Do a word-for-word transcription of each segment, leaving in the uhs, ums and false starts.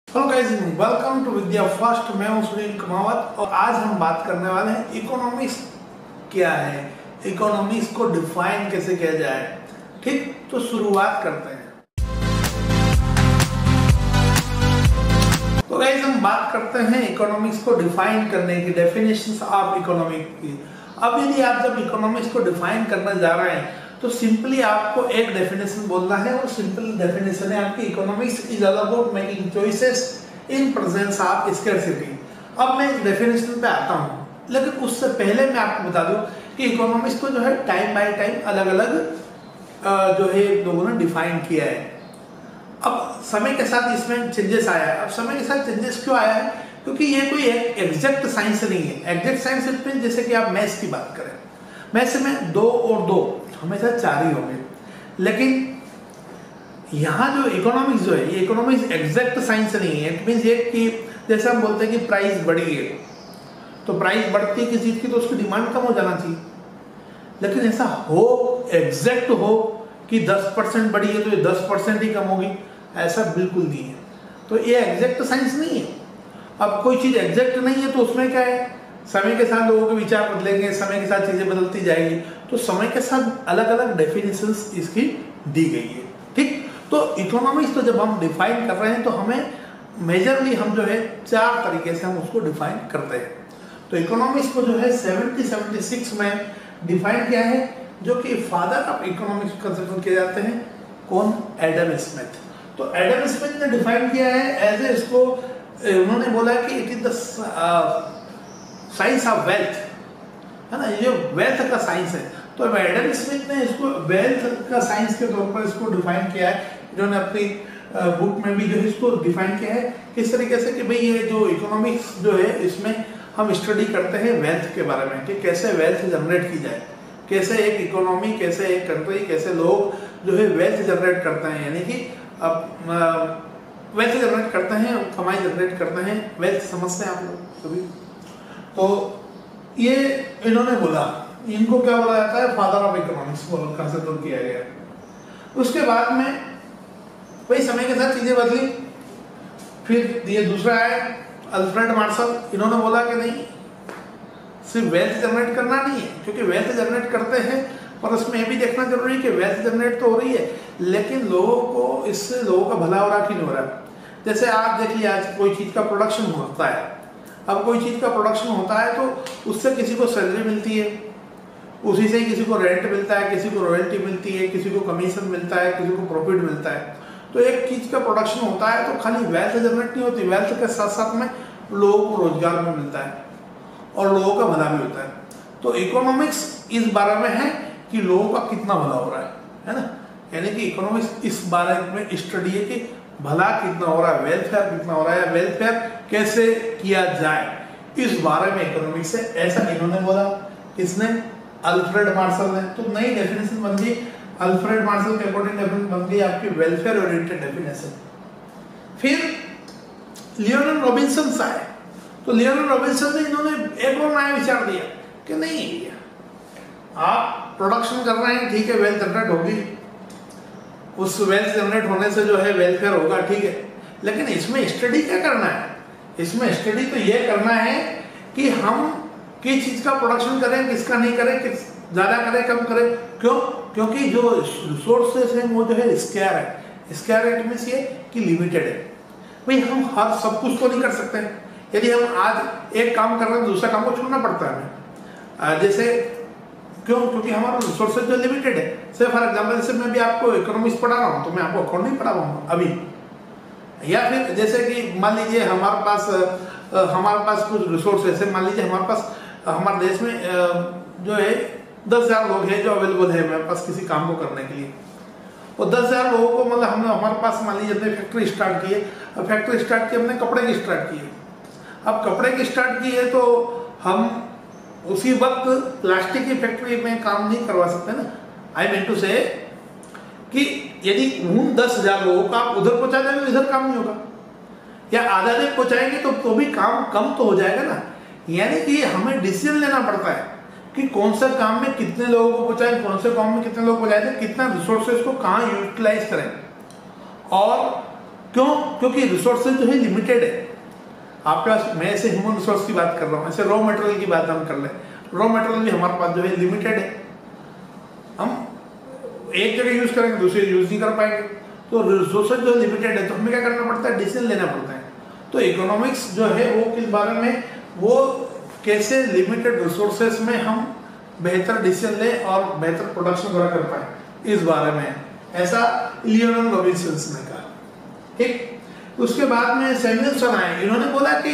Hello guys, welcome to Vidya first. मैं हूं सुनील कमावत और आज हम बात करने वाले हैं इकोनॉमिक्स क्या है, इकोनॉमिक्स को डिफाइन कैसे किया जाए। ठीक, तो शुरुआत करते हैं। तो गाइस, हम बात करते हैं इकोनॉमिक्स को डिफाइन करने की, डेफिनेशंस ऑफ इकोनॉमिक्स की। अब यदि आप जब इकोनॉमिक्स को डिफाइन करने जा रहे हैं तो सिंपली आपको एक डेफिनेशन बोलना है और सिंपल डेफिनेशन है आपकी, economics is all about making choices in presence of scarcity. अब मैं इस डेफिनेशन पे आता हूँ, लेकिन उससे पहले मैं आपको बता दूं कि इकोनॉमिक्स को जो है टाइम बाय टाइम अलग अलग जो है लोगों ने डिफाइन किया है। अब समय के साथ इसमें चेंजेस आया है। अब समय के साथ चेंजेस क्यों आया है? क्योंकि ये कोई एग्जैक्ट साइंस नहीं है। एग्जैक्ट साइंस में जैसे कि आप मैथ्स की बात करें, मैथ्स में दो और दो हमेशा चार ही होंगे, लेकिन यहाँ जो इकोनॉमिक्स जो है ये इकोनॉमिक्स एग्जैक्ट साइंस नहीं है। इट मीन्स ये कि जैसे हम बोलते हैं कि प्राइस बढ़ी है तो प्राइस बढ़ती है किसी चीज की तो उसकी डिमांड कम हो जाना चाहिए, लेकिन ऐसा हो एग्जैक्ट हो कि दस परसेंट बढ़ी है तो ये दस परसेंट ही कम होगी, ऐसा बिल्कुल नहीं है। तो ये एग्जैक्ट साइंस नहीं है। अब कोई चीज एग्जैक्ट नहीं है तो उसमें क्या है, समय के साथ लोगों के विचार बदलेंगे, समय के साथ चीजें बदलती जाएगी, तो समय के साथ अलग अलग डेफिनेशंस इसकी दी गई है। ठीक, तो इकोनॉमिक्स तो जब हम डिफाइन कर रहे हैं तो हमें मेजरली हम जो है चार तरीके से हम उसको डिफाइन करते हैं। तो इकोनॉमिक्स को जो है सेवेंटी सेवेंटी सिक्स में डिफाइन किया है, जो कि फादर ऑफ इकोनॉमिक्स कंसिडर किए जाते हैं। कौन? Adam Smith. तो एडम स्मिथ ने डिफाइन किया है एज ए, इसको उन्होंने बोला कि it is the science of wealth, है ना, ये वेल्थ का साइंस है। तो एडम स्मिथ ने इसको वेल्थ का साइंस के तौर पर इसको डिफाइन किया है। इन्होंने अपनी बुक में भी जो है इसको डिफाइन किया है किस तरीके से कि भाई ये जो इकोनॉमिक्स जो है इसमें हम स्टडी करते हैं वेल्थ के बारे में, कि कैसे वेल्थ जनरेट की जाए, कैसे एक इकोनॉमी, कैसे एक कंट्री, कैसे लोग जो है वेल्थ जनरेट करते हैं, यानी कि अब वेल्थ जनरेट करते हैं, कमाई जनरेट करते हैं। वेल्थ समझते हैं आप लोग कभी? तो ये इन्होंने बोला, इनको क्या बोला जाता है, फादर ऑफ इकोनॉमिक्स कंसिडर किया गया। उसके बाद में वही समय के साथ चीजें बदली। फिर ये दूसरा है अल्फ्रेड मार्शल। इन्होंने बोला कि नहीं, सिर्फ वेल्थ जनरेट करना नहीं है, क्योंकि वेल्थ जनरेट करते हैं पर उसमें यह भी देखना जरूरी है कि वेल्थ जनरेट तो हो रही है, लेकिन लोगों को इससे लोगों का भला हो रहा कि नहीं हो रहा। जैसे आप देखिए, आज कोई चीज का प्रोडक्शन होता है, अब कोई चीज का प्रोडक्शन होता है तो उससे किसी को सैलरी मिलती है, उसी से किसी को रेंट मिलता है, किसी को रॉयल्टी मिलती है, किसी को कमीशन मिलता है, किसी को प्रॉफिट मिलता है। तो एक चीज का प्रोडक्शन होता है तो खाली वेल्थ जनरेट नहीं होती, वेल्थ के साथ साथ में लोगों को रोजगार में मिलता है और लोगों का भला भी होता है। तो इकोनॉमिक्स इस बारे में है कि लोगों का कितना भला हो रहा है, है ना, यानी कि इकोनॉमिक्स इस बारे में स्टडी है कि भला कितना हो रहा है, वेलफेयर कितना हो रहा है, वेलफेयर कैसे किया जाए, इस बारे में इकोनॉमिक्स है। ऐसा इन्होंने बोला, इसने अल्फ्रेड मार्शल ने। तो नई डेफिनेशन बन गई, अल्फ्रेड मार्शल के अकॉर्डिंग डेफिनेशन बन गई आपकी वेलफेयर ओरिएंटेड डेफिनेशन। फिर लियोनार्ड रॉबिन्सन आए, तो लियोनार्ड रॉबिन्सन ने इन्होंने एक और नया विचार दिया कि नहीं, आप प्रोडक्शन कर रहे हैं, ठीक है, वेल्थ जनरेट होगी, उस वेल्थ जनरेट होने से जो है वेलफेयर होगा, ठीक है, लेकिन इसमें स्टडी क्या करना है? इसमें स्टडी तो ये करना है कि हम किस चीज का प्रोडक्शन करें, किसका नहीं करें, किस ज्यादा करें, कम करें। क्यों? क्योंकि जो रिसोर्सेस हैं वो जो है स्केयर है। स्केयर इट मींस ये कि लिमिटेड है। भाई हम हर सब कुछ तो नहीं कर सकते। यदि हम आज एक काम कर रहे हैं तो दूसरा काम को छोड़ना पड़ता है हमें। जैसे क्यों? क्योंकि हमारा रिसोर्सेज जो लिमिटेड है। से फॉर एग्जाम्पल, जैसे मैं भी आपको इकोनॉमिक्स पढ़ा रहा हूँ तो मैं आपको अकाउंट नहीं पढ़ा पाऊंगा अभी, या फिर जैसे कि मान लीजिए हमारे पास हमारे पास कुछ रिसोर्स ऐसे, मान लीजिए हमारे पास हमारे देश में जो है दस हजार लोग हैं जो अवेलेबल है हमारे पास किसी काम को करने के लिए। और दस हजार लोगों को मतलब हमने हमारे पास मान लीजिए अपने फैक्ट्री स्टार्ट की है। अब फैक्ट्री स्टार्ट की हमने कपड़े की स्टार्ट की है। अब कपड़े की स्टार्ट की है तो हम उसी वक्त प्लास्टिक की फैक्ट्री में काम नहीं करवा सकते ना। आई मीन टू से कि यदि उन दस हजार लोगों को आप उधर पहुंचा देंगे तो इधर काम नहीं होगा, या आधा दिन पहुंचाएंगे तो तो भी काम कम तो हो जाएगा ना। यानी कि हमें डिसीजन लेना पड़ता है कि कौन सा काम में कितने लोगों को पहुंचाएं, कौन से काम में कितने लोग पहुंचाएं, कितना रिसोर्सेज को कहाँ यूटिलाइज करें। और क्यों? क्योंकि रिसोर्सेज जो है लिमिटेड है आपके पास। मैं ऐसे ह्यूमन रिसोर्स की बात कर रहा हूँ, ऐसे रॉ मटेरियल की बात हम कर लें, रॉ मटेरियल भी हमारे पास जो है लिमिटेड है। हम एक जगह यूज करेंगे, दूसरी यूज नहीं कर पाएंगे। तो रिसोर्सेज जो लिमिटेड है, तो हमें क्या करना पड़ता है? डिसीजन लेना पड़ता है। तो इकोनॉमिक्स जो है वो किस बारे में, वो कैसे लिमिटेड रिसोर्सेज में हम बेहतर डिसीजन ले और बेहतर प्रोडक्शन वगैरह कर पाए, इस बारे में ऐसा लियोनार्डो रॉबिन्सन ने कहा। ठीक, उसके बाद में सैमुअलसन आए, इन्होंने बोला कि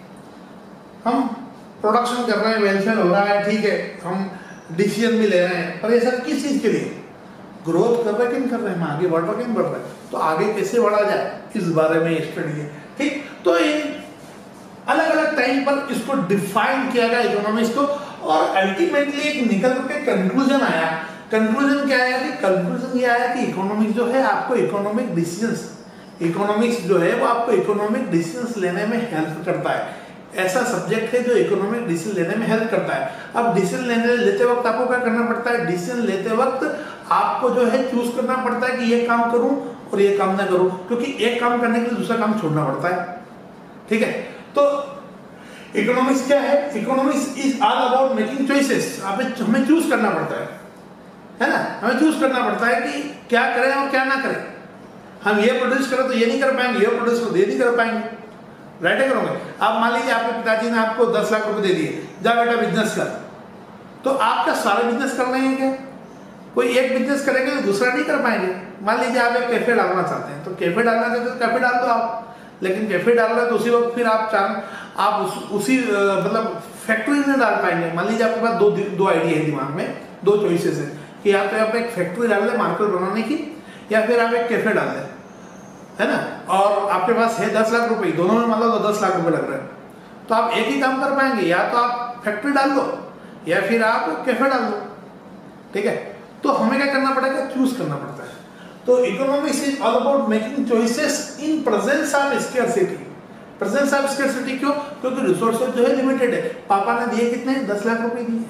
हम प्रोडक्शन कर रहे हैं, वेलफेयर हो रहा है, ठीक है, हम डिसीजन भी ले रहे हैं, पर ये सब किस चीज के लिए? ग्रोथ कर रहे हैं कि नहीं कर रहे हैं, हम आगे बढ़ रहे हैं कि नहीं बढ़ रहे हैं, तो आगे कैसे बढ़ा जाए, इस बारे में स्टडी है। ठीक, तो इन अलग अलग टाइम पर इसको डिफाइन किया गया इकोनॉमिक्स को, और अल्टीमेटली एक निकल के कंक्लूजन आया। कंक्लूजन क्या आया? कि कंक्लूजन ये आया कि इकोनॉमिक्स जो है आपको इकोनॉमिक डिसीजंस, इकोनॉमिक्स जो है वो आपको इकोनॉमिक डिसीजंस लेने में हेल्प करता है। ऐसा सब्जेक्ट है जो इकोनॉमिक डिसीजन लेने में हेल्प करता है। अब डिसीजन लेने लेते वक्त आपको क्या करना पड़ता है? डिसीजन लेते वक्त आपको जो है चूज करना पड़ता है कि ये काम करूं और ये काम ना करूं, क्योंकि एक काम करने के लिए दूसरा काम छोड़ना पड़ता है। ठीक है, तो इकोनॉमिक्स क्या है? Economics is all about making choices. हमें चूज करना पड़ता है, है ना, हमें चूज करना पड़ता है कि क्या करें और क्या ना करें। हम ये प्रोड्यूस करें तो ये नहीं कर पाएंगे, ये प्रोड्यूस करें तो ये नहीं कर पाएंगे, राइट है करोगे। आप मान लीजिए आपके पिताजी ने आपको दस लाख रुपए दे दिए, जा बेटा बिजनेस कर, तो आपका सारे बिजनेस कर रहे हैं क्या? कोई एक बिजनेस करेंगे तो दूसरा नहीं कर पाएंगे। मान लीजिए आप एक कैफे डालना चाहते हैं, तो कैफे डालना चाहते हैं तो कैफे डाल दो आप, लेकिन कैफे डाल रहे हैं तो उसी वक्त फिर आप चार आप उस, उसी मतलब फैक्ट्री नहीं डाल पाएंगे। मान लीजिए आपके पास दो दो आइडिया है दिमाग में, दो चॉइसेस है कि या तो आप एक फैक्ट्री डाल दें मार्केट बनाने की, या फिर आप एक कैफे डाल दें, है ना, और आपके पास है दस लाख रुपए, दोनों में मान लो तो दस लाख रुपए लग रहे हैं, तो आप एक ही काम कर पाएंगे, या तो आप फैक्ट्री डाल दो या फिर आप कैफे डाल दो। ठीक है, तो हमें क्या करना पड़ेगा? चूज करना पड़ता है। तो economics is all about making choices in presence of scarcity. Presence of scarcity क्यों? क्योंकि रिसोर्सेज जो है लिमिटेड है। पापा ने दिए कितने? दस लाख रुपए दिए।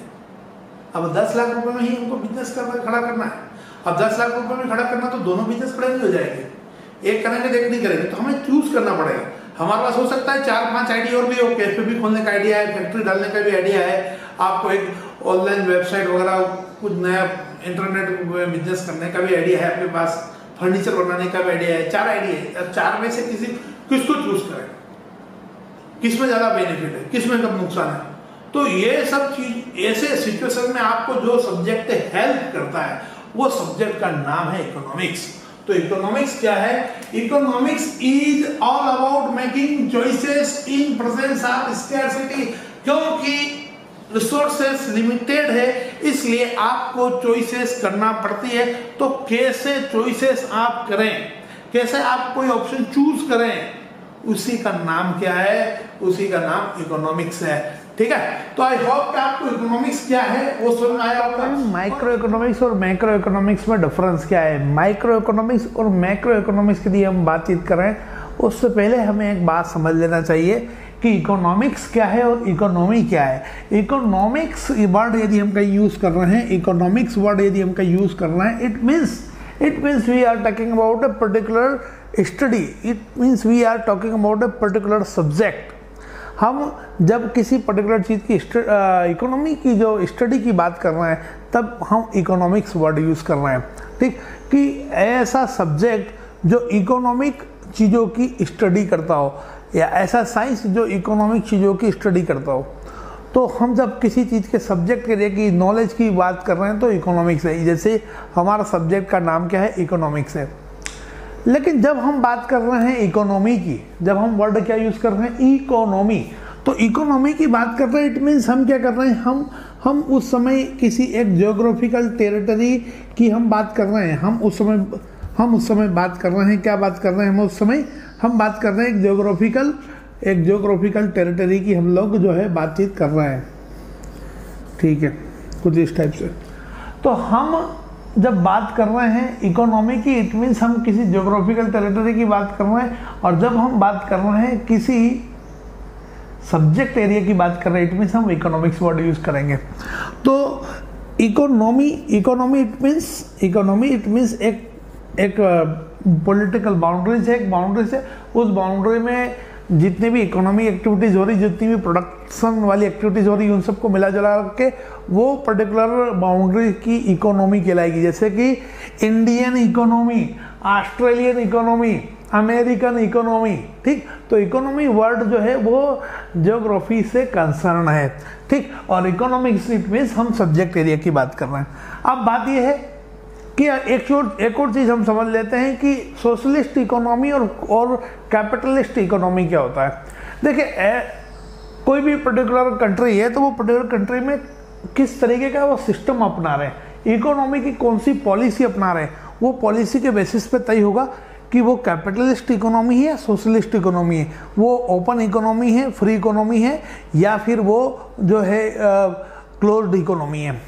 अब दस लाख रुपए में ही उनको बिजनेस करना खड़ा करना है। अब दस लाख रुपए में खड़ा करना तो दोनों बिजनेस खड़े नहीं हो जाएंगे, एक करेंगे तो एक नहीं करेंगे, तो हमें चूज करना पड़ेगा। हमारे पास हो सकता है चार पांच आइडिया और भी हो, कैफे भी खोलने का आइडिया है, फैक्ट्री डालने का भी आइडिया है, आपको एक ऑनलाइन वेबसाइट वगैरह कुछ नया इंटरनेट बिजनेस करने का भी आइडिया है, आपके पास फर्नीचर बनाने का भी आइडिया है, चार आइडिया है। अब चार में से किसी किसको चूज करें, किसमें ज्यादा बेनिफिट है, किसमें कम नुकसान है। तो ये सब चीज ऐसे सिचुएशन में आपको जो सब्जेक्ट हेल्प करता है वो सब्जेक्ट का नाम है इकोनॉमिक्स। तो इकोनॉमिक्स क्या है? Economics is all about making choices in presence of scarcity. क्योंकि रिसोर्सेस लिमिटेड है इसलिए आपको चॉइसेस करना पड़ती है। तो कैसे चॉइसेस आप करें, कैसे आप कोई ऑप्शन चूज करें, उसी का नाम क्या है? उसी का नाम इकोनॉमिक्स है। ठीक है, तो आई होप कि आपको इकोनॉमिक्स क्या है वो समझ में आया होगा। माइक्रो इकोनॉमिक्स और मैक्रो इकोनॉमिक्स में डिफरेंस क्या है? माइक्रो इकोनॉमिक्स और मैक्रो इकोनॉमिक्स के लिए हम बातचीत करें उससे पहले हमें एक बात समझ लेना चाहिए कि इकोनॉमिक्स क्या है और इकोनॉमी क्या है। इकोनॉमिक्स वर्ड यदि हम कहीं यूज कर रहे हैं, इकोनॉमिक्स वर्ड यदि हम कहीं यूज कर रहे हैं, it means it means we are talking about a particular study, it means we are talking about a particular subject. हम जब किसी पर्टिकुलर चीज़ की इकोनॉमी की जो स्टडी की बात कर रहे हैं तब हम इकोनॉमिक्स वर्ड यूज़ कर रहे हैं। ठीक, कि ऐसा सब्जेक्ट जो इकोनॉमिक चीज़ों की स्टडी करता हो या ऐसा साइंस जो इकोनॉमिक चीज़ों की स्टडी करता हो। तो हम जब किसी चीज़ के सब्जेक्ट के लिए की नॉलेज की बात कर रहे हैं तो इकोनॉमिक्स है। जैसे हमारा सब्जेक्ट का नाम क्या है? इकोनॉमिक्स है। लेकिन जब हम बात कर रहे हैं इकोनॉमी की, जब हम वर्ड क्या यूज़ कर रहे हैं? इकोनॉमी। तो इकोनॉमी की बात कर रहे हैं, इट मीन्स हम क्या कर रहे हैं? हम हम उस समय किसी एक जियोग्राफिकल टेरिटरी की हम बात कर रहे हैं। हम उस समय हम उस समय बात कर रहे हैं, क्या बात कर रहे हैं? हम उस समय हम बात कर रहे हैं एक जियोग्राफिकल एक जियोग्राफिकल टेरिटरी की हम लोग जो है बातचीत कर रहे हैं। ठीक है, कुछ इस टाइप से। तो हम जब बात कर रहे हैं इकोनॉमी की, इट मीन्स हम किसी जियोग्राफिकल टेरिटरी की बात कर रहे हैं, और जब हम बात कर रहे हैं किसी सब्जेक्ट एरिया की बात कर रहे हैं, इट मीन्स हम इकोनॉमिक्स वर्ड यूज करेंगे। तो economy economy it means economy it means एक एक पॉलिटिकल बाउंड्रीज है, एक बाउंड्रीज है, उस बाउंड्री में जितनी भी इकोनॉमिक एक्टिविटीज हो रही, जितनी भी प्रोडक्शन वाली एक्टिविटीज हो रही, उन सबको मिला जुला के वो पर्टिकुलर बाउंड्री की इकोनॉमी कहलाएगी। जैसे कि Indian economy, Australian economy, American economy, ठीक। तो इकोनॉमी वर्ड जो है वो ज्योग्राफी से कंसर्न है, ठीक। और इकोनॉमिक्स इट मीन्स हम सब्जेक्ट एरिया की बात कर रहे हैं। अब बात ये है कि एक और एक और चीज हम समझ लेते हैं कि सोशलिस्ट इकोनॉमी और और कैपिटलिस्ट इकोनॉमी क्या होता है। देखिए, कोई भी पर्टिकुलर कंट्री है तो वो पर्टिकुलर कंट्री में किस तरीके का वो सिस्टम अपना रहे हैं, इकोनॉमी की कौन सी पॉलिसी अपना रहे हैं, वो पॉलिसी के बेसिस पे तय होगा कि वो कैपिटलिस्ट इकोनॉमी है या सोशलिस्ट इकोनॉमी है, वो ओपन इकोनॉमी है, फ्री इकोनॉमी है, या फिर वो जो है क्लोज्ड इकोनॉमी है।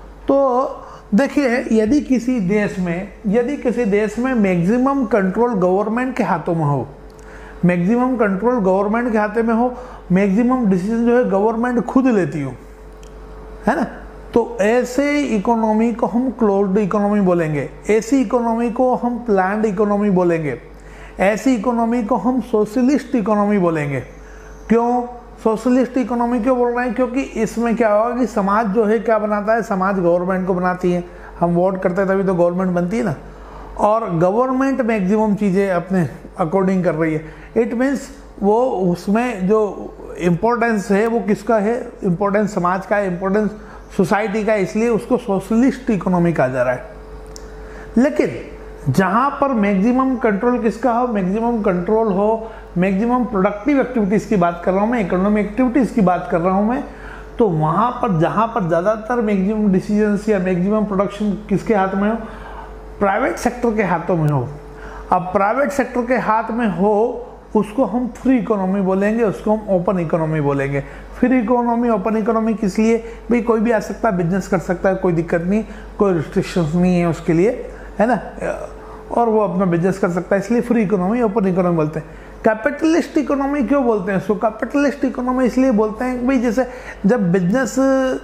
तो देखिए, यदि किसी देश में यदि किसी देश में मैक्सिमम कंट्रोल गवर्नमेंट के हाथों में हो, मैक्सिमम कंट्रोल गवर्नमेंट के हाथों में हो, मैक्सिमम डिसीजन जो है गवर्नमेंट खुद लेती हो, है ना, तो ऐसे इकोनॉमी को हम क्लोज्ड इकोनॉमी बोलेंगे, ऐसी इकोनॉमी को हम प्लान्ड इकोनॉमी बोलेंगे, ऐसी इकोनॉमी को हम सोशलिस्ट इकोनॉमी बोलेंगे। क्यों सोशलिस्ट इकोनॉमी क्यों बोल रहे हैं? क्योंकि इसमें क्या होगा कि समाज जो है क्या बनाता है, समाज गवर्नमेंट को बनाती है, हम वोट करते हैं तभी तो गवर्नमेंट बनती है ना, और गवर्नमेंट मैक्सिमम चीज़ें अपने अकॉर्डिंग कर रही है। इट मीन्स वो उसमें जो इम्पोर्टेंस है वो किसका है, इम्पोर्टेंस समाज का है, इम्पोर्टेंस सोसाइटी का, इसलिए उसको सोशलिस्ट इकोनॉमी कहा जा रहा है। लेकिन जहाँ पर मैक्सिमम कंट्रोल किसका हो, मैक्सिमम कंट्रोल हो, मैक्सिमम प्रोडक्टिव एक्टिविटीज़ की बात कर रहा हूँ मैं, इकोनॉमिक एक्टिविटीज़ की बात कर रहा हूँ मैं, तो वहाँ पर जहाँ पर ज़्यादातर मैक्सिमम डिसीजंस या मैक्सिमम प्रोडक्शन किसके हाथ में हो, प्राइवेट सेक्टर के हाथों में हो। अब प्राइवेट सेक्टर के हाथ में हो उसको हम फ्री इकोनॉमी बोलेंगे, उसको हम ओपन इकोनॉमी बोलेंगे। फ्री इकोनॉमी, ओपन इकोनॉमी किस लिए भाई, कोई भी आ सकता है, बिजनेस कर सकता है, कोई दिक्कत नहीं, कोई रिस्ट्रिक्शंस नहीं है उसके लिए, है ना, और वो अपना बिजनेस कर सकता है, इसलिए फ्री इकोनॉमी, ओपन इकोनॉमी बोलते हैं। कैपिटलिस्ट इकोनॉमी क्यों बोलते हैं इसको? कैपिटलिस्ट इकोनॉमी इसलिए बोलते हैं कि भाई जैसे जब बिजनेस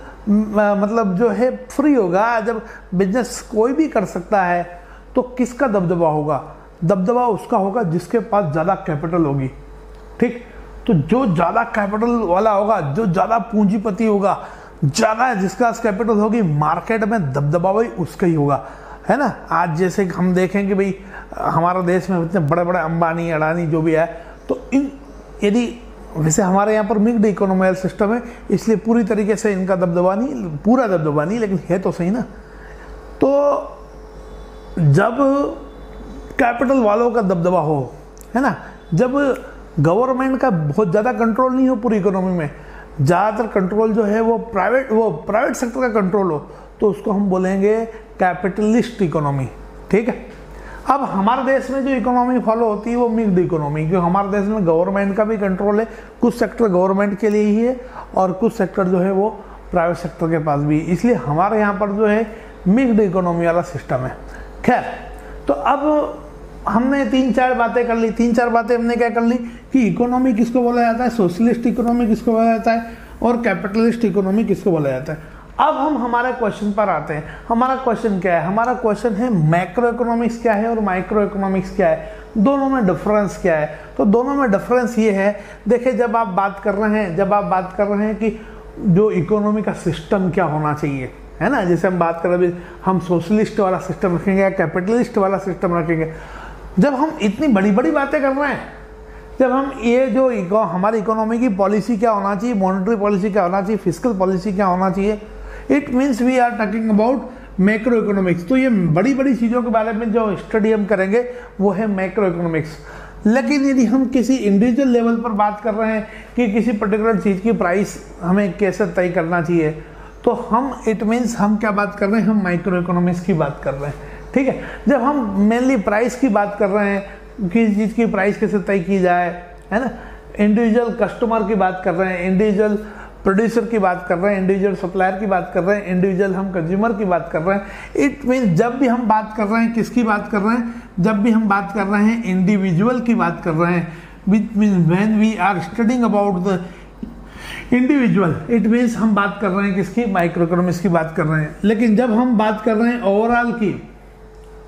मतलब जो है फ्री होगा, जब बिजनेस कोई भी कर सकता है, तो किसका दबदबा होगा? दबदबा उसका होगा जिसके पास ज़्यादा कैपिटल होगी, ठीक। तो जो ज़्यादा कैपिटल वाला होगा, जो ज़्यादा पूंजीपति होगा, ज़्यादा जिसका कैपिटल होगी, मार्केट में दबदबा भाई उसका ही होगा, है ना। आज जैसे हम देखें कि भाई हमारे देश में इतने बड़े बड़े अंबानी, अडानी जो भी है, तो इन यदि वैसे हमारे यहाँ पर मिक्स्ड इकोनॉमिकल सिस्टम है, इसलिए पूरी तरीके से इनका दबदबा नहीं, पूरा दबदबा नहीं, लेकिन है तो सही ना। तो जब कैपिटल वालों का दबदबा हो, है ना, जब गवर्नमेंट का बहुत ज़्यादा कंट्रोल नहीं हो पूरी इकोनॉमी में, ज़्यादातर कंट्रोल जो है वो प्राइवेट वो प्राइवेट सेक्टर का कंट्रोल हो, तो उसको हम बोलेंगे कैपिटलिस्ट इकोनॉमी, ठीक है। अब हमारे देश में जो इकोनॉमी फॉलो होती है वो मिक्स्ड इकोनॉमी, क्योंकि हमारे देश में गवर्नमेंट का भी कंट्रोल है, कुछ सेक्टर गवर्नमेंट के लिए ही है और कुछ सेक्टर जो है वो प्राइवेट सेक्टर के पास भी, इसलिए हमारे यहाँ पर जो है मिक्स्ड इकोनॉमी वाला सिस्टम है। खैर, तो अब हमने तीन चार बातें कर ली, तीन चार बातें हमने क्या कर ली कि इकोनॉमी किसको बोला जाता है, सोशलिस्ट इकोनॉमी किसको बोला जाता है, और कैपिटलिस्ट इकोनॉमी किसको बोला जाता है। अब हम हमारे क्वेश्चन पर आते हैं। हमारा क्वेश्चन क्या है? हमारा क्वेश्चन है मैक्रो इकोनॉमिक्स क्या है और माइक्रो इकोनॉमिक्स क्या है, दोनों में डिफरेंस क्या है। तो दोनों में डिफरेंस ये है, देखिए जब आप बात कर रहे हैं जब आप बात कर रहे हैं कि जो इकोनॉमी का सिस्टम क्या होना चाहिए, है ना, जैसे हम बात कर रहे हैं हम सोशलिस्ट वाला सिस्टम रखेंगे या कैपिटलिस्ट वाला सिस्टम रखेंगे, जब हम इतनी बड़ी बड़ी बातें कर रहे हैं, जब हम ये जो इको, हमारी इकोनॉमी की पॉलिसी क्या होना चाहिए, मॉनेटरी पॉलिसी क्या होना चाहिए, फिस्कल पॉलिसी क्या होना चाहिए, it means we are talking about macro economics. तो ये बड़ी बड़ी चीज़ों के बारे में जो स्टडी हम करेंगे वो है मैक्रो इकोनॉमिक्स। लेकिन यदि हम किसी इंडिविजुअल लेवल पर बात कर रहे हैं कि किसी पर्टिकुलर चीज़ की प्राइस हमें कैसे तय करना चाहिए, तो हम इट मीन्स हम क्या बात कर रहे हैं, हम माइक्रो इकोनॉमिक्स की बात कर रहे हैं, ठीक है। जब हम मेनली प्राइस की बात कर रहे हैं, किसी चीज़ की प्राइस कैसे तय की जाए, है ना, इंडिविजुअल कस्टमर की बात कर रहे हैं, इंडिविजुअल प्रोड्यूसर की बात कर रहे हैं, इंडिविजुअल सप्लायर की बात कर रहे हैं, इंडिविजुअल हम कंज्यूमर की बात कर रहे हैं। इट मीन्स जब भी हम बात कर रहे हैं, किसकी बात कर रहे हैं, जब भी हम बात कर रहे हैं इंडिविजुअल की बात कर रहे हैं, which means when we are studying about the individual, it means हम बात कर रहे हैं किसकी, माइक्रो इकोनॉमिक्स की बात कर रहे हैं। लेकिन जब हम बात कर रहे हैं ओवरऑल की,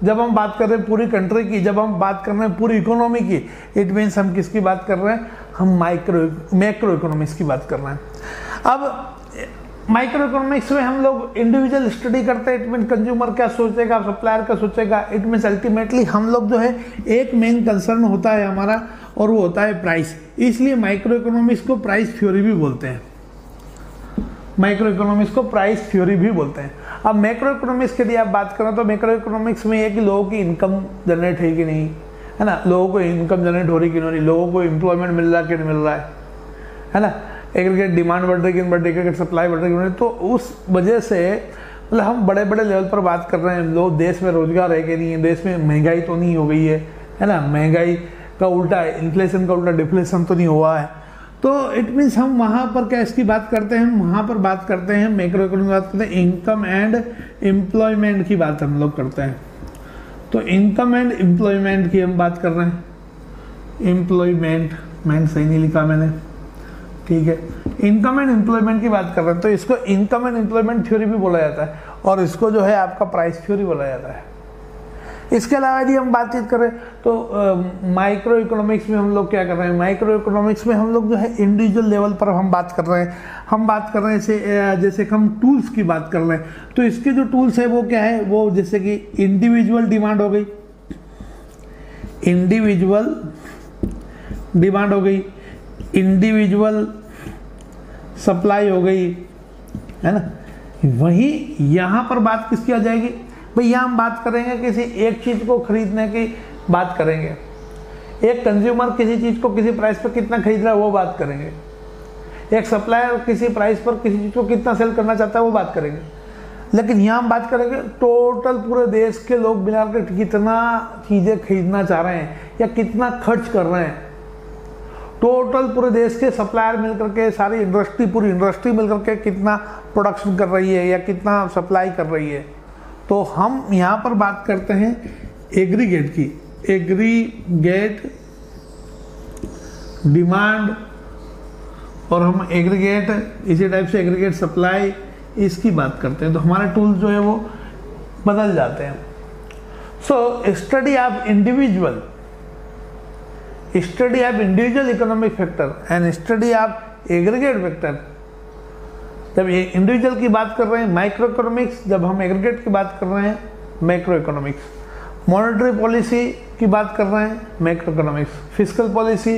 जब हम बात कर रहे हैं पूरी कंट्री की, जब हम बात कर रहे हैं पूरी इकोनॉमी की, इट मीन्स हम किसकी बात कर रहे हैं, हम माइक्रो मैक्रो इकोनॉमिक्स की बात कर रहे हैं। अब माइक्रो इकोनॉमिक्स में हम लोग इंडिविजुअल स्टडी करते हैं, इट मीन कंज्यूमर क्या सोचेगा, सप्लायर क्या सोचेगा, इट मीन्स अल्टीमेटली हम लोग जो है एक मेन कंसर्न होता है हमारा और वो होता है प्राइस। इसलिए माइक्रो इकोनॉमिक्स को प्राइस थ्योरी भी बोलते हैं, माइक्रो इकोनॉमिक्स को प्राइस थ्योरी भी बोलते हैं। अब मैक्रो इकोनॉमिक्स के लिए आप बात करें तो मैक्रो इकोनॉमिक्स में ये कि लोगों की इनकम जनरेट है कि नहीं, है ना, लोगों को इनकम जनरेट हो रही कि नहीं, लोगों को एम्प्लॉयमेंट मिल रहा कि नहीं मिल रहा है, है ना, एग्रीगेट डिमांड बढ़ रही कि बढ़ रही, एग्रीगेट सप्लाई बढ़ रही कि नहीं। तो उस वजह से मतलब हम बड़े बड़े लेवल पर बात कर रहे हैं, लोग देश में रोजगार है कि नहीं है, देश में महंगाई तो नहीं हो गई है, है ना, महंगाई का उल्टा है, इन्फ्लेशन का उल्टा डिफ्लेशन तो नहीं हुआ है। तो इट मीन्स हम वहाँ पर क्या इसकी बात करते हैं, हम वहाँ पर बात करते हैं मैक्रो इकोनॉमी बात करते हैं, इनकम एंड एम्प्लॉयमेंट की बात हम लोग करते हैं। तो इनकम एंड एम्प्लॉयमेंट की हम बात कर रहे हैं, एम्प्लॉयमेंट मैंने सही नहीं लिखा मैंने, ठीक है, इनकम एंड एम्प्लॉयमेंट की बात कर रहे हैं। तो इसको इनकम एंड एम्प्लॉयमेंट थ्योरी भी बोला जाता है और इसको जो है आपका प्राइस थ्योरी बोला जाता है। इसके अलावा यदि हम बातचीत करें तो माइक्रो इकोनॉमिक्स में हम लोग क्या कर रहे हैं, माइक्रो इकोनॉमिक्स में हम लोग जो है इंडिविजुअल लेवल पर हम बात कर रहे हैं, हम बात कर रहे हैं जैसे जैसे हम टूल्स की बात कर रहे हैं। तो इसके जो टूल्स है वो क्या है, वो जैसे कि इंडिविजुअल डिमांड हो गई, इंडिविजुअल डिमांड हो गई, इंडिविजुअल सप्लाई हो गई, है ना। वही यहाँ पर बात किसकी आ जाएगी भाई, यहाँ हम बात करेंगे किसी एक चीज़ को खरीदने की बात करेंगे, एक कंज्यूमर किसी चीज़ को किसी प्राइस पर कितना खरीद रहा है वो बात करेंगे, एक सप्लायर किसी प्राइस पर किसी चीज़ को कितना सेल करना चाहता है वो बात करेंगे। लेकिन यहाँ हम बात करेंगे टोटल पूरे देश के लोग मिलाकर कितना चीज़ें खरीदना चाह रहे हैं या कितना खर्च कर रहे हैं, टोटल पूरे देश के सप्लायर मिलकर के, सारी इंडस्ट्री पूरी इंडस्ट्री मिलकर के कितना प्रोडक्शन कर रही है या कितना सप्लाई कर रही है। तो हम यहाँ पर बात करते हैं एग्रीगेट की, एग्रीगेट डिमांड और हम एग्रीगेट इसी टाइप से एग्रीगेट सप्लाई इसकी बात करते हैं। तो हमारे टूल्स जो है वो बदल जाते हैं। So study of individual study of individual economic factor and study of aggregate factor. जब ये इंडिविजुअल की बात कर रहे हैं माइक्रो इकोनॉमिक्स, जब हम एग्रीगेट की बात कर रहे हैं मैक्रो इकोनॉमिक्स। मॉनेटरी पॉलिसी की बात कर रहे हैं मैक्रो इकोनॉमिक्स, फिस्कल पॉलिसी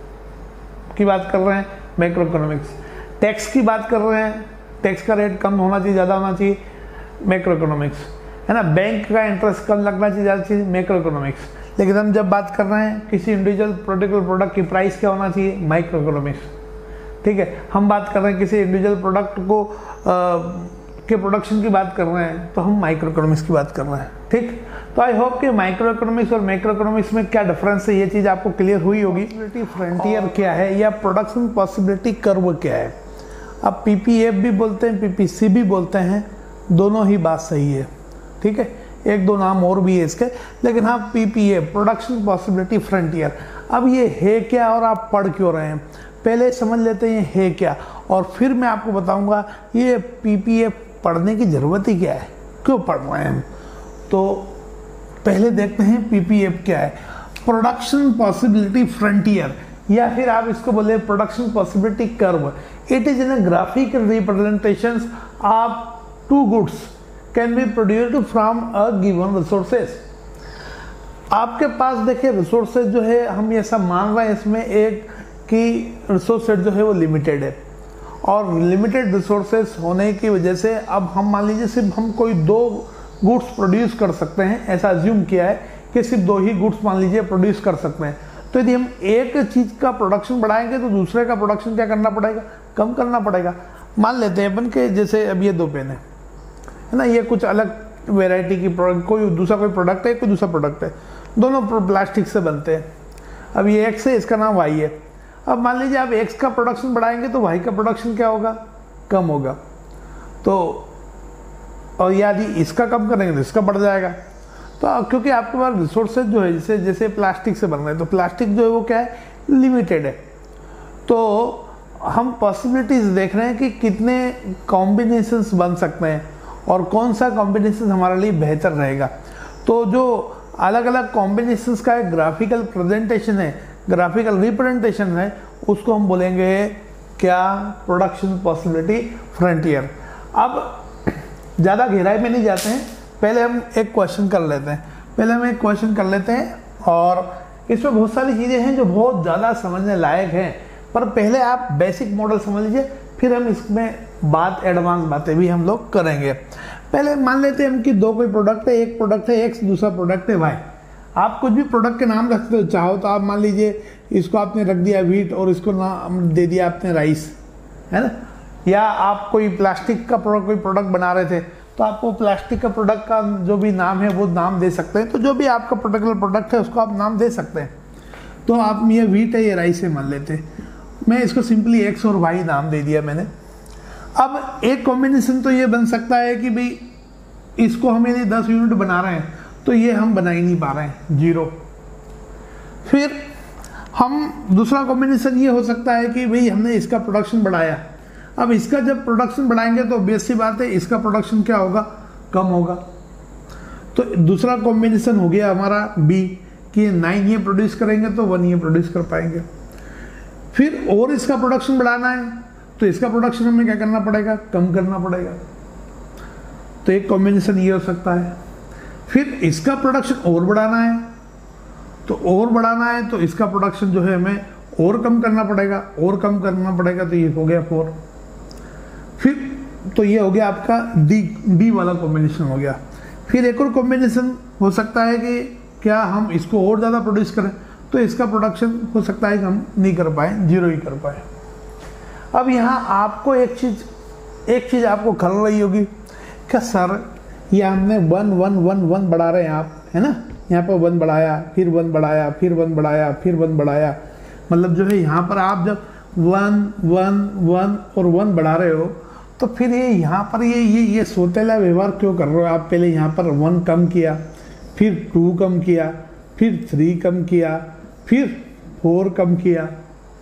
की बात कर रहे हैं मैक्रो इकोनॉमिक्स, टैक्स की बात कर रहे हैं, टैक्स का रेट कम होना चाहिए ज़्यादा होना चाहिए मैक्रो इकोनॉमिक्स, है ना, बैंक का इंटरेस्ट कम लगना चाहिए ज़्यादा चाहिए मैक्रो इकोनॉमिक्स। लेकिन हम जब बात कर रहे हैं किसी इंडिविजुअल पर्टिकुलर प्रोडक्ट की प्राइस क्या होना चाहिए माइक्रो इकोनॉमिक्स, ठीक है। हम बात कर रहे हैं किसी इंडिविजुअल प्रोडक्ट को आ, के प्रोडक्शन की बात कर रहे हैं तो हम माइक्रो इकोनॉमिक्स की बात कर रहे हैं, ठीक। तो आई होप कि माइक्रो इकोनॉमिक्स और मैक्रो इकोनॉमिक्स में क्या डिफरेंस है ये चीज़ आपको क्लियर हुई होगी। फ्रंटियर क्या है या प्रोडक्शन पॉसिबिलिटी कर्व क्या है। अब पीपीएफ भी बोलते हैं, पीपीसी भी बोलते हैं, दोनों ही बात सही है, ठीक है। एक दो नाम और भी है इसके, लेकिन हाँ पीपीएफ प्रोडक्शन पॉसिबिलिटी फ्रंटियर। अब ये है क्या और आप पढ़ क्यों रहे हैं, पहले समझ लेते हैं ये है क्या और फिर मैं आपको बताऊंगा ये पीपीएफ पढ़ने की ज़रूरत ही क्या है, क्यों पढ़ रहे हैं हम। तो पहले देखते हैं पीपीएफ क्या है। प्रोडक्शन पॉसिबिलिटी फ्रंटियर या फिर आप इसको बोले production possibility curve. It is in a graphical representation of two goods can be produced from a given resources. आपके पास देखिए रिसोर्सेज जो है हम ऐसा मान रहे हैं इसमें एक कि रिसोर्सेज जो है वो लिमिटेड है और लिमिटेड रिसोर्सेज होने की वजह से अब हम मान लीजिए सिर्फ हम कोई दो गुड्स प्रोड्यूस कर सकते हैं, ऐसा अज्यूम किया है कि सिर्फ दो ही गुड्स मान लीजिए प्रोड्यूस कर सकते हैं। तो यदि हम एक चीज़ का प्रोडक्शन बढ़ाएंगे तो दूसरे का प्रोडक्शन क्या करना पड़ेगा, कम करना पड़ेगा। मान लेते हैं अपन के जैसे अब ये दो पेन है, है ना, ये कुछ अलग वेराइटी की प्रोडक्ट, कोई दूसरा कोई प्रोडक्ट है, कोई दूसरा प्रोडक्ट है, दोनों प्लास्टिक से बनते हैं। अब ये एक्स है, इसका नाम वाई है। अब मान लीजिए आप एक्स का प्रोडक्शन बढ़ाएंगे तो वाई का प्रोडक्शन क्या होगा, कम होगा। तो और यदि इसका कम करेंगे तो इसका बढ़ जाएगा। तो क्योंकि आपके पास रिसोर्सेज जो है जैसे जैसे प्लास्टिक से बन रहे हैं तो प्लास्टिक जो है वो क्या है, लिमिटेड है। तो हम पॉसिबिलिटीज देख रहे हैं कि कितने कॉम्बिनेशंस बन सकते हैं और कौन सा कॉम्बिनेशन हमारे लिए बेहतर रहेगा। तो जो अलग अलग कॉम्बिनेशंस का एक ग्राफिकल प्रेजेंटेशन है, ग्राफिकल रिप्रेजेंटेशन है, उसको हम बोलेंगे क्या, प्रोडक्शन पॉसिबिलिटी फ्रंटियर। अब ज़्यादा गहराई में नहीं जाते हैं, पहले हम एक क्वेश्चन कर लेते हैं पहले हम एक क्वेश्चन कर लेते हैं और इसमें बहुत सारी चीज़ें हैं जो बहुत ज़्यादा समझने लायक हैं, पर पहले आप बेसिक मॉडल समझ लीजिए, फिर हम इसमें बात एडवांस बातें भी हम लोग करेंगे। पहले मान लेते हैं हम कि दो कोई प्रोडक्ट है, एक प्रोडक्ट है एक्स, दूसरा प्रोडक्ट है वाई। आप कुछ भी प्रोडक्ट के नाम रखते हो चाहो तो, आप मान लीजिए इसको आपने रख दिया व्हीट और इसको नाम दे दिया आपने राइस, है ना। या आप कोई प्लास्टिक का प्रोडक्ट कोई प्रोडक्ट बना रहे थे तो आपको प्लास्टिक का प्रोडक्ट का जो भी नाम है वो नाम दे सकते हैं। तो जो भी आपका पर्टिकुलर प्रोडक्ट है उसको आप नाम दे सकते हैं। तो आप ये व्हीट है, ये राइस है मान लेते हैं, मैं इसको सिंपली एक्स और वाई नाम दे दिया मैंने। अब एक कॉम्बिनेशन तो ये बन सकता है कि भाई इसको हम यदि दस यूनिट बना रहे हैं तो ये हम बना ही नहीं पा रहे हैं, जीरो। फिर हम दूसरा कॉम्बिनेशन ये हो सकता है कि भाई हमने इसका प्रोडक्शन बढ़ाया, अब इसका जब प्रोडक्शन बढ़ाएंगे तो ऑब्वियस सी बात है इसका प्रोडक्शन क्या होगा, कम होगा। तो दूसरा कॉम्बिनेशन हो गया हमारा बी कि नाइन ये प्रोड्यूस करेंगे तो वन ये प्रोड्यूस कर पाएंगे। फिर और इसका प्रोडक्शन बढ़ाना है तो इसका प्रोडक्शन हमें क्या करना पड़ेगा, कम करना पड़ेगा। तो एक कॉम्बिनेशन ये हो सकता है। फिर इसका प्रोडक्शन और बढ़ाना है तो और बढ़ाना है तो इसका प्रोडक्शन जो है हमें और कम करना पड़ेगा, और कम करना पड़ेगा, तो ये हो गया फोर। फिर तो ये हो गया आपका डी डी वाला कॉम्बिनेशन हो गया। फिर एक और कॉम्बिनेशन हो सकता है कि क्या हम इसको और ज़्यादा प्रोड्यूस करें तो इसका प्रोडक्शन हो सकता है कि हम नहीं कर पाए, जीरो ही कर पाए। अब यहाँ आपको एक चीज़ एक चीज़ आपको खल रही होगी क्या सर ये हमने वन वन वन वन बढ़ा रहे हैं आप, है ना, यहाँ पर वन बढ़ाया, फिर वन बढ़ाया, फिर वन बढ़ाया, फिर वन बढ़ाया, मतलब जो है यहाँ पर आप जब वन वन वन और वन बढ़ा रहे हो तो फिर ये यहाँ पर ये ये ये सोतेला व्यवहार क्यों कर रहे हो आप। पहले यहाँ पर वन कम किया, फिर टू कम किया, फिर थ्री कम किया, फिर फोर कम किया,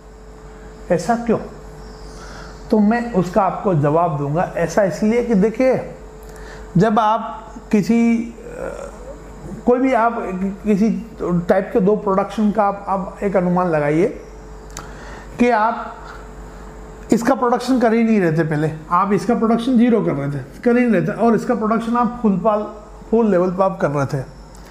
ऐसा क्यों? तो मैं उसका आपको जवाब दूंगा। ऐसा इसलिए कि देखिए जब आप किसी कोई भी आप किसी टाइप के दो प्रोडक्शन का आप, आप एक अनुमान लगाइए कि आप इसका प्रोडक्शन कर ही नहीं रहे थे, पहले आप इसका प्रोडक्शन जीरो कर रहे थे, कर ही नहीं रहे थे, और इसका प्रोडक्शन आप फुल पाल फुल लेवल पर आप कर रहे थे।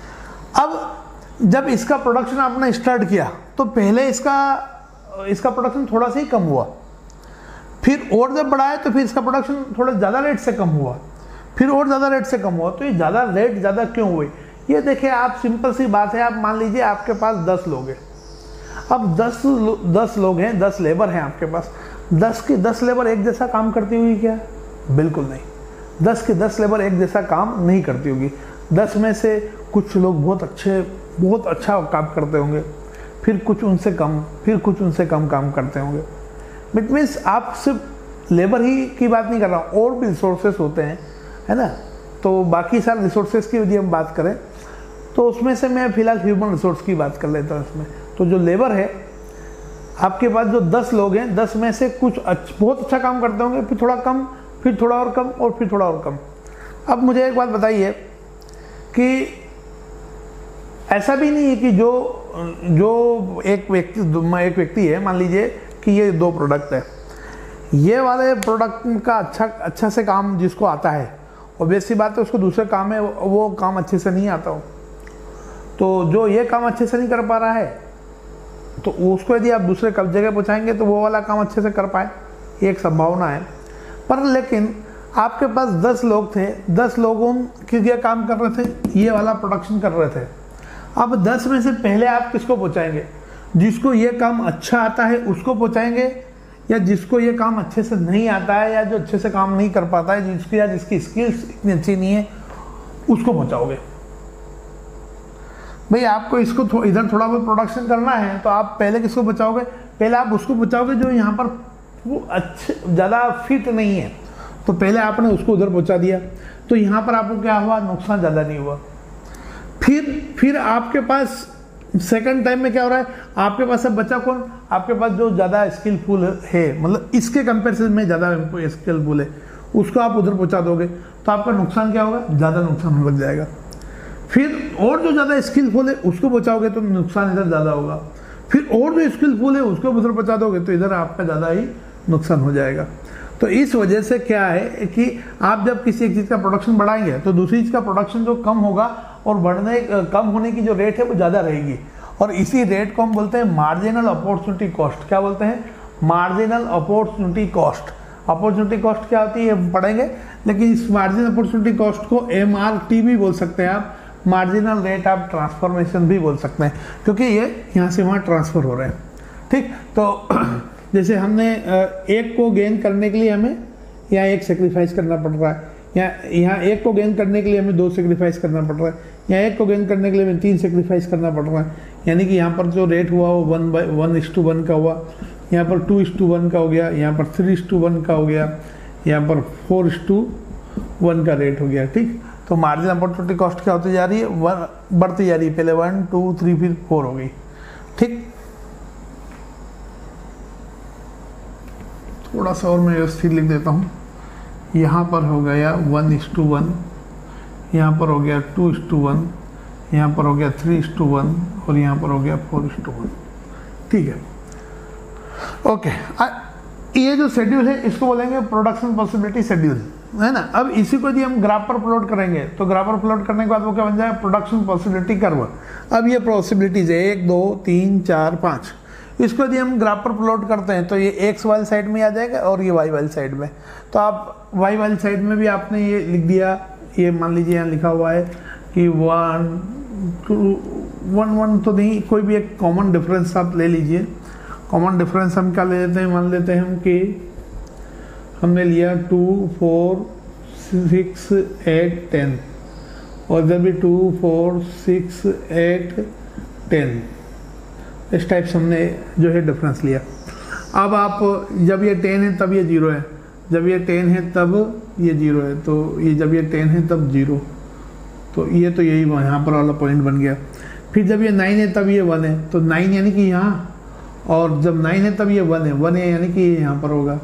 अब जब इसका प्रोडक्शन आपने स्टार्ट किया तो पहले इसका इसका प्रोडक्शन थोड़ा सा ही कम हुआ, फिर और जब बढ़ाया तो फिर इसका प्रोडक्शन थोड़ा ज़्यादा रेट से कम हुआ, फिर और ज़्यादा रेट से कम हुआ। तो ये ज़्यादा रेट ज़्यादा क्यों हुई? ये देखिए आप सिंपल सी बात है, आप मान लीजिए आपके पास दस लोग हैं, अब दस लो, दस लोग हैं, दस लेबर हैं आपके पास, दस की दस लेबर एक जैसा काम करती होगी क्या? बिल्कुल नहीं। दस की दस लेबर एक जैसा काम नहीं करती होगी। दस में से कुछ लोग बहुत अच्छे बहुत अच्छा काम करते होंगे, फिर कुछ उनसे कम, फिर कुछ उनसे कम काम करते होंगे। इट मीन्स आप सिर्फ लेबर ही की बात नहीं कर रहा हूँ, और भी रिसोर्सेस होते हैं, है ना। तो बाकी सारे रिसोर्सेज की यदि हम बात करें तो उसमें से मैं फिलहाल ह्यूमन रिसोर्स की बात कर लेता हूँ इसमें। तो जो लेबर है आपके पास, जो दस लोग हैं, दस में से कुछ अच्छ, बहुत अच्छा काम करते होंगे, फिर थोड़ा कम, फिर थोड़ा और कम, और फिर थोड़ा और कम। अब मुझे एक बात बताइए कि ऐसा भी नहीं है कि जो जो एक व्यक्ति एक व्यक्ति है, मान लीजिए कि ये दो प्रोडक्ट है, ये वाले प्रोडक्ट का अच्छा अच्छा से काम जिसको आता है, ऑब्वियस सी बात है उसको दूसरे काम है वो काम अच्छे से नहीं आता हो। तो जो ये काम अच्छे से नहीं कर पा रहा है तो उसको यदि आप दूसरे कब जगह पहुँचाएंगे तो वो वाला काम अच्छे से कर पाए, ये एक संभावना है। पर लेकिन आपके पास दस लोग थे, दस लोगों किस ये काम कर रहे थे, ये वाला प्रोडक्शन कर रहे थे। अब दस में से पहले आप किसको पहुँचाएंगे? जिसको ये काम अच्छा आता है उसको पहुँचाएंगे, या जिसको ये काम अच्छे से नहीं आता है, या जो अच्छे से काम नहीं कर पाता है, जिसकी या जिसकी स्किल्स इतनी अच्छी नहीं है, उसको पहुँचाओगे? भाई आपको इसको थो, इधर थोड़ा बहुत प्रोडक्शन करना है तो आप पहले किसको बचाओगे? पहले आप उसको बचाओगे जो यहाँ पर वो अच्छे ज़्यादा फिट नहीं है, तो पहले आपने उसको उधर पहुँचा दिया, तो यहाँ पर आपको क्या हुआ? नुकसान ज़्यादा नहीं हुआ। फिर फिर आपके पास सेकंड टाइम में क्या हो रहा है? आपके पास अब बचा कौन? आपके पास जो ज़्यादा स्किलफुल है, मतलब इसके कंपेरिजन में ज़्यादा स्किलफुल है, उसको आप उधर पहुँचा दोगे तो आपका नुकसान क्या होगा? ज़्यादा नुकसान लग जाएगा। फिर और जो ज़्यादा स्किलफुल है उसको बचाओगे तो नुकसान इधर ज़्यादा होगा, फिर और जो स्किलफुल है उसको उधर बचा दोगे तो इधर आपका ज़्यादा ही नुकसान हो जाएगा। तो इस वजह से क्या है कि आप जब किसी एक चीज़ का प्रोडक्शन बढ़ाएंगे तो दूसरी चीज़ का प्रोडक्शन जो कम होगा और बढ़ने कम होने की जो रेट है वो ज़्यादा रहेगी, और इसी रेट को हम बोलते हैं मार्जिनल अपॉर्चुनिटी कॉस्ट। क्या बोलते हैं? Marginal opportunity cost. Opportunity cost क्या होती है हम पढ़ेंगे, लेकिन इस मार्जिनल अपॉर्चुनिटी कॉस्ट को एम आर टी भी बोल सकते हैं आप, मार्जिनल रेट ऑफ ट्रांसफॉर्मेशन भी बोल सकते हैं, क्योंकि ये यहाँ से वहाँ ट्रांसफ़र हो रहे हैं। ठीक, तो जैसे हमने एक को गेन करने के लिए हमें यहाँ एक सेक्रीफाइस करना पड़ रहा है, यहाँ यहाँ एक को गेन करने के लिए हमें दो सेक्रीफाइस करना पड़ रहा है, यहाँ एक को गेन करने के लिए हमें तीन सेक्रीफाइस करना पड़ रहा है, यानी कि यहाँ पर जो रेट हुआ वो वन बाई वन इस टू वन का हुआ, यहाँ पर टू इस टू वन का हो गया, यहाँ पर थ्री इस टू वन का हो गया, यहाँ पर फोर इस टू वन का रेट हो गया। ठीक, तो मार्जिन अपॉर्चुनिटी कॉस्ट क्या होती जा रही है? वन बढ़ती जा रही है, पहले वन टू थ्री फिर फोर हो गई। ठीक, थोड़ा सा और मैं व्यवस्थित लिख देता हूँ। यहाँ पर हो गया वन इस टू वन, यहाँ पर हो गया टू इस टू वन, यहाँ पर हो गया थ्री इस टू वन और यहाँ पर हो गया फोर इस टू वन। ठीक है, ओके। ये जो शेड्यूल है इसको बोलेंगे प्रोडक्शन पॉसिबिलिटी शेड्यूल, है ना। अब इसी को यदि हम ग्राफ पर प्लॉट करेंगे तो ग्राफ पर प्लॉट करने के बाद वो क्या बन जाएगा? Production possibility curve. अब ये पॉसिबिलिटीज है एक दो तीन चार पाँच, इसको यदि हम ग्राफ पर प्लॉट करते हैं तो ये एक्स वाली साइड में आ जाएगा और ये वाई वाली साइड में। तो आप वाई वाली साइड में भी आपने ये लिख दिया, ये मान लीजिए यहाँ लिखा हुआ है कि वन टू वन वन तो नहीं, कोई भी एक कॉमन डिफरेंस आप ले लीजिए। कॉमन डिफरेंस हम क्या ले लेते हैं? मान लेते हैं हम कि हमने लिया two four six eight ten और इधर भी two four six eight ten, इस टाइप से हमने जो है डिफरेंस लिया। अब आप जब ये टेन है तब ये जीरो है, जब ये टेन है तब ये जीरो है, तो ये जब ये टेन है तब जीरो, तो ये तो यही यहाँ पर वाला पॉइंट बन गया। फिर जब ये नाइन है तब ये वन है, तो नाइन यानी कि यहाँ, और जब नाइन है तब ये वन है, वन है यानी कि ये यहाँ पर होगा।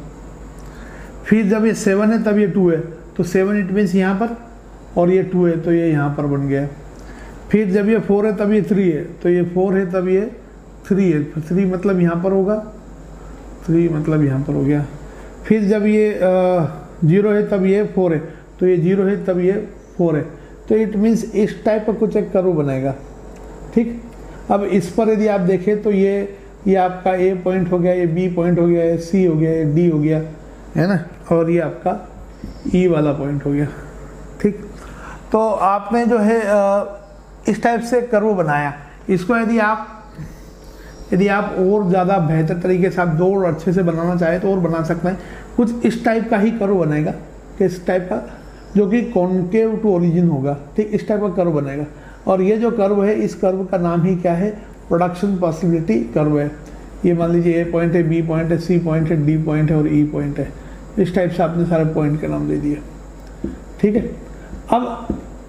फिर जब ये सेवन है तब ये टू है, तो सेवन इट मीन्स यहाँ पर, और ये टू है तो ये यहाँ पर बन गया। फिर जब ये फोर है तब ये थ्री है, तो ये फोर है तब ये थ्री है, थ्री मतलब यहाँ पर होगा, थ्री मतलब यहाँ पर हो गया। फिर जब ये जीरो है तब ये फोर है, तो ये जीरो है तब ये फोर है, तो इट मीन्स इस टाइप का कुछ एक कर्व बनेगा। ठीक, अब इस पर यदि आप देखें तो ये ये आपका ए पॉइंट हो गया, ये बी पॉइंट हो गया, ये सी हो गया, ये डी हो गया, है ना, और ये आपका ई वाला पॉइंट हो गया। ठीक, तो आपने जो है इस टाइप से कर्व बनाया। इसको यदि आप यदि आप और ज़्यादा बेहतर तरीके से आप दो और अच्छे से बनाना चाहें तो और बना सकते हैं। कुछ इस टाइप का ही कर्व बनेगा, किस टाइप का, जो कि कॉन्केव टू ओरिजिन होगा। ठीक, इस टाइप का कर्व बनेगा, और ये जो कर्व है इस कर्व का नाम ही क्या है? प्रोडक्शन पॉसिबिलिटी कर्व है। ये मान लीजिए ए पॉइंट है, बी पॉइंट है, सी पॉइंट है, डी पॉइंट है और ई पॉइंट है। इस टाइप से आपने सारे पॉइंट के नाम दे दिए। ठीक है, अब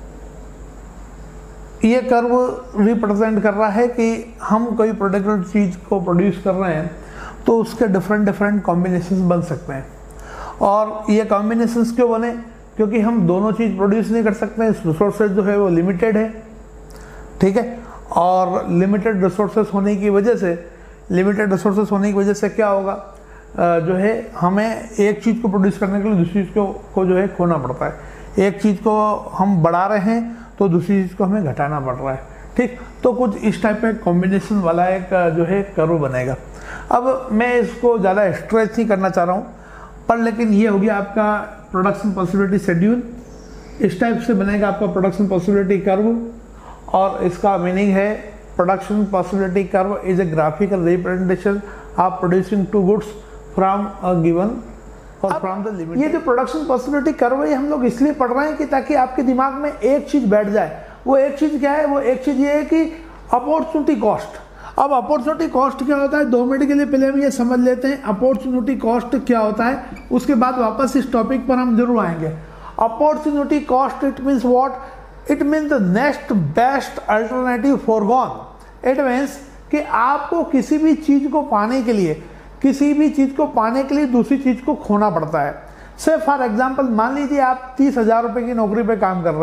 ये कर्व रिप्रेजेंट कर रहा है कि हम कोई पर्टिकुलर चीज़ को प्रोड्यूस कर रहे हैं तो उसके डिफरेंट डिफरेंट कॉम्बिनेशंस बन सकते हैं। और ये कॉम्बिनेशंस क्यों बने? क्योंकि हम दोनों चीज़ प्रोड्यूस नहीं कर सकते, रिसोर्सेज जो है वो लिमिटेड है। ठीक है, और लिमिटेड रिसोर्सेज होने की वजह से लिमिटेड रिसोर्सेज होने की वजह से क्या होगा, जो है हमें एक चीज़ को प्रोड्यूस करने के लिए दूसरी चीज़ को, को जो है खोना पड़ता है। एक चीज़ को हम बढ़ा रहे हैं तो दूसरी चीज़ को हमें घटाना पड़ रहा है। ठीक, तो कुछ इस टाइप का कॉम्बिनेशन वाला एक जो है कर्व बनेगा। अब मैं इसको ज़्यादा स्ट्रेच नहीं करना चाह रहा हूँ, पर लेकिन ये हो गया आपका प्रोडक्शन पॉसिबिलिटी शेड्यूल। इस टाइप से बनेगा आपका प्रोडक्शन पॉसिबिलिटी कर्व, और इसका मीनिंग है production possibility curve is a graphical representation of producing two goods from a given और फ्रॉम द लिमिट। ये जो प्रोडक्शन पॉसिबिलिटी कर्व है हम लोग इसलिए पढ़ रहे हैं कि ताकि आपके दिमाग में एक चीज़ बैठ जाए। वो एक चीज़ क्या है? वो एक चीज़ ये है कि अपॉर्चुनिटी कॉस्ट। अब अपॉर्चुनिटी कॉस्ट क्या होता है, दो मिनट के लिए पहले हम ये समझ लेते हैं अपॉर्चुनिटी कॉस्ट क्या होता है, उसके बाद वापस इस टॉपिक पर हम जरूर आएंगे। Opportunity cost it means what? It means the next best alternative forgone. It means कि आपको किसी भी चीज़ को पाने के लिए किसी भी चीज़ को पाने के लिए दूसरी चीज़ को खोना पड़ता है। से फॉर एग्जाम्पल मान लीजिए आप तीस हज़ार रुपये की नौकरी पे काम कर रहे हैं,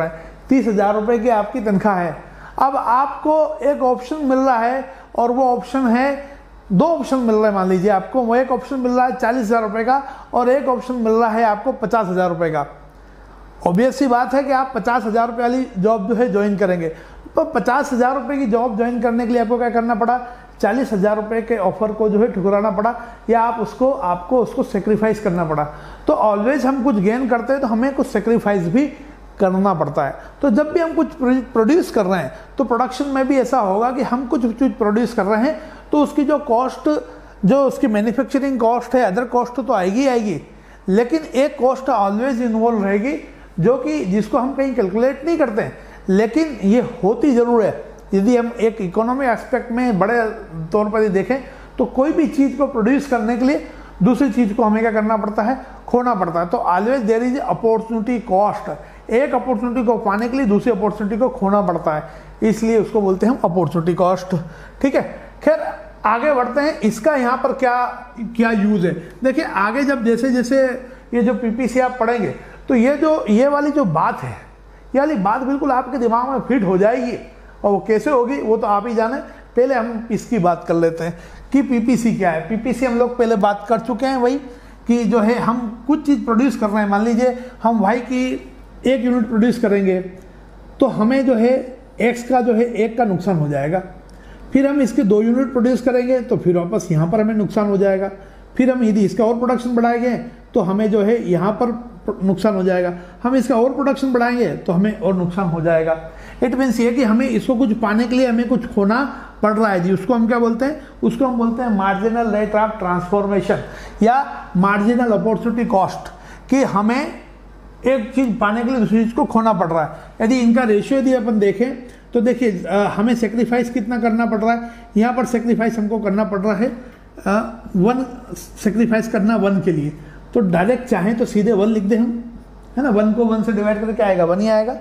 तीस हजार रुपये की आपकी तनख्वाह है। अब आपको एक ऑप्शन मिल रहा है और वो ऑप्शन है, दो ऑप्शन मिल रहे हैं मान लीजिए आपको, वो एक ऑप्शन मिल रहा है चालीस हजार रुपये का और एक ऑप्शन मिल रहा है आपको पचास हजार रुपये का। ऑब्वियस सी बात है कि आप पचास हजार रुपये वाली जॉब जो है ज्वाइन करेंगे, तो पचास हजार रुपये की जॉब ज्वाइन करने के लिए आपको क्या करना पड़ा, चालीस हजार रुपये के ऑफर को जो है ठुकराना पड़ा, या आप उसको आपको उसको सेक्रीफाइस करना पड़ा। तो ऑलवेज हम कुछ गेन करते हैं तो हमें कुछ सेक्रीफाइस भी करना पड़ता है। तो जब भी हम कुछ प्रोड्यूस कर रहे हैं तो प्रोडक्शन में भी ऐसा होगा कि हम कुछ चीज़ प्रोड्यूस कर रहे हैं तो उसकी जो कॉस्ट, जो उसकी मैन्युफैक्चरिंग कॉस्ट है, अदर कॉस्ट तो आएगी आएगी, लेकिन एक कॉस्ट ऑलवेज इन्वॉल्व रहेगी जो कि जिसको हम कहीं कैलकुलेट नहीं करते हैं, लेकिन ये होती ज़रूर है। यदि हम एक इकोनॉमिक एस्पेक्ट में बड़े तौर पर देखें तो कोई भी चीज़ को प्रोड्यूस करने के लिए दूसरी चीज़ को हमें क्या करना पड़ता है, खोना पड़ता है। तो always there is opportunity cost, एक अपॉर्चुनिटी को पाने के लिए दूसरी अपॉर्चुनिटी को खोना पड़ता है, इसलिए उसको बोलते हैं हम अपॉर्चुनिटी कॉस्ट। ठीक है, खैर आगे बढ़ते हैं, इसका यहाँ पर क्या क्या यूज़ है। देखिए आगे जब जैसे जैसे ये जो पीपीसी आप पढ़ेंगे तो ये जो ये वाली जो बात है, ये वाली बात बिल्कुल आपके दिमाग में फिट हो जाएगी, और वो कैसे होगी वो तो आप ही जाने। पहले हम इसकी बात कर लेते हैं कि पीपीसी क्या है। पीपीसी हम लोग पहले बात कर चुके हैं वही कि जो है हम कुछ चीज़ प्रोड्यूस कर रहे हैं, मान लीजिए हम वाई की एक यूनिट प्रोड्यूस करेंगे तो हमें जो है एक्स का जो है एक का नुकसान हो जाएगा, फिर हम इसके दो यूनिट प्रोड्यूस करेंगे तो फिर वापस यहाँ पर हमें नुकसान हो जाएगा, फिर हम यदि इसका और प्रोडक्शन बढ़ाएंगे तो हमें जो है यहाँ पर नुकसान हो जाएगा, हम इसका और प्रोडक्शन बढ़ाएंगे तो हमें और नुकसान हो जाएगा। इट मीन्स ये कि हमें इसको कुछ पाने के लिए हमें कुछ खोना पड़ रहा है जी, उसको हम क्या बोलते हैं, उसको हम बोलते हैं मार्जिनल रेट ऑफ ट्रांसफॉर्मेशन या मार्जिनल अपॉर्चुनिटी कॉस्ट, कि हमें एक चीज़ पाने के लिए दूसरी चीज़ को खोना पड़ रहा है। यदि इनका रेशियो यदि अपन देखें तो देखिए हमें सेक्रीफाइस कितना करना पड़ रहा है, यहाँ पर सेक्रीफाइस हमको करना पड़ रहा है आ, वन सेक्रीफाइस करना वन के लिए, तो डायरेक्ट चाहें तो सीधे वन लिख दें हम, है ना, वन को वन से डिवाइड करके क्या आएगा, वन ही आएगा।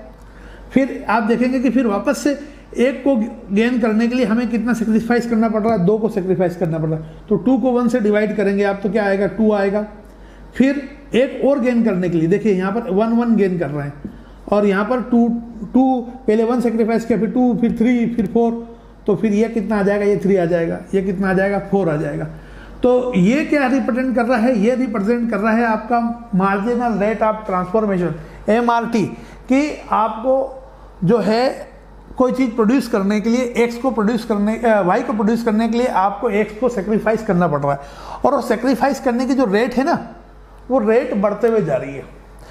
फिर आप देखेंगे कि फिर वापस से एक को गेन करने के लिए हमें कितना सेक्रीफाइस करना पड़ रहा है, दो को सेक्रीफाइस करना पड़ रहा है, तो टू को वन से डिवाइड करेंगे आप तो क्या आएगा, टू आएगा। फिर एक और गेन करने के लिए देखिए यहाँ पर वन वन गेन कर रहे हैं और यहाँ पर टू टू पहले वन सेक्रीफाइस किया, फिर टू, फिर थ्री, फिर फोर, तो फिर ये कितना आ जाएगा, ये थ्री आ जाएगा, ये कितना आ जाएगा, फोर आ जाएगा। तो ये क्या रिप्रेजेंट कर रहा है, ये रिप्रेजेंट कर रहा है आपका marginal rate of transformation M R T, कि आपको जो है कोई चीज़ प्रोड्यूस करने के लिए एक्स को प्रोड्यूस करने वाई को प्रोड्यूस करने के लिए आपको एक्स को सेक्रीफाइस करना पड़ रहा है, और वो सेक्रीफाइस करने की जो रेट है ना वो रेट बढ़ते हुए जा रही है।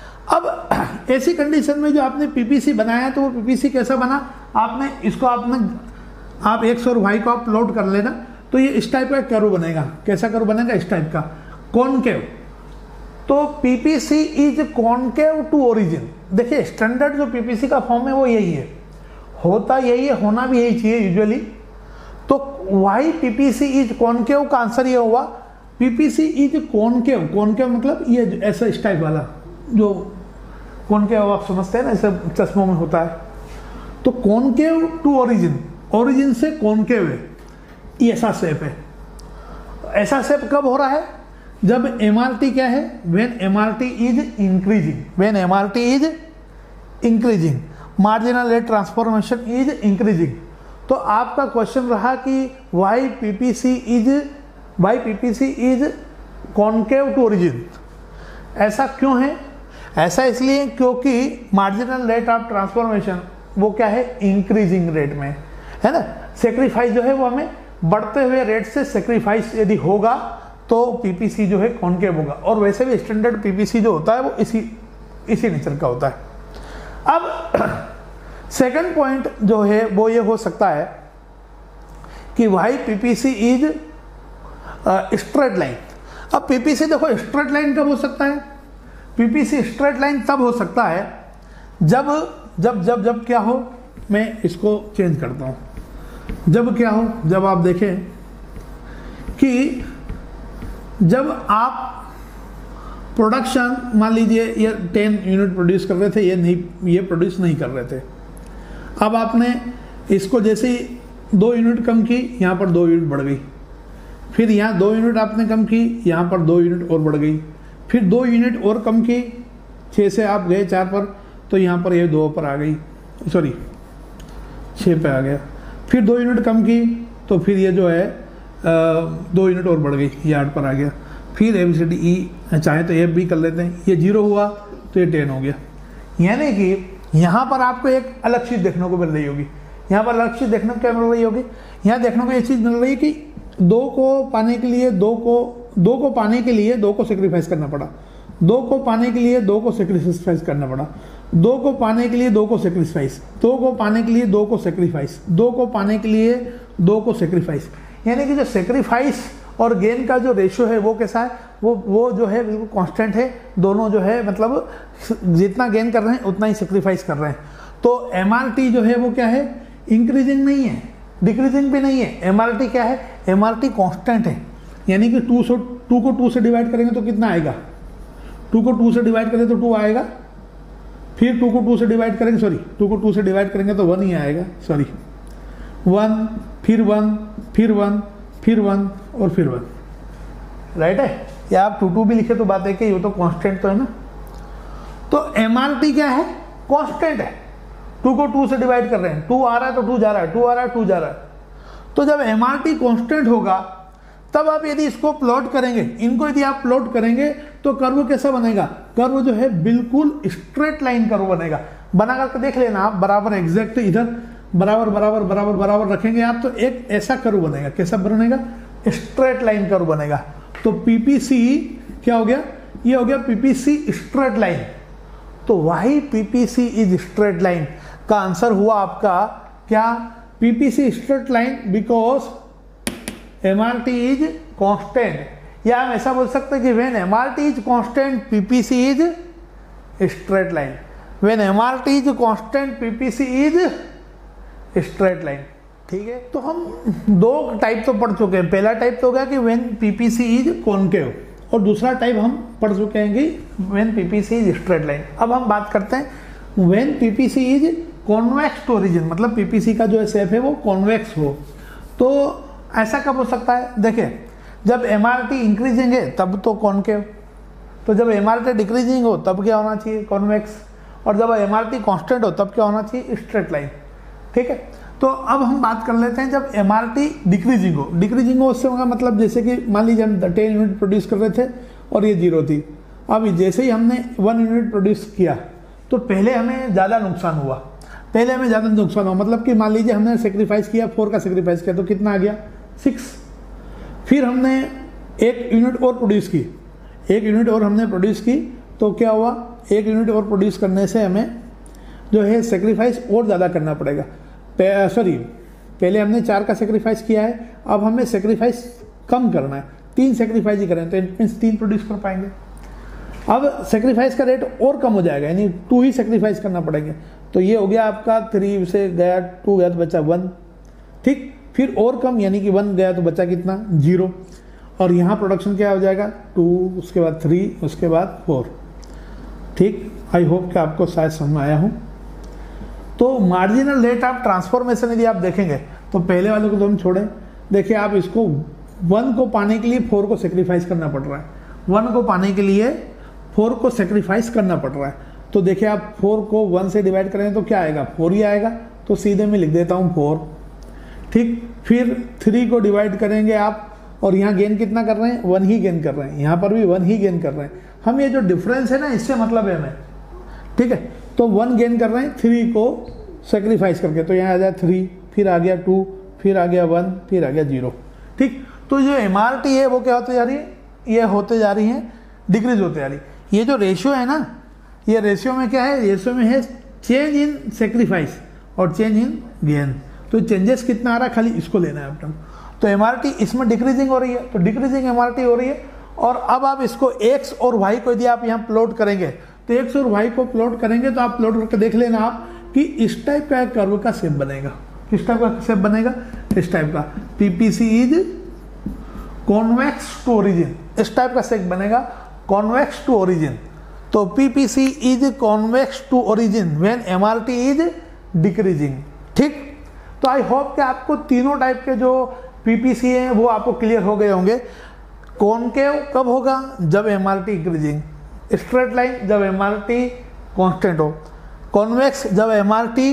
अब ऐसी कंडीशन में जो आपने पीपीसी बनाया है तो वो पीपीसी कैसा बना, आपने इसको आपने आप एक्स और वाई को आप प्लॉट कर लेना तो ये इस टाइप का कर्व बनेगा। कैसा कर्व बनेगा, इस टाइप का कॉनकेव। तो PPC is concave to origin. देखिए स्टैंडर्ड जो पीपीसी का फॉर्म है वो यही है, होता यही है, होना भी यही चाहिए यूजुअली। तो वाई पीपीसी इज कॉनकेव का आंसर ये हुआ, पीपीसी इज कॉनकेव। कॉनकेव मतलब ये ऐसा इस टाइप वाला, जो कॉनकेव आप समझते हैं ना, ऐसे चश्मों में होता है। तो कॉनकेव टू ओरिजिन, ओरिजिन से कॉनकेव है, ये ऐसा शेप है। ऐसा शेप कब हो रहा है, जब एमआरटी क्या है, when MRT is increasing, when MRT is increasing, marginal rate transformation is increasing. तो आपका क्वेश्चन रहा कि why PPC is why PPC is concave to origin. ऐसा क्यों है, ऐसा इसलिए क्योंकि मार्जिनल रेट ऑफ ट्रांसफॉर्मेशन वो क्या है, इंक्रीजिंग रेट में है ना। सेक्रीफाइस जो है वो हमें बढ़ते हुए रेट से सेक्रीफाइस यदि होगा तो पीपीसी जो है कॉनकेव होगा, और वैसे भी स्टैंडर्ड पीपीसी जो होता है वो इसी इसी नेचर का होता है। अब सेकंड पॉइंट जो है वो ये हो सकता है कि why PPC is straight line. अब पीपीसी देखो स्ट्रेट लाइन कब हो सकता है, पीपीसी स्ट्रेट लाइन तब हो सकता है जब जब जब जब क्या हो, मैं इसको चेंज करता हूं, जब क्या हो, जब आप देखें कि जब आप प्रोडक्शन मान लीजिए ये टेन यूनिट प्रोड्यूस कर रहे थे, ये नहीं ये प्रोड्यूस नहीं कर रहे थे। अब आपने इसको जैसे ही दो यूनिट कम की, यहाँ पर दो यूनिट बढ़ गई, फिर यहाँ दो यूनिट आपने कम की, यहाँ पर दो यूनिट और बढ़ गई, फिर दो यूनिट और कम की, छः से आप गए चार पर, तो यहाँ पर ये दो पर आ गई, सॉरी छः पे आ गया, फिर दो यूनिट कम की तो फिर ये जो है आ, दो यूनिट और बढ़ गई, ये आठ पर आ गया। फिर A B C D E चाहे तो एफ भी कर लेते हैं, ये जीरो हुआ तो ये टेन हो गया। यानी कि यहाँ पर आपको एक अलग चीज़ देखने को मिल रही होगी, यहाँ पर अलग चीज़ देखने को क्या मिल रही होगी, यहाँ देखने को ये चीज़ मिल रही है कि दो को पाने के लिए दो को दो को पाने के लिए दो को सेक्रीफाइस करना पड़ा, दो को पाने के लिए दो को सेक्रीफाइस करना पड़ा, दो को पाने के लिए दो को सेक्रीफाइस, दो को पाने के लिए दो को सेक्रीफाइस, दो को पाने के लिए दो को सेक्रीफाइस। यानी कि जो सेक्रीफाइस और गेन का जो रेशियो है वो कैसा है, वो वो जो है बिल्कुल कांस्टेंट है। दोनों जो है मतलब जितना गेन कर रहे हैं उतना ही सेक्रीफाइस कर रहे हैं। तो एम आर टी जो है वो क्या है, इंक्रीजिंग नहीं है, डिक्रीजिंग भी नहीं है। एम आर टी क्या है, एम आर टी कॉन्स्टेंट है। यानी कि टू सौ टू को टू से डिवाइड करेंगे तो कितना आएगा, टू को टू से डिवाइड करें तो टू आएगा, फिर टू को टू से डिवाइड करेंगे सॉरी टू को टू से डिवाइड करेंगे तो वन ही आएगा, सॉरी वन, फिर वन, फिर वन, फिर वन और फिर वन, राइट है। या आप टू टू भी लिखे तो बात है कि ये तो कांस्टेंट तो है ना। तो एम आर टी क्या है, कांस्टेंट है। टू को टू से डिवाइड कर रहे हैं, टू आ रहा है तो टू जा रहा है, टू आ रहा है टू जा रहा है। तो जब एम आर टी कांस्टेंट होगा तब आप यदि इसको प्लॉट करेंगे, इनको यदि आप प्लॉट करेंगे तो कर्व कैसा बनेगा, कर्व जो है बिल्कुल स्ट्रेट लाइन कर्व बनेगा। बना करके देख लेना आप, बराबर एग्जैक्ट इधर बराबर बराबर बराबर बराबर रखेंगे आप तो एक ऐसा कर्व बनेगा। कैसा बनेगा, स्ट्रेट लाइन कर्व बनेगा। तो पीपीसी क्या हो गया, ये हो गया पीपीसी स्ट्रेट लाइन। तो why PPC is straight line का आंसर हुआ आपका क्या, PPC straight line because MRT is constant. या हम ऐसा बोल सकते हैं कि when MRT is constant PPC is straight line, when MRT is constant PPC is straight line. ठीक है, तो हम दो टाइप तो पढ़ चुके हैं। पहला टाइप तो हो गया कि व्हेन पीपीसी इज कॉनकेव, और दूसरा टाइप हम पढ़ चुके हैं कि when PPC is straight line. अब हम बात करते हैं when PPC is convex to origin, मतलब पीपीसी का जो शेप है वो कॉन्वेक्स हो। तो ऐसा कब हो सकता है, देखिए जब एमआरटी इंक्रीजिंग है तब तो कॉनकेव, तो जब एमआरटी डिक्रीजिंग हो तब क्या होना चाहिए, कॉन्वेक्स, और जब एमआरटी कांस्टेंट हो तब क्या होना चाहिए, स्ट्रेट लाइन। ठीक है, तो अब हम बात कर लेते हैं जब एमआरटी डिक्रीजिंग हो। डिक्रीजिंग हो उससे होगा मतलब जैसे कि मान लीजिए हम टेन यूनिट प्रोड्यूस कर रहे थे और ये जीरो थी। अब जैसे ही हमने वन यूनिट प्रोड्यूस किया तो पहले हमें ज़्यादा नुकसान हुआ, पहले हमें ज़्यादा नुकसान हुआ मतलब कि मान लीजिए हमने सेक्रीफाइस किया, फोर का सेक्रीफाइस किया तो कितना आ गया, सिक्स। फिर हमने एक यूनिट और प्रोड्यूस की, एक यूनिट और हमने प्रोड्यूस की तो क्या हुआ, एक यूनिट और प्रोड्यूस करने से हमें जो है सेक्रीफाइस और ज़्यादा करना पड़ेगा। सॉरी पहले हमने चार का सेक्रीफाइस किया है, अब हमें सेक्रीफाइस कम करना है, तीन सेक्रीफाइस ही करें तो इट मीन्स तीन प्रोड्यूस कर पाएंगे। अब सेक्रीफाइस का रेट और कम हो जाएगा, यानी टू ही सेक्रीफाइस करना पड़ेंगे। तो ये हो गया आपका थ्री से गया टू गया तो बचा वन, ठीक। फिर और कम यानी कि वन गया तो बचा कितना, जीरो। और यहाँ प्रोडक्शन क्या हो जाएगा, टू, उसके बाद थ्री, उसके बाद फोर। ठीक, आई होप कि आपको शायद समझ में आया हूँ। तो मार्जिनल रेट ऑफ ट्रांसफॉर्मेशन यदि आप देखेंगे तो पहले वाले को तो हम छोड़ें, देखिए आप इसको वन को पाने के लिए फोर को सेक्रीफाइस करना पड़ रहा है, वन को पाने के लिए फोर को सेक्रीफाइस करना पड़ रहा है। तो देखिए आप फोर को वन से डिवाइड करें तो क्या आएगा, फोर ही आएगा। तो सीधे मैं लिख देता हूँ फोर, ठीक। फिर थ्री को डिवाइड करेंगे आप, और यहाँ गेन कितना कर रहे हैं, वन ही गेन कर रहे हैं, यहाँ पर भी वन ही गेन कर रहे हैं। हम ये जो डिफरेंस है ना इससे मतलब है हमें, ठीक है। तो वन गेन कर रहे हैं थ्री को सेक्रीफाइस करके, तो यहाँ आ जाए थ्री, फिर आ गया टू, फिर आ गया वन, फिर आ गया जीरो, ठीक। तो जो एम आर टी है वो क्या होते जा रही है, ये होते जा रही है डिक्रीज होते जा रही है। ये जो रेशियो है ना, ये रेशियो में क्या है, रेशियो में है चेंज इन सेक्रीफाइस और चेंज इन गेन। तो चेंजेस कितना आ रहा है खाली इसको लेना है आपको। तो एम आर टी इसमें डिक्रीजिंग हो रही है, तो डिक्रीजिंग एम आर टी हो रही है। और अब आप इसको एक्स और वाई को यदि आप यहाँ प्लॉट करेंगे तो एक्स और वाई को प्लॉट करेंगे तो आप प्लॉट करके देख लेना आप कि इस टाइप का एक कर्व का शेप बनेगा। किस टाइप का शेप बनेगा, इस टाइप का। PPC is convex to origin, इस टाइप का शेप बनेगा, कॉन्वेक्स टू ओरिजिन। तो PPC is convex to origin when MRT is decreasing, ठीक। तो आई होप कि आपको तीनों टाइप के जो पीपीसी हैं वो आपको क्लियर हो गए होंगे। कॉनकेव कब होगा, जब एमआरटी इंक्रीजिंग, स्ट्रेट लाइन जब एमआरटी कांस्टेंट हो, कॉन्वेक्स जब एमआरटी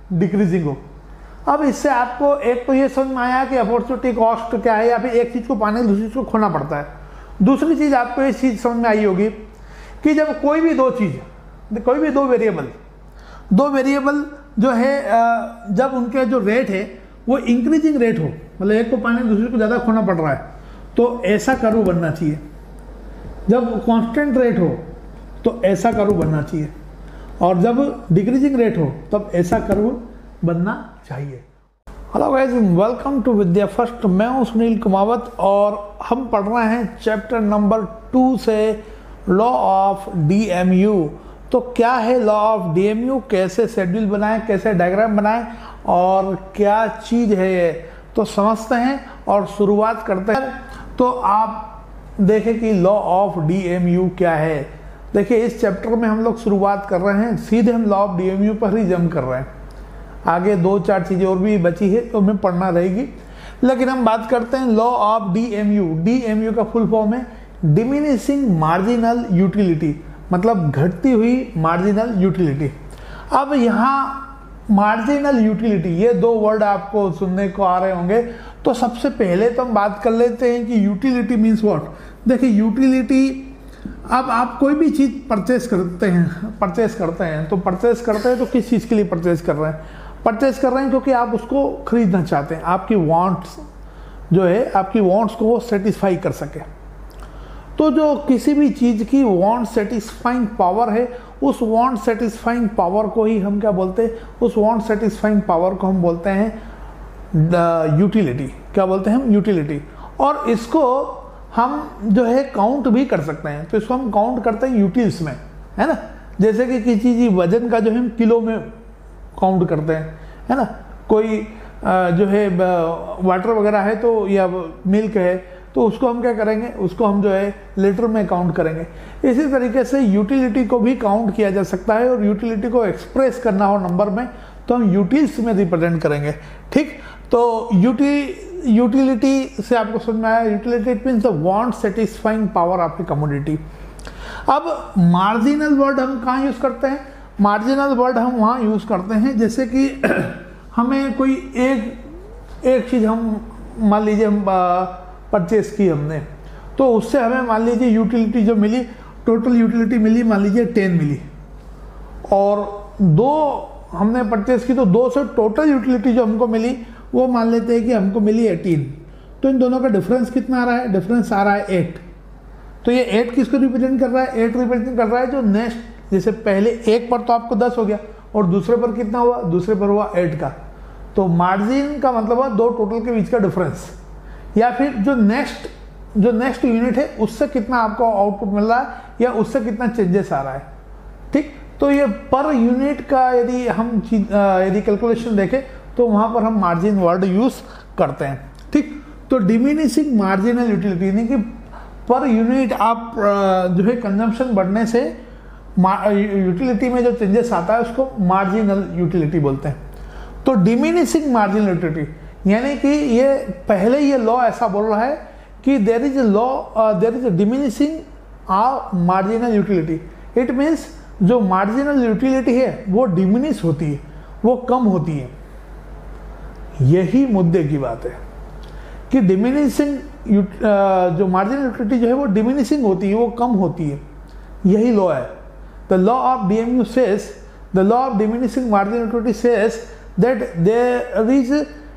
डिक्रीजिंग हो। अब इससे आपको एक तो ये समझ में आया कि अपॉर्चुनिटी कॉस्ट क्या है, या फिर एक चीज़ को पाने दूसरी चीज़ को खोना पड़ता है। दूसरी चीज़ आपको ये चीज़ समझ में आई होगी कि जब कोई भी दो चीज़, कोई भी दो वेरिएबल दो वेरिएबल जो है जब उनके जो रेट है वो इंक्रीजिंग रेट हो, मतलब एक को पाने दूसरे को ज़्यादा खोना पड़ रहा है, तो ऐसा कर्व बनना चाहिए। जब कांस्टेंट रेट हो तो ऐसा कर्व बनना चाहिए, और जब डिक्रीजिंग रेट हो तब ऐसा कर्व बनना चाहिए। Hello guys, welcome to Vidya first. मैं हूं सुनील कुमावत और हम पढ़ रहे हैं चैप्टर नंबर टू से लॉ ऑफ डीएमयू। तो क्या है लॉ ऑफ डीएमयू, कैसे शेड्यूल बनाएं, कैसे डायग्राम बनाएं और क्या चीज़ है ये, तो समझते हैं और शुरुआत करते हैं। तो आप देखें कि लॉ ऑफ डीएमयू क्या है। देखिए इस चैप्टर में हम लोग शुरुआत कर रहे हैं, सीधे हम लॉ ऑफ डीएमयू पर ही जंप कर रहे हैं। आगे दो चार चीज़ें और भी बची है तो हमें पढ़ना रहेगी, लेकिन हम बात करते हैं लॉ ऑफ डीएमयू। डीएमयू का फुल फॉर्म है डिमिनिशिंग मार्जिनल यूटिलिटी, मतलब घटती हुई मार्जिनल यूटिलिटी। अब यहाँ मार्जिनल यूटिलिटी, ये दो वर्ड आपको सुनने को आ रहे होंगे। तो सबसे पहले तो हम बात कर लेते हैं कि यूटिलिटी मीन्स व्हाट। देखिए यूटिलिटी, अब आप कोई भी चीज़ परचेस करते हैं परचेस करते हैं तो परचेस करते हैं तो किस चीज़ के लिए परचेस कर रहे हैं? परचेस कर रहे हैं क्योंकि आप उसको खरीदना चाहते हैं, आपकी वांट्स जो है, आपकी वांट्स को वो सेटिस्फाई कर सके। तो जो किसी भी चीज़ की वांट सेटिस्फाइंग पावर है, उस वांट सेटिस्फाइंग पावर को ही हम क्या बोलते हैं? उस वांट सेटिस्फाइंग पावर को हम बोलते हैं यूटिलिटी। क्या बोलते हैं हम? यूटिलिटी। और इसको हम जो है काउंट भी कर सकते हैं, तो इसको हम काउंट करते हैं यूटिल्स में, है ना। जैसे कि किसी चीज़ वजन का जो है हम किलो में काउंट करते हैं, है ना। कोई जो है वाटर वगैरह है तो, या मिल्क है तो उसको हम क्या करेंगे? उसको हम जो है लीटर में काउंट करेंगे। इसी तरीके से यूटिलिटी को भी काउंट किया जा सकता है, और यूटिलिटी को एक्सप्रेस करना हो नंबर में तो हम यूटिल्स में रिप्रेजेंट करेंगे। ठीक, तो यूटी यूटिलिटी से आपको समझ में आया, utility it means the want satisfying power of a commodity. अब मार्जिनल वर्ड हम कहाँ यूज़ करते हैं? मार्जिनल वर्ड हम वहाँ यूज़ करते हैं जैसे कि हमें कोई एक एक चीज़ हम मान लीजिए हम परचेस की हमने, तो उससे हमें मान लीजिए यूटिलिटी जो मिली, टोटल यूटिलिटी मिली मान लीजिए टेन मिली, और दो हमने परचेस की तो दो से टोटल यूटिलिटी जो हमको मिली वो मान लेते हैं कि हमको मिली एटीन। तो इन दोनों का डिफरेंस कितना आ रहा है? डिफरेंस आ रहा है एट। तो ये एट किसको रिप्रेजेंट कर रहा है? एट रिप्रेजेंट कर रहा है जो नेक्स्ट, जैसे पहले एक पर तो आपको दस हो गया और दूसरे पर कितना हुआ? दूसरे पर हुआ एट का। तो मार्जिन का मतलब है दो टोटल के बीच का डिफरेंस, या फिर जो नेक्स्ट जो नेक्स्ट यूनिट है उससे कितना आपको आउटपुट मिल रहा है, या उससे कितना चेंजेस आ रहा है। ठीक, तो ये पर यूनिट का यदि हम यदि कैलकुलेशन देखें तो वहाँ पर हम मार्जिन वर्ड यूज़ करते हैं। ठीक, तो डिमिनिशिंग मार्जिनल यूटिलिटी यानी कि पर यूनिट आप जो है कंजम्पशन बढ़ने से यूटिलिटी में जो चेंजेस आता है उसको मार्जिनल यूटिलिटी बोलते हैं। तो डिमिनिशिंग मार्जिनल यूटिलिटी यानी कि ये पहले ये लॉ ऐसा बोल रहा है कि there is a law there is a diminishing of marginal utility. It means जो मार्जिनल यूटिलिटी है वो डिमिनिश होती है, वो कम होती है। यही मुद्दे की बात है कि डिमिनिशिंग जो मार्जिनल यूटिलिटी जो है वो डिमिनिशिंग होती है, वो कम होती है। यही लॉ है। The law of DMU says, the law of diminishing marginal utility says that there is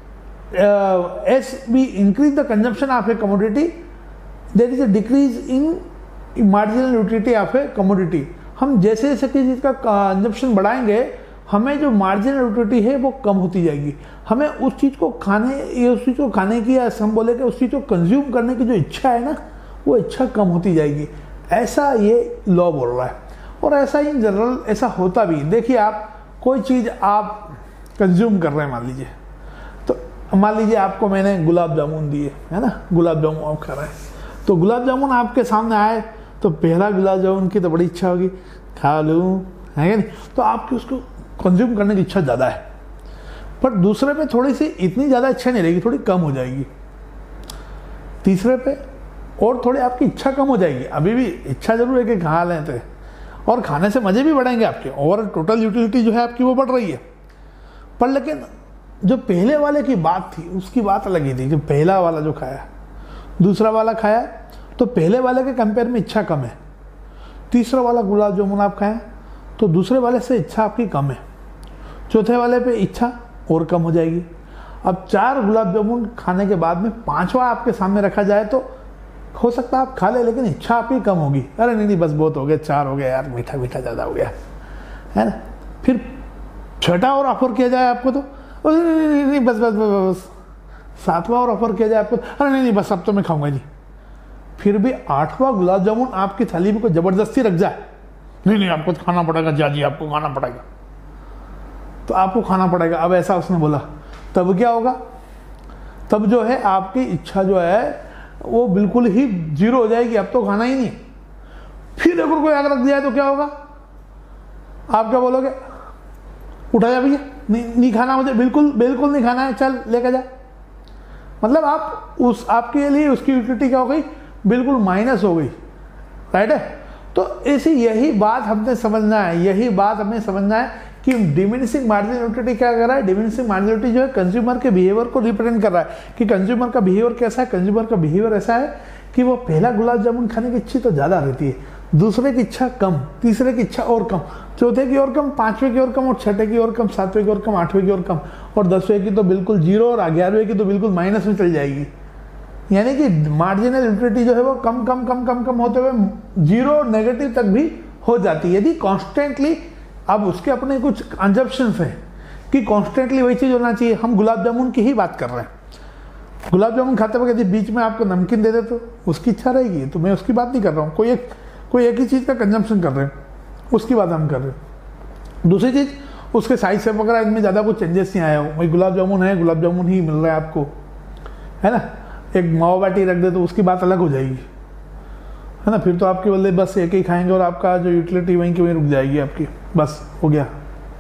uh, as we increase the consumption of a commodity there is a decrease in marginal utility of a commodity। हम जैसे जैसे किसी चीज़ का consumption बढ़ाएंगे हमें जो marginal utility है वो कम होती जाएगी। हमें उस चीज़ को खाने या उस चीज़ को खाने की, या हम बोले कि उस चीज़ को कंज्यूम करने की जो इच्छा है ना, वो इच्छा कम होती जाएगी। ऐसा ये लॉ बोल रहा है, और ऐसा इन जनरल ऐसा होता भी। देखिए आप कोई चीज़ आप कंज्यूम कर रहे हैं, मान लीजिए, तो मान लीजिए आपको मैंने गुलाब जामुन दिए, है ना, गुलाब जामुन आप खा रहे हैं, तो गुलाब जामुन आपके सामने आए तो पहला गुलाब जामुन की तो बड़ी इच्छा होगी, खा लूँ, है क्या नहीं? तो आपकी उसको कंज्यूम करने की इच्छा ज़्यादा है, पर दूसरे पे थोड़ी सी इतनी ज़्यादा इच्छा नहीं रहेगी, थोड़ी कम हो जाएगी। तीसरे पे और थोड़ी आपकी इच्छा कम हो जाएगी, अभी भी इच्छा जरूर है कि खा लें थे, और खाने से मज़े भी बढ़ेंगे आपके, और टोटल यूटिलिटी जो है आपकी वो बढ़ रही है। पर लेकिन जो पहले वाले की बात थी उसकी बात अलग ही थी। जो पहला वाला जो खाया, दूसरा वाला खाया, तो पहले वाले के कंपेयर में इच्छा कम है। तीसरा वाला गुलाब जामुन आप खाएं तो दूसरे वाले से इच्छा आपकी कम है। चौथे वाले पे इच्छा और कम हो जाएगी। अब चार गुलाब जामुन खाने के बाद में पांचवा आपके सामने रखा जाए तो हो सकता है आप खा ले, लेकिन इच्छा आपकी कम होगी। अरे नहीं नहीं बस बहुत हो गया, चार हो गया यार, मीठा मीठा ज़्यादा हो गया, है ना। फिर छठा और ऑफर किया जाए आपको तो नहीं नहीं नहीं बस बस बस बस। सातवां और ऑफर किया जाए आपको, अरे नहीं नहीं बस अब तो मैं खाऊंगा जी। फिर भी आठवां गुलाब जामुन आपकी थाली में कोई ज़बरदस्ती रख जाए, नहीं नहीं आपको तो खाना पड़ेगा जा जी, आपको खाना पड़ेगा, तो आपको खाना पड़ेगा। अब ऐसा उसने बोला, तब क्या होगा? तब जो है आपकी इच्छा जो है वो बिल्कुल ही जीरो हो जाएगी, अब तो खाना ही नहीं। फिर अगर कोई आगे रख दिया तो क्या होगा? आप क्या बोलोगे? उठा जा भैया, नहीं नहीं खाना मुझे, बिल्कुल बिल्कुल नहीं खाना है, चल लेकर जा। मतलब आप उस आपके लिए उसकी यूटिलिटी क्या हो गई? बिल्कुल माइनस हो गई, राइट है। तो ऐसी यही बात हमने समझना है, यही बात हमें समझना है कि डिमिनिशिंग मार्जिनल यूटिलिटी क्या कर रहा है। डिमिनिशिंग मार्जिनल यूटिलिटी जो है कंज्यूमर के बिहेवियर को रिप्रेजेंट कर रहा है कि कंज्यूमर का बिहेवियर कैसा है। कंज्यूमर का बिहेवियर ऐसा है कि वो पहला गुलाब जामुन खाने की इच्छा तो ज़्यादा रहती है, दूसरे की इच्छा कम, तीसरे की इच्छा और कम, चौथे की और कम, पाँचवें की और कम, और छठे की और कम, सातवें की और कम, आठवें की और कम, और दसवें की तो बिल्कुल जीरो, और ग्यारहवें की तो बिल्कुल माइनस में चल जाएगी। यानी कि मार्जिनल यूटिलिटी जो है वो कम कम कम कम कम होते हुए जीरो नेगेटिव तक भी हो जाती है यदि कॉन्स्टेंटली। अब उसके अपने कुछ कंजप्शंस हैं कि कॉन्स्टेंटली वही चीज़ होना चाहिए। हम गुलाब जामुन की ही बात कर रहे हैं। गुलाब जामुन खाते वक्त यदि बीच में आपको नमकीन दे दे तो उसकी इच्छा रहेगी, तो मैं उसकी बात नहीं कर रहा हूँ। कोई एक कोई एक ही चीज़ का कंजम्पशन कर रहे हैं, उसकी बात हम कर रहे हैं। दूसरी चीज़, उसके साइज से वगैरह इनमें ज़्यादा कुछ चेंजेस नहीं आया हो। वही गुलाब जामुन है, गुलाब जामुन ही मिल रहा है आपको, है ना। एक मावा बाटी रख दे तो उसकी बात अलग हो जाएगी, है ना। फिर तो आपके बल्ले बस एक ही खाएंगे और आपका जो यूटिलिटी वहीं की वहीं रुक जाएगी आपकी, बस हो गया।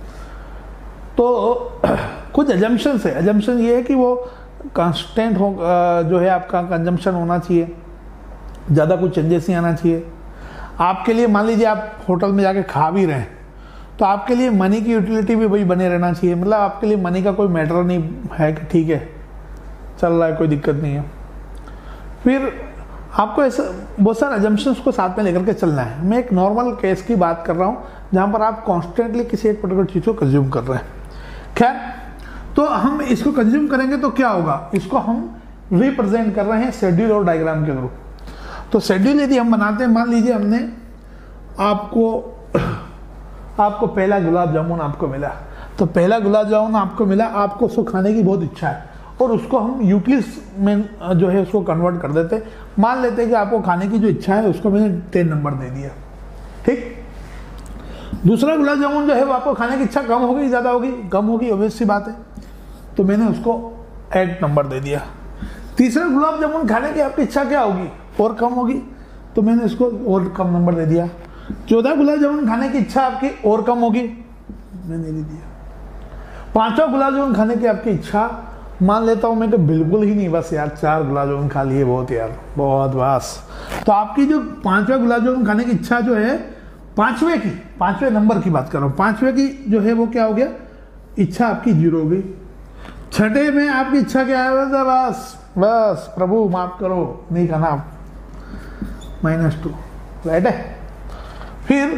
तो कुछ एजम्पशंस है। एजम्पशन ये है कि वो कांस्टेंट हो, जो है आपका कंजम्पशन होना चाहिए, ज़्यादा कुछ चेंजेस नहीं आना चाहिए आपके लिए। मान लीजिए आप होटल में जाके खा भी रहे हैं तो आपके लिए मनी की यूटिलिटी भी वही बने रहना चाहिए। मतलब आपके लिए मनी का कोई मैटर नहीं है कि ठीक है चल रहा है, कोई दिक्कत नहीं है। फिर आपको ऐसा बहुत सारे एजम्पशंस को साथ में लेकर के चलना है। मैं एक नॉर्मल केस की बात कर रहा हूँ जहाँ पर आप कॉन्स्टेंटली किसी एक पर्टिकुलर चीज़ को कंज्यूम कर रहे हैं। खैर, तो हम इसको कंज्यूम करेंगे तो क्या होगा, इसको हम रिप्रेजेंट कर रहे हैं शेड्यूल और डायग्राम के थ्रू। तो शेड्यूल यदि हम बनाते हैं, मान लीजिए हमने आपको आपको पहला गुलाब जामुन आपको मिला, तो पहला गुलाब जामुन आपको मिला, आपको उसको खाने की बहुत इच्छा है और उसको हम यूटिल्स में जो है उसको कन्वर्ट कर देते। मान लेते हैं कि आपको खाने की जो इच्छा है उसको मैंने टेन नंबर दे दिया, ठीक। दूसरा गुलाब जामुन जो है वो आपको खाने की इच्छा कम होगी, ज़्यादा होगी, कम होगी, ऑब्वियस सी बात है, तो मैंने उसको एट नंबर दे दिया। तीसरा गुलाब जामुन खाने की आपकी इच्छा क्या होगी, और कम होगी, तो मैंने उसको और कम नंबर दे दिया। चौदह गुलाब जामुन खाने की इच्छा आपकी और कम होगी, मैंने दे दिया। पांचवा गुलाब जामुन खाने की आपकी इच्छा, मान लेता हूँ मैं कि बिल्कुल ही नहीं, बस यार चार गुलाब जामुन खा लिए, बहुत यार बहुत बस। तो आपकी जो पांचवा गुलाब जामुन खाने की इच्छा जो है, पांचवें की पांचवें नंबर की बात कर रहा हूँ, पांचवें की जो है वो क्या हो गया, इच्छा आपकी जीरो हो गई। छठे में आपकी इच्छा क्या है, बस बस प्रभु माफ करो, नहीं खाना, माइनस टू, राइट है। फिर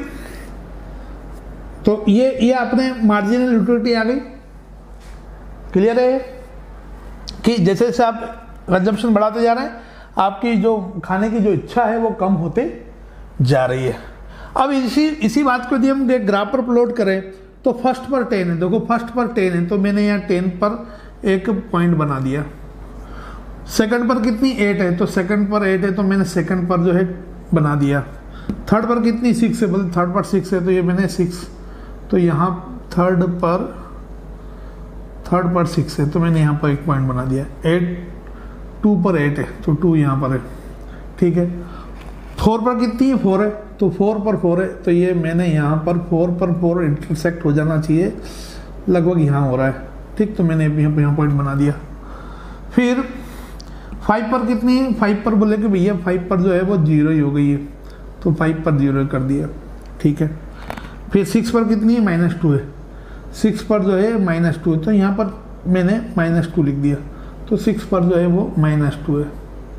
तो ये ये अपने मार्जिनल यूटिलिटी आ गई। क्लियर है कि जैसे जैसे आप कंजम्पशन बढ़ाते जा रहे हैं, आपकी जो खाने की जो इच्छा है वो कम होते जा रही है। अब इसी इसी बात को यदि हम ग्राफ पर प्लॉट करें तो फर्स्ट पर टेन है, देखो फर्स्ट पर टेन है तो मैंने यहाँ टेन पर एक पॉइंट बना दिया। सेकंड पर कितनी, एट है, तो सेकंड पर एट है तो मैंने सेकंड पर जो है बना दिया। थर्ड पर कितनी, सिक्स है, बोले थर्ड पर सिक्स है तो ये मैंने सिक्स, तो यहाँ थर्ड पर थर्ड पर सिक्स है तो मैंने यहाँ पर एक पॉइंट बना दिया। एट, टू पर एट है तो टू यहाँ पर है, ठीक है। फोर पर कितनी है, फोर है, तो फोर पर फोर है तो ये मैंने यहाँ पर फोर पर फोर इंटरसेक्ट हो जाना चाहिए, लगभग यहाँ हो रहा है, ठीक, तो मैंने यहाँ यहाँ पॉइंट बना दिया। फिर फाइव पर कितनी है, फाइव पर बोले कि भैया फाइव पर जो है वो जीरो ही हो गई है तो फाइव पर जीरो कर दिया, ठीक है। फिर सिक्स पर कितनी है, माइनस टू है सिक्स पर जो है माइनस टू, तो यहाँ पर मैंने माइनस टू लिख दिया, तो सिक्स पर जो है वो माइनस टू है,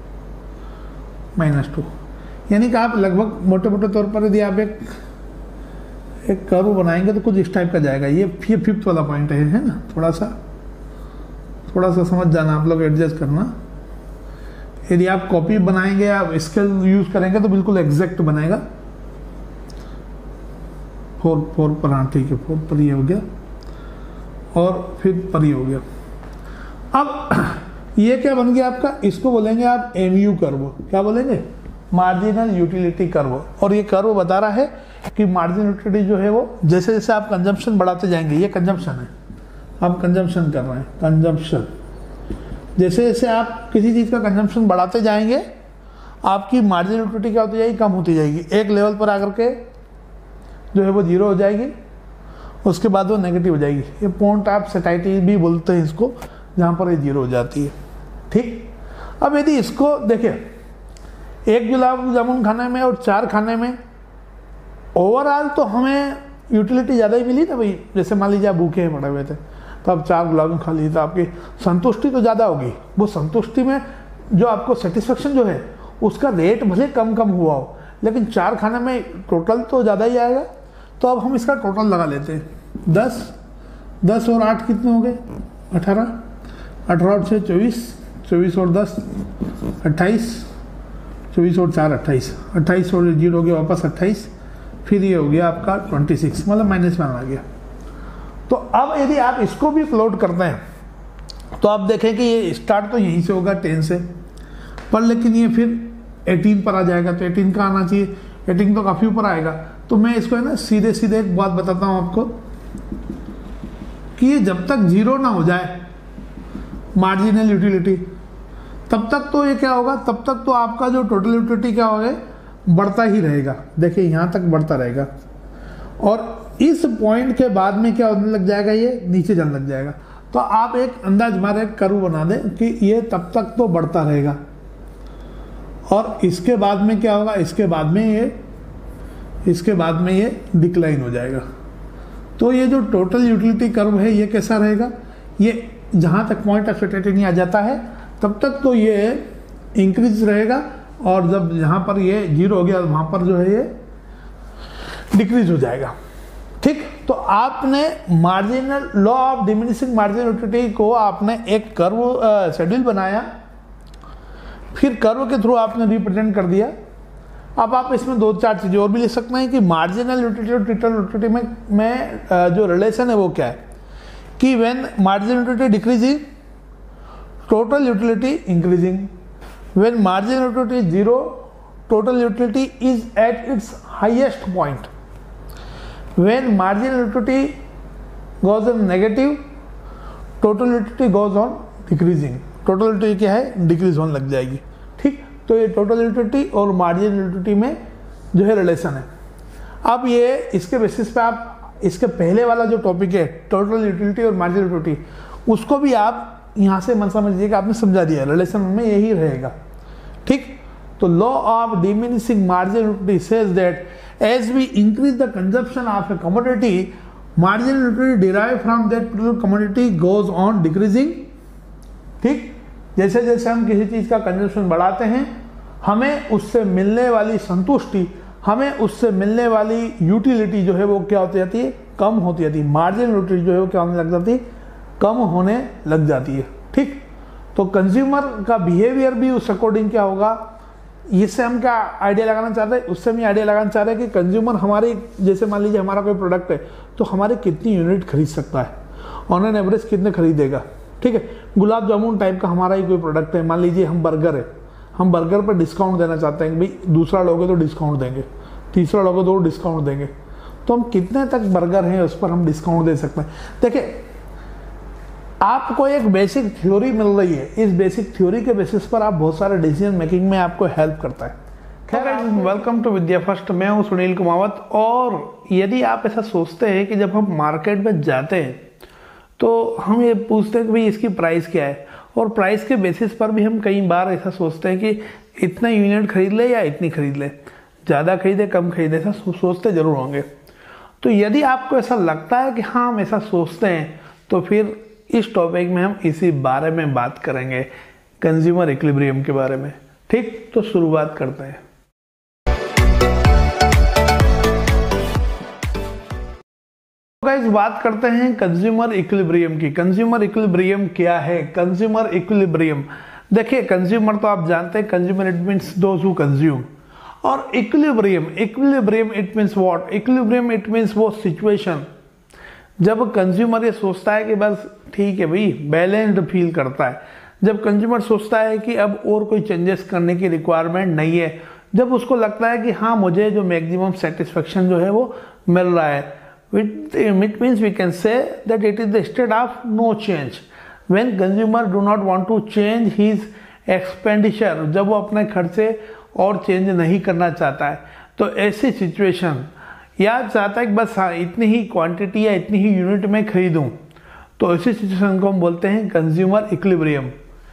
माइनस टू। यानी कि आप लगभग मोटे मोटे तौर पर यदि आप एक एक कर्व बनाएंगे तो कुछ इस टाइप का जाएगा। ये ये फिफ्थ वाला पॉइंट है, है ना, थोड़ा सा थोड़ा सा समझ जाना आप लोग, एडजस्ट करना। यदि आप कॉपी बनाएंगे, आप स्केल यूज करेंगे तो बिल्कुल एग्जैक्ट बनेगा। फोर फोर पर, हाँ ठीक है, फोर पर ये हो गया और फिर पर ये हो गया। अब ये क्या बन गया आपका, इसको बोलेंगे आप एम यू कर्व। क्या बोलेंगे, मार्जिनल यूटिलिटी कर्व। और ये कर्व बता रहा है कि मार्जिनल यूटिलिटी जो है वो जैसे जैसे आप कंजम्पशन बढ़ाते जाएंगे, ये कंजम्पशन है, आप कंजम्पशन कर रहे हैं, कंजम्पशन, जैसे जैसे आप किसी चीज़ का कंजम्पशन बढ़ाते जाएंगे आपकी मार्जिनल यूटिलिटी क्या होती जाएगी, कम होती जाएगी। एक लेवल पर आकर के जो है वो जीरो हो जाएगी, उसके बाद वो नेगेटिव हो जाएगी। ये पॉइंट आप सेटाइटी भी बोलते हैं इसको, जहाँ पर ये जीरो हो जाती है। ठीक, अब यदि इसको देखिए, एक गुलाब जामुन खाने में और चार खाने में ओवरऑल तो हमें यूटिलिटी ज़्यादा ही मिली ना भाई। जैसे मान लीजिए आप भूखे पड़े हुए थे तो आप चार गुलाब जामुन खा लीजिए तो आपकी संतुष्टि तो ज़्यादा होगी। वो संतुष्टि में जो आपको सेटिस्फेक्शन जो है उसका रेट भले कम कम हुआ हो, लेकिन चार खाने में टोटल तो ज़्यादा ही आएगा। तो अब हम इसका टोटल लगा लेते हैं, दस दस और आठ कितने हो गए, अठारह, अठारह और छः चौबीस, चौबीस और दस अट्ठाईस, चौबीस और चार अट्ठाईस, अट्ठाईस और जीरो हो गया वापस अट्ठाईस, फिर ये हो गया आपका छब्बीस, मतलब माइनस वन आ गया। तो अब यदि आप इसको भी प्लॉट करते हैं तो आप देखें कि ये स्टार्ट तो यहीं से होगा टेन से, पर लेकिन ये फिर अठारह पर आ जाएगा। तो अठारह का आना चाहिए, अठारह तो काफ़ी ऊपर आएगा। तो मैं इसको है ना सीधे सीधे एक बात बताता हूँ आपको कि ये जब तक जीरो ना हो जाए मार्जिनल यूटिलिटी, तब तक तो ये क्या होगा, तब तक तो आपका जो टोटल यूटिलिटी क्या होगा, बढ़ता ही रहेगा। देखिए यहाँ तक बढ़ता रहेगा और इस पॉइंट के बाद में क्या होने लग जाएगा, ये नीचे जाने लग जाएगा। तो आप एक अंदाज मारे कर्व बना दें कि ये तब तक तो बढ़ता रहेगा और इसके बाद में क्या होगा, इसके बाद में ये इसके बाद में ये डिक्लाइन हो जाएगा। तो ये जो टोटल यूटिलिटी कर्व है ये कैसा रहेगा, ये जहाँ तक पॉइंट ऑफ सेटेटी नहीं आ जाता है तब तक तो ये इंक्रीज रहेगा और जब यहाँ पर ये जीरो हो गया वहाँ पर जो है ये डिक्रीज हो जाएगा। ठीक, तो आपने marginal law of diminishing marginal utility को आपने एक कर्व शेड्यूल बनाया, फिर कर्व के थ्रू आपने रिप्रेजेंट कर दिया। अब आप इसमें दो चार चीज़ें और भी लिख सकते हैं कि मार्जिनल यूटिलिटी और टोटल यूटिलिटी में, में जो रिलेशन है वो क्या है कि when marginal utility decreasing total utility increasing, when marginal utility zero total utility is at its highest point, when marginal utility goes on negative total utility goes on decreasing। total utility क्या है, decrease होने लग जाएगी। ठीक, तो ये total utility और marginal utility में जो है रिलेशन है। अब ये इसके बेसिस पे आप इसके पहले वाला जो टॉपिक है टोटल यूटिलिटी और मार्जिनल यूटिलिटी, उसको भी आप यहाँ से मन समझिएगा, आपने समझा दिया, रिलेशन में यही रहेगा। ठीक, तो law of diminishing marginal utility says that as we increase the consumption of a commodity, marginal utility derived from that particular commodity goes on decreasing। ठीक, जैसे जैसे हम किसी चीज़ का कंजम्पशन बढ़ाते हैं हमें उससे मिलने वाली संतुष्टि, हमें उससे मिलने वाली यूटिलिटी जो है वो क्या होती जाती है, कम होती जाती है। मार्जिनल यूटिलिटी जो है वो क्या होने लग जाती है, कम होने लग जाती है। ठीक, तो कंज्यूमर का बिहेवियर भी उस अकॉर्डिंग क्या होगा, इससे हम क्या आइडिया लगाना चाह रहे हैं, उससे हम आइडिया लगाना चाह रहे हैं कि कंज्यूमर हमारी, जैसे मान लीजिए हमारा कोई प्रोडक्ट है तो हमारे कितनी यूनिट खरीद सकता है, ऑन एन एवरेज कितने खरीदेगा। ठीक है, गुलाब जामुन टाइप का हमारा ही कोई प्रोडक्ट है, मान लीजिए हम बर्गर है, हम बर्गर पर डिस्काउंट देना चाहते हैं, भाई दूसरा लोगे तो डिस्काउंट देंगे, तीसरा लोगे तो डिस्काउंट देंगे, तो हम कितने तक बर्गर हैं उस पर हम डिस्काउंट दे सकते हैं। देखिए, आपको एक बेसिक थ्योरी मिल रही है, इस बेसिक थ्योरी के बेसिस पर आप बहुत सारे डिसीजन मेकिंग में आपको हेल्प करता है। खैर, वेलकम टू विद्या फर्स्ट, मैं हूं सुनील कुमावत। और यदि आप ऐसा सोचते हैं कि जब हम मार्केट में जाते हैं तो हम ये पूछते हैं कि भाई इसकी प्राइस क्या है, और प्राइस के बेसिस पर भी हम कई बार ऐसा सोचते हैं कि इतना यूनिट खरीद ले या इतनी खरीद ले, ज़्यादा खरीदे कम खरीदे, ऐसा सोचते जरूर होंगे। तो यदि आपको ऐसा लगता है कि हाँ हम ऐसा सोचते हैं, तो फिर इस टॉपिक में हम इसी बारे में बात करेंगे, कंज्यूमर इक्विलिब्रियम के बारे में। ठीक, तो शुरुआत करते हैं। गाइस, बात करते हैं कंज्यूमर इक्विलिब्रियम की। कंज्यूमर इक्विलिब्रियम क्या है? कंज्यूमर इक्विलिब्रियम, देखिए कंज्यूमर तो आप जानते हैं, consumer it means those who consume, और equilibrium, equilibrium it means what? Equilibrium it means वो सिचुएशन जब कंज्यूमर ये सोचता है कि बस ठीक है भाई, बैलेंस्ड फील करता है, जब कंज्यूमर सोचता है कि अब और कोई चेंजेस करने की रिक्वायरमेंट नहीं है, जब उसको लगता है कि हाँ मुझे जो मैक्सिमम सेटिस्फेक्शन जो है वो मिल रहा है, it means we can say that it is the state of no change when consumer do not want to change his expenditure, जब वो अपने खर्चे और चेंज नहीं करना चाहता है, तो ऐसी सिचुएशन, या चाहता है कि बस हाँ इतनी ही क्वांटिटी या इतनी ही यूनिट में खरीदूं, तो ऐसी सिचुएशन को हम बोलते हैं consumer equilibrium.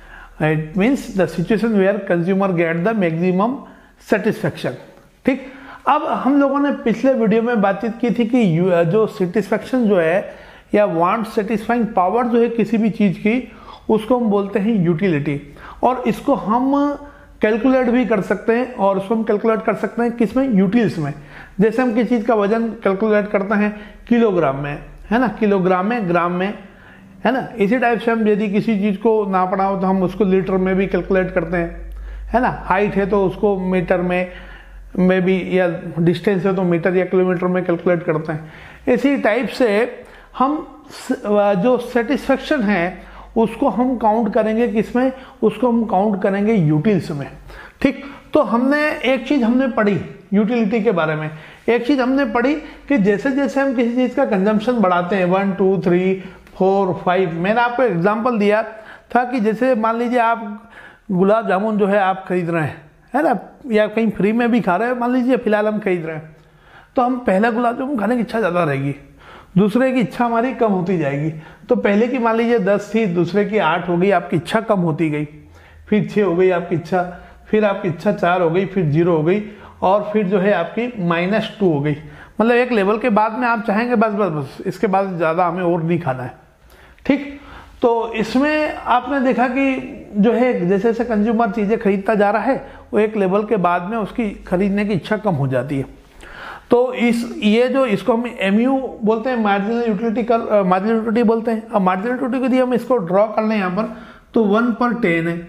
It means the situation where consumer get the maximum satisfaction. ठीक, अब हम लोगों ने पिछले वीडियो में बातचीत की थी कि जो सेटिस्फेक्शन जो है या वांट सेटिस्फाइंग पावर जो है किसी भी चीज की, उसको हम बोलते हैं यूटिलिटी, और इसको हम कैलकुलेट भी कर सकते हैं, और उसको हम कैलकुलेट कर सकते हैं किसमें? यूटिल्स में। जैसे हम किसी चीज का वजन कैलकुलेट करते हैं किलोग्राम में, है ना, किलोग्राम में, ग्राम में, है ना। इसी टाइप से हम यदि किसी चीज को नापना हो तो हम उसको लीटर में भी कैलकुलेट करते हैं, है ना। हाइट है तो उसको मीटर में में भी, या डिस्टेंस है तो मीटर या किलोमीटर में कैलकुलेट करते हैं। इसी टाइप से हम जो सेटिस्फेक्शन है उसको हम काउंट करेंगे किसमें? उसको हम काउंट करेंगे यूटिल्स में। ठीक, तो हमने एक चीज हमने पढ़ी यूटिलिटी के बारे में, एक चीज हमने पढ़ी कि जैसे जैसे हम किसी चीज का कंजम्पशन बढ़ाते हैं, one two three four five, मैंने आपको एग्जाम्पल दिया था कि जैसे मान लीजिए आप गुलाब जामुन जो है आप खरीद रहे हैं, है ना, या कहीं फ्री में भी खा रहे हैं, मान लीजिए फिलहाल हम खरीद रहे हैं, तो हम पहला गुलाब जामुन खाने की इच्छा ज़्यादा रहेगी, दूसरे की इच्छा हमारी कम होती जाएगी। तो पहले की मान लीजिए दस थी, दूसरे की आठ हो गई, आपकी इच्छा कम होती गई, फिर छः हो गई आपकी इच्छा, फिर आपकी इच्छा चार हो गई, फिर जीरो हो गई, और फिर जो है आपकी माइनस टू हो गई। मतलब एक लेवल के बाद में आप चाहेंगे बस बस बस इसके बाद ज़्यादा हमें और नहीं खाना है। ठीक, तो इसमें आपने देखा कि जो है जैसे जैसे कंज्यूमर चीज़ें खरीदता जा रहा है, वो एक लेवल के बाद में उसकी खरीदने की इच्छा कम हो जाती है। तो इस ये जो इसको हम एमयू बोलते हैं, मार्जिनल यूटिलिटी कर मार्जिनल यूटिलिटी बोलते हैं। अब मार्जिनल यूटिलिटी को दिए हम इसको ड्रॉ कर लें यहाँ पर, तो वन पर टेन है,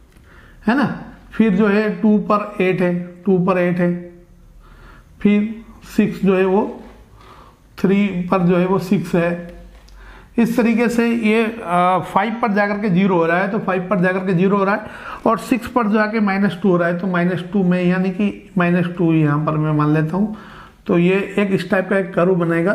है ना, फिर जो है टू पर एट है, टू पर एट है, फिर सिक्स जो है वो थ्री पर जो है वो सिक्स है। इस तरीके से ये फाइव पर जाकर के जीरो हो रहा है, तो फाइव पर जाकर के जीरो हो रहा है, और सिक्स पर जाके माइनस टू हो रहा है, तो माइनस टू में, यानी कि माइनस टू यहाँ पर मैं मान लेता हूँ। तो ये एक इस टाइप का एक कर्व बनेगा,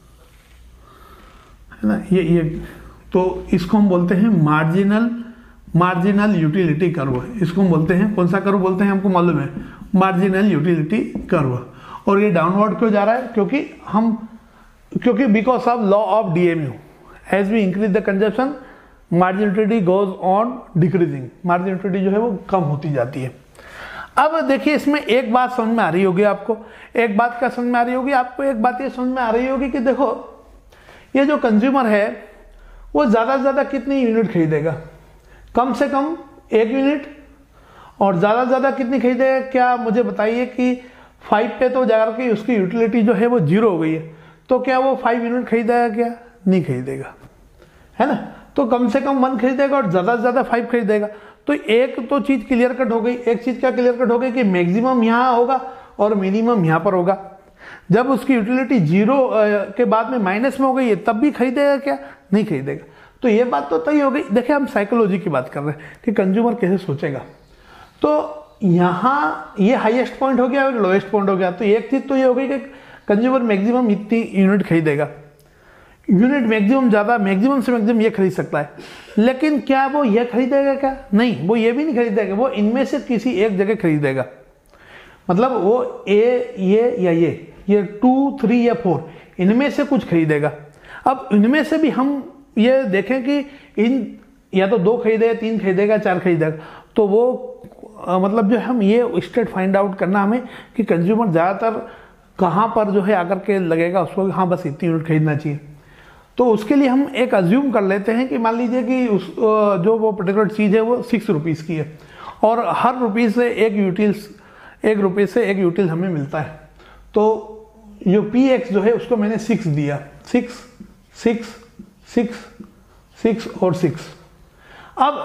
है ना, ये ये तो इसको हम बोलते हैं मार्जिनल मार्जिनल यूटिलिटी कर्व। इसको हम बोलते हैं, कौन सा कर्व बोलते हैं हमको मालूम है? Marginal utility curve. और ये डाउनवर्ड क्यों जा रहा है? क्योंकि हम क्योंकि because of law of DMU, as we increase the consumption marginal utility goes on decreasing, marginal utility जो है वो कम होती जाती है। अब देखिए इसमें एक बात समझ में आ रही होगी आपको, एक बात क्या समझ में आ रही होगी आपको? एक बात ये समझ में आ रही होगी कि देखो ये जो कंज्यूमर है वो ज़्यादा से ज़्यादा कितनी यूनिट खरीदेगा? कम से कम एक यूनिट। और ज़्यादा से ज़्यादा कितनी खरीदेगा? क्या मुझे बताइए कि फाइव पे तो जाकर के उसकी यूटिलिटी जो है वो जीरो हो गई है, तो क्या वो फाइव यूनिट खरीदेगा? क्या नहीं खरीदेगा, है ना। तो कम से कम वन खरीदेगा और ज़्यादा से ज़्यादा फाइव खरीदेगा। तो एक तो चीज़ क्लियर कट हो गई। एक चीज़ क्या क्लियर कट हो गई कि मैक्सिमम यहाँ होगा और मिनिमम यहाँ पर होगा। जब उसकी यूटिलिटी जीरो के बाद में माइनस में हो गई है तब भी खरीदेगा क्या? नहीं खरीदेगा। तो ये बात तो तय हो गई। देखिए हम साइकोलॉजी की बात कर रहे हैं कि कंज्यूमर कैसे सोचेगा। तो यहाँ ये हाईएस्ट पॉइंट हो गया और लोएस्ट पॉइंट हो गया। तो एक चीज़ तो ये हो गई कि कंज्यूमर मैक्सिमम इतनी यूनिट खरीदेगा, यूनिट मैक्सिमम ज़्यादा, मैक्सिमम से मैक्सिमम ये खरीद सकता है। लेकिन क्या वो ये खरीदेगा? क्या नहीं, वो ये भी नहीं खरीदेगा। वो इनमें से किसी एक जगह खरीदेगा। मतलब वो ए ये या ये ये टू थ्री या फोर इनमें से कुछ खरीदेगा। अब इनमें से भी हम ये देखें कि इन या तो दो खरीदेगा, तीन खरीदेगा, चार खरीदेगा। तो वो आ, मतलब जो हम ये स्टेट फाइंड आउट करना हमें कि कंज्यूमर ज़्यादातर कहाँ पर जो है आकर के लगेगा उसको, हाँ बस इतनी यूनिट खरीदना चाहिए। तो उसके लिए हम एक अज्यूम कर लेते हैं कि मान लीजिए कि उस जो वो पर्टिकुलर चीज़ है वो सिक्स रुपीज़ की है और हर रुपीज़ से एक यूटिल्स एक रुपये से एक यूटिल हमें मिलता है। तो जो पी एक्स जो है उसको मैंने सिक्स दिया, सिक्स सिक्स सिक्स सिक्स और सिक्स। अब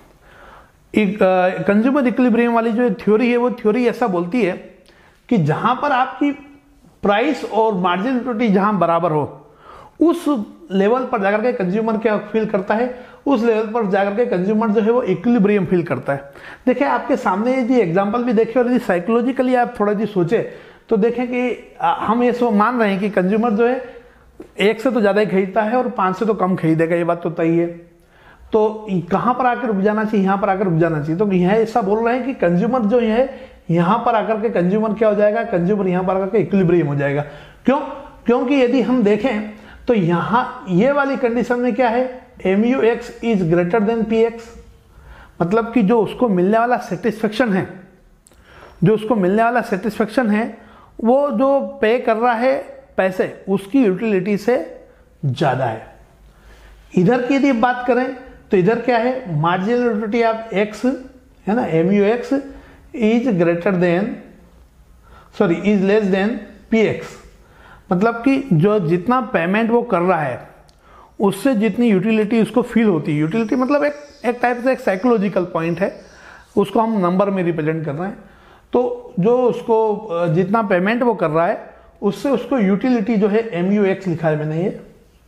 कंज्यूमर इक्विलिब्रियम वाली जो थ्योरी है वो थ्योरी ऐसा बोलती है कि जहां पर आपकी प्राइस और मार्जिन यूटिलिटी जहां बराबर हो उस लेवल पर जाकर के कंज्यूमर क्या फील करता है, उस लेवल पर जाकर के कंज्यूमर जो है वो इक्विलिब्रियम फील करता है। देखिए आपके सामने यदि एग्जांपल भी देखें और यदि साइकोलॉजिकली आप थोड़ा जी सोचे तो देखें कि हम ये सो मान रहे हैं कि कंज्यूमर जो है एक से तो ज़्यादा ही खरीदता है और पाँच से तो कम खरीदेगा, ये बात तो तय है। तो कहाँ पर आकर रुक जाना चाहिए, यहाँ पर आकर रुक जाना चाहिए। तो यह ऐसा बोल रहे हैं कि कंज्यूमर जो है यहाँ पर आकर के कंज्यूमर क्या हो जाएगा, कंज्यूमर यहाँ पर आकर के इक्विलिब्रियम हो जाएगा। क्यों? क्योंकि यदि हम देखें तो यहाँ ये वाली कंडीशन में क्या है, M U X is greater than P X, मतलब कि जो उसको मिलने वाला सेटिस्फेक्शन है, जो उसको मिलने वाला सेटिस्फेक्शन है वो जो पे कर रहा है पैसे उसकी यूटिलिटी से ज़्यादा है। इधर की यदि बात करें तो इधर क्या है, मार्जिनल यूटिलिटी ऑफ एक्स है ना, M U X is greater than sorry is less than P X, मतलब कि जो जितना पेमेंट वो कर रहा है उससे जितनी यूटिलिटी उसको फील होती है। यूटिलिटी मतलब एक एक टाइप से एक साइकोलॉजिकल पॉइंट है, उसको हम नंबर में रिप्रेजेंट कर रहे हैं। तो जो उसको जितना पेमेंट वो कर रहा है उससे उसको यूटिलिटी जो है एम यू एक्स लिखा है मैंने ये,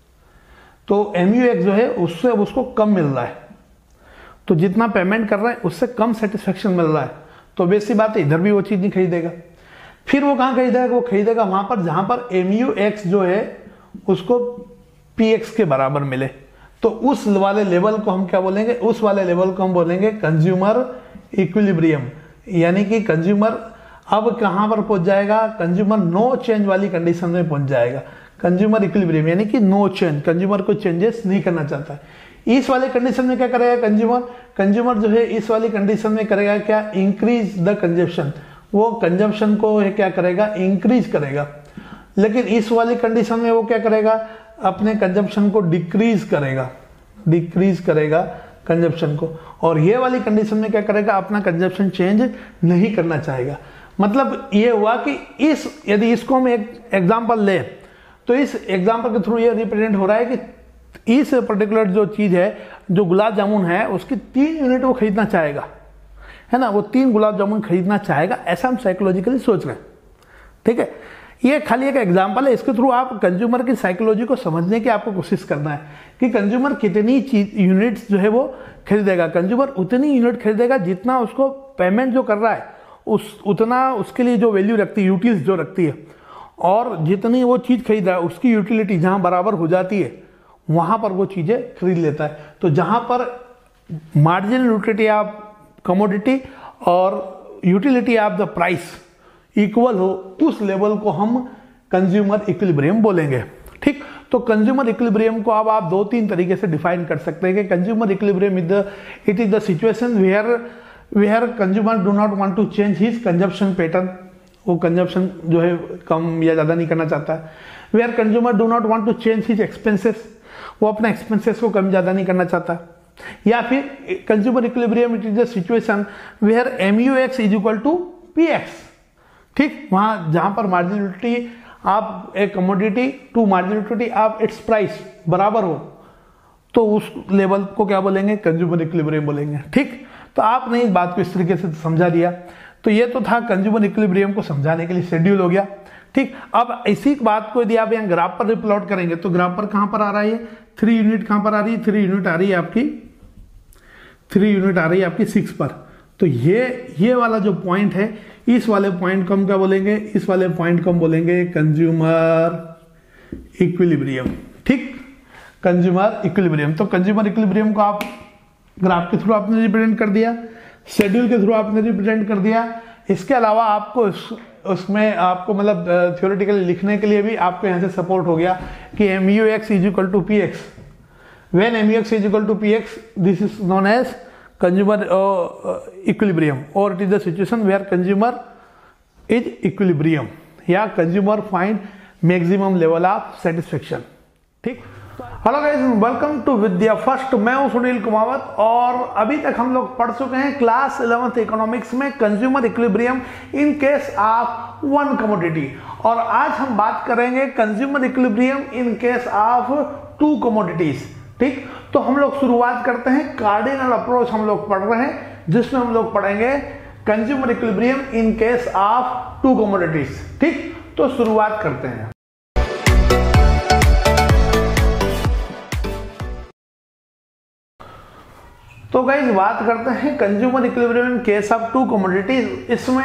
तो एम यू एक्स जो है उससे अब उसको कम मिल रहा है। तो जितना पेमेंट कर रहा है उससे कम सेटिस्फेक्शन मिल रहा है, तो वैसी बात है इधर भी वो चीज़ नहीं खरीदेगा। फिर वो कहाँ खरीदेगा, वो खरीदेगा वहां पर जहां पर एम यू एक्स जो है उसको पी एक्स के बराबर मिले। तो उस वाले लेवल को हम क्या बोलेंगे, उस वाले लेवल को हम बोलेंगे कंज्यूमर इक्विलिब्रियम, यानी कि कंज्यूमर अब कहां पर पहुंच जाएगा, कंज्यूमर नो चेंज वाली कंडीशन में पहुंच जाएगा। कंज्यूमर इक्विलिब्रियम यानी कि नो चेंज, कंज्यूमर को चेंजेस नहीं करना चाहता है। इस वाले कंडीशन में क्या करेगा कंज्यूमर, कंज्यूमर जो है इस वाली कंडीशन में करेगा क्या, इंक्रीज द कंजप्शन, वो कंजप्शन को क्या करेगा, इंक्रीज करेगा। लेकिन इस वाली कंडीशन में वो क्या करेगा, अपने कंजप्शन को डिक्रीज करेगा, डिक्रीज करेगा कंजप्शन को। और ये वाली कंडीशन में क्या करेगा, अपना कंजप्शन चेंज नहीं करना चाहेगा। मतलब ये हुआ कि इस यदि इसको हम एक एग्जांपल ले तो इस एग्जांपल के थ्रू ये रिप्रेजेंट हो रहा है कि इस पर्टिकुलर जो चीज है, जो गुलाब जामुन है उसकी तीन यूनिट वो खरीदना चाहेगा, है ना, वो तीन गुलाब जामुन खरीदना चाहेगा, ऐसा हम साइकोलॉजिकली सोच रहे हैं। ठीक है, ये खाली एक एग्जांपल है, इसके थ्रू आप कंज्यूमर की साइकोलॉजी को समझने की आपको कोशिश करना है कि कंज्यूमर कितनी चीज यूनिट्स जो है वो खरीदेगा। कंज्यूमर उतनी यूनिट खरीदेगा जितना उसको पेमेंट जो कर रहा है उस उतना उसके लिए जो वैल्यू रखती है, यूटिल्स जो रखती है, और जितनी वो चीज़ खरीद रहा है उसकी यूटिलिटी जहाँ बराबर हो जाती है वहाँ पर वो चीज़ें खरीद लेता है। तो जहाँ पर मार्जिनल यूटिलिटी ऑफ कमोडिटी और utility of the price equal हो उस लेवल को हम कंज्यूमर इक्विलिब्रियम बोलेंगे। ठीक, तो कंज्यूमर इक्विलिब्रियम को अब आप दो तीन तरीके से डिफाइन कर सकते हैं कि consumer equilibrium is the it is the situation where where consumer do not want to change his consumption pattern, वो कंजप्शन जो है कम या ज़्यादा नहीं करना चाहता है। Where consumer do not want to change his expenses, वो अपने एक्सपेंसेस को कम ज़्यादा नहीं करना चाहता। या फिर consumer equilibrium it is the situation where M U X is equal to P X. ठीक, वहाँ जहाँ पर मार्जिनलिटी आप एक कमोडिटी टू मार्जिनलिटी आप इट्स प्राइस बराबर हो तो उस लेवल को क्या बोलेंगे, कंज्यूमर इक्विलिब्रियम बोलेंगे। ठीक, तो आपने इस बात को इस तरीके से समझा दिया। तो ये तो था कंज्यूमर इक्विलिब्रियम को समझाने के लिए शेड्यूल हो गया। ठीक, अब इसी बात को यदि आप यहाँ ग्राफ पर रिप्लॉट करेंगे तो ग्राफ पर कहाँ पर आ रहा है, थ्री यूनिट कहाँ पर आ रही है, थ्री यूनिट आ रही है आपकी थ्री यूनिट आ रही है आपकी सिक्स पर। तो ये ये वाला जो पॉइंट है, इस वाले पॉइंट को हम क्या बोलेंगे, इस वाले पॉइंट को हम बोलेंगे कंज्यूमर इक्विलिब्रियम। ठीक, कंज्यूमर इक्विलिब्रियम। तो कंज्यूमर इक्विलिब्रियम को आप ग्राफ के थ्रू आपने रिप्रेजेंट कर दिया, शेड्यूल के थ्रू आपने रिप्रेजेंट कर दिया। इसके अलावा आपको उस, उसमें आपको मतलब थ्योरेटिकली लिखने के लिए भी आपको यहाँ से सपोर्ट हो गया कि M U X is equal to P X, when M U X is equal to P X this is known as consumer uh, equilibrium or it is the situation where consumer is equilibrium, या consumer find maximum level of satisfaction. ठीक, hello guys, welcome to Vidya first. मैं हूं सुनील कुमावत और अभी तक हम लोग पढ़ चुके हैं क्लास इलेवेंथ इकोनॉमिक्स में consumer equilibrium in case of one commodity, और आज हम बात करेंगे consumer equilibrium in case of two commodities. ठीक, तो हम लोग शुरुआत करते हैं। कार्डिनल अप्रोच हम लोग पढ़ रहे हैं जिसमें हम लोग पढ़ेंगे consumer equilibrium in case of two commodities. ठीक, तो शुरुआत करते हैं। तो गाइस बात करते हैं consumer equilibrium in case of two commodities. इसमें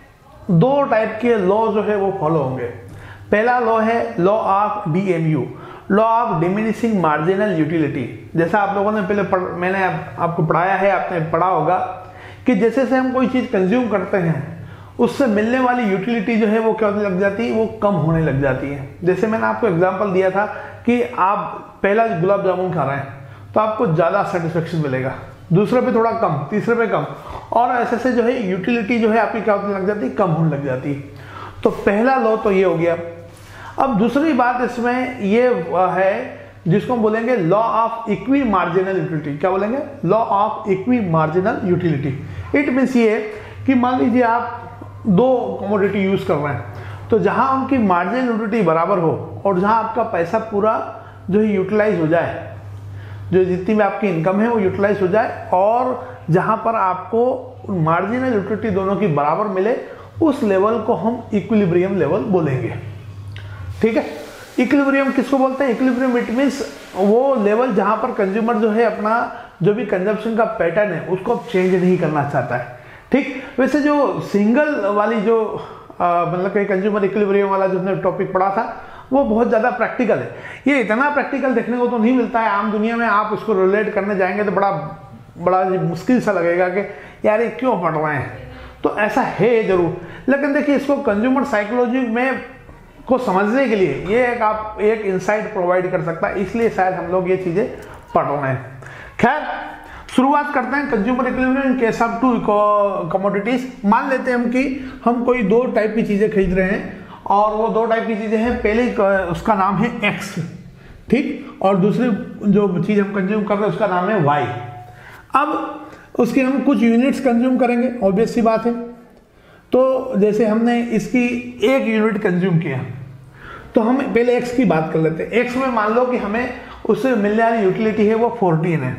दो टाइप के लॉ जो है वो फॉलो होंगे। पहला लॉ है law of D M U, law of diminishing marginal utility. जैसा आप लोगों ने पहले पढ़, मैंने आप, आपको पढ़ाया है, आपने पढ़ा होगा कि जैसे से हम कोई चीज कंज्यूम करते हैं उससे मिलने वाली यूटिलिटी जो है वो क्या होने लग जाती है, वो कम होने लग जाती है। जैसे मैंने आपको एग्जांपल दिया था कि आप पहला गुलाब जामुन खा रहे हैं तो आपको ज्यादा सेटिस्फेक्शन मिलेगा, दूसरे पे थोड़ा कम, तीसरे पे कम, और ऐसे से जो है यूटिलिटी जो है आपकी क्या होने लग जाती है, कम होने लग जाती है। तो पहला लॉ तो ये हो गया। अब दूसरी बात इसमें ये है जिसको हम बोलेंगे law of equi marginal utility. क्या बोलेंगे? Law of equi marginal utility. It means ये कि मान लीजिए आप दो कमोडिटी यूज कर रहे हैं, तो जहां उनकी मार्जिनल यूटिलिटी बराबर हो और जहां आपका पैसा पूरा जो है यूटिलाइज हो जाए, जो जितनी भी आपकी इनकम है वो यूटिलाइज हो जाए, और जहां पर आपको मार्जिनल यूटिलिटी दोनों की बराबर मिले, उस लेवल को हम इक्विलिब्रियम लेवल बोलेंगे। ठीक है, इक्विलिब्रियम किसको बोलते हैं? इक्विलिब्रियम इट मींस वो लेवल जहां पर कंज्यूमर जो है अपना जो भी कंजप्शन का पैटर्न है उसको चेंज नहीं करना चाहता है। ठीक, वैसे जो सिंगल वाली जो मतलब कि कंज्यूमर इक्विलिब्रियम वाला जो हमने टॉपिक पढ़ा था वो बहुत ज्यादा प्रैक्टिकल है। ये इतना प्रैक्टिकल देखने को तो नहीं मिलता है आम दुनिया में। आप उसको रिलेट करने जाएंगे तो बड़ा बड़ा मुश्किल सा लगेगा कि यार ये क्यों पढ़ रहे हैं। तो ऐसा है जरूर, लेकिन देखिए इसको कंज्यूमर साइकोलॉजी में को समझने के लिए ये एक आप एक इंसाइट प्रोवाइड कर सकता है, इसलिए शायद हम लोग ये चीजें पढ़ रहे हैं। खैर, शुरुआत करते हैं consumer equilibrium in case of two commodities. मान लेते हैं हम कि हम कोई दो टाइप की चीजें खरीद रहे हैं, और वो दो टाइप की चीजें हैं। पहले उसका नाम है एक्स, ठीक, और दूसरी जो चीज हम कंज्यूम कर रहे हैं उसका नाम है वाई। अब उसके हम कुछ यूनिट्स कंज्यूम करेंगे, ऑब्वियस सी बात है। तो जैसे हमने इसकी एक यूनिट कंज्यूम किया, तो हम पहले एक्स की बात कर लेते हैं। एक्स में मान लो कि हमें उससे मिलने वाली यूटिलिटी है वो फोर्टीन है,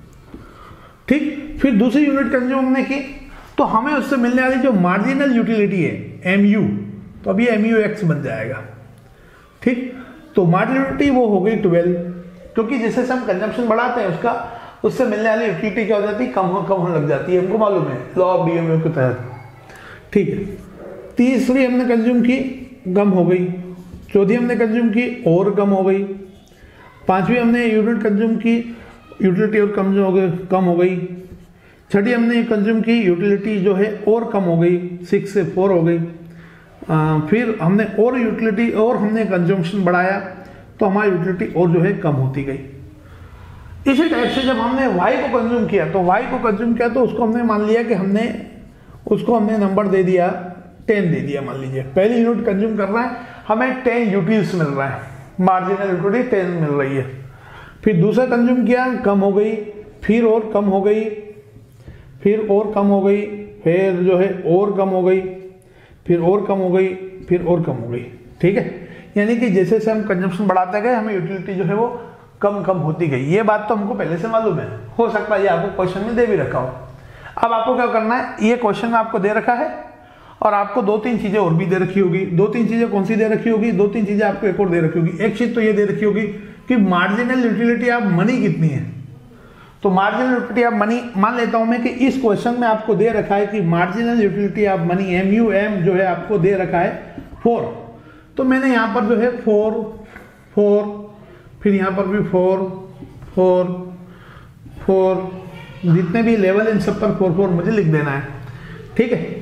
ठीक। फिर दूसरी यूनिट कंज्यूम हमने की तो हमें उससे मिलने वाली जो मार्जिनल यूटिलिटी है एम यू, तो अभी एम यू एक्स बन जाएगा, ठीक। तो मार्जिनल यूटिलिटी वो हो गई ट्वेल्व, क्योंकि जैसे से हम कंजम्पशन बढ़ाते हैं उसका उससे मिलने वाली यूटिलिटी क्या हो जाती है, कम हो कम होने लग जाती है। हमको मालूम है लॉ ऑफ डीएमयू के तहत, ठीक है। तीसरी हमने कंज्यूम की, कम हो गई। चौथी हमने कंज्यूम की और कम हो गई। पांचवी हमने यूनिट कंज्यूम की, यूटिलिटी और कम हो गई कम हो गई। छठी हमने कंज्यूम की, यूटिलिटी जो है और कम हो गई, सिक्स से फोर हो गई। आ, फिर हमने और यूटिलिटी और हमने कंज्यूमशन बढ़ाया तो हमारी यूटिलिटी और जो है कम होती गई। इसी टाइप से जब हमने वाई को कंज्यूम किया तो वाई को कंज्यूम किया तो उसको हमने मान लिया कि हमने उसको हमने नंबर दे दिया टेन दे दिया। मान लीजिए पहली यूनिट कंज्यूम कर रहा है, हमें टेन यूटिल्स मिल रहा है, मार्जिनल यूटिलिटी टेन मिल रही है। फिर दूसरा कंज्यूम किया, कम हो गई, फिर और कम हो गई, फिर और कम हो गई, फिर जो है और कम हो गई, फिर और कम हो गई, फिर और कम हो गई, ठीक है। यानी कि जैसे जैसे हम कंजम्पशन बढ़ाते गए हमें यूटिलिटी जो है वो कम कम होती गई। ये बात तो हमको पहले से मालूम है, हो सकता है ये आपको क्वेश्चन में दे भी रखा हो। अब आपको क्या करना है, ये क्वेश्चन में आपको दे रखा है और आपको दो तीन चीजें और भी दे रखी होगी। दो तीन चीजें कौन सी दे रखी होगी, दो तीन चीजें आपको एक और दे रखी होगी। एक चीज तो ये दे रखी होगी कि मार्जिनल यूटिलिटी ऑफ मनी कितनी है। तो मार्जिनल यूटिलिटी ऑफ मनी, मान लेता हूं मैं कि इस क्वेश्चन में आपको दे रखा है कि marginal utility of money M U M जो है आपको दे रखा है फोर। तो मैंने यहां पर जो है फोर फोर, फिर यहां पर भी फोर फोर फोर, जितने भी लेवल इन सब पर फोर फोर मुझे लिख देना है, ठीक है।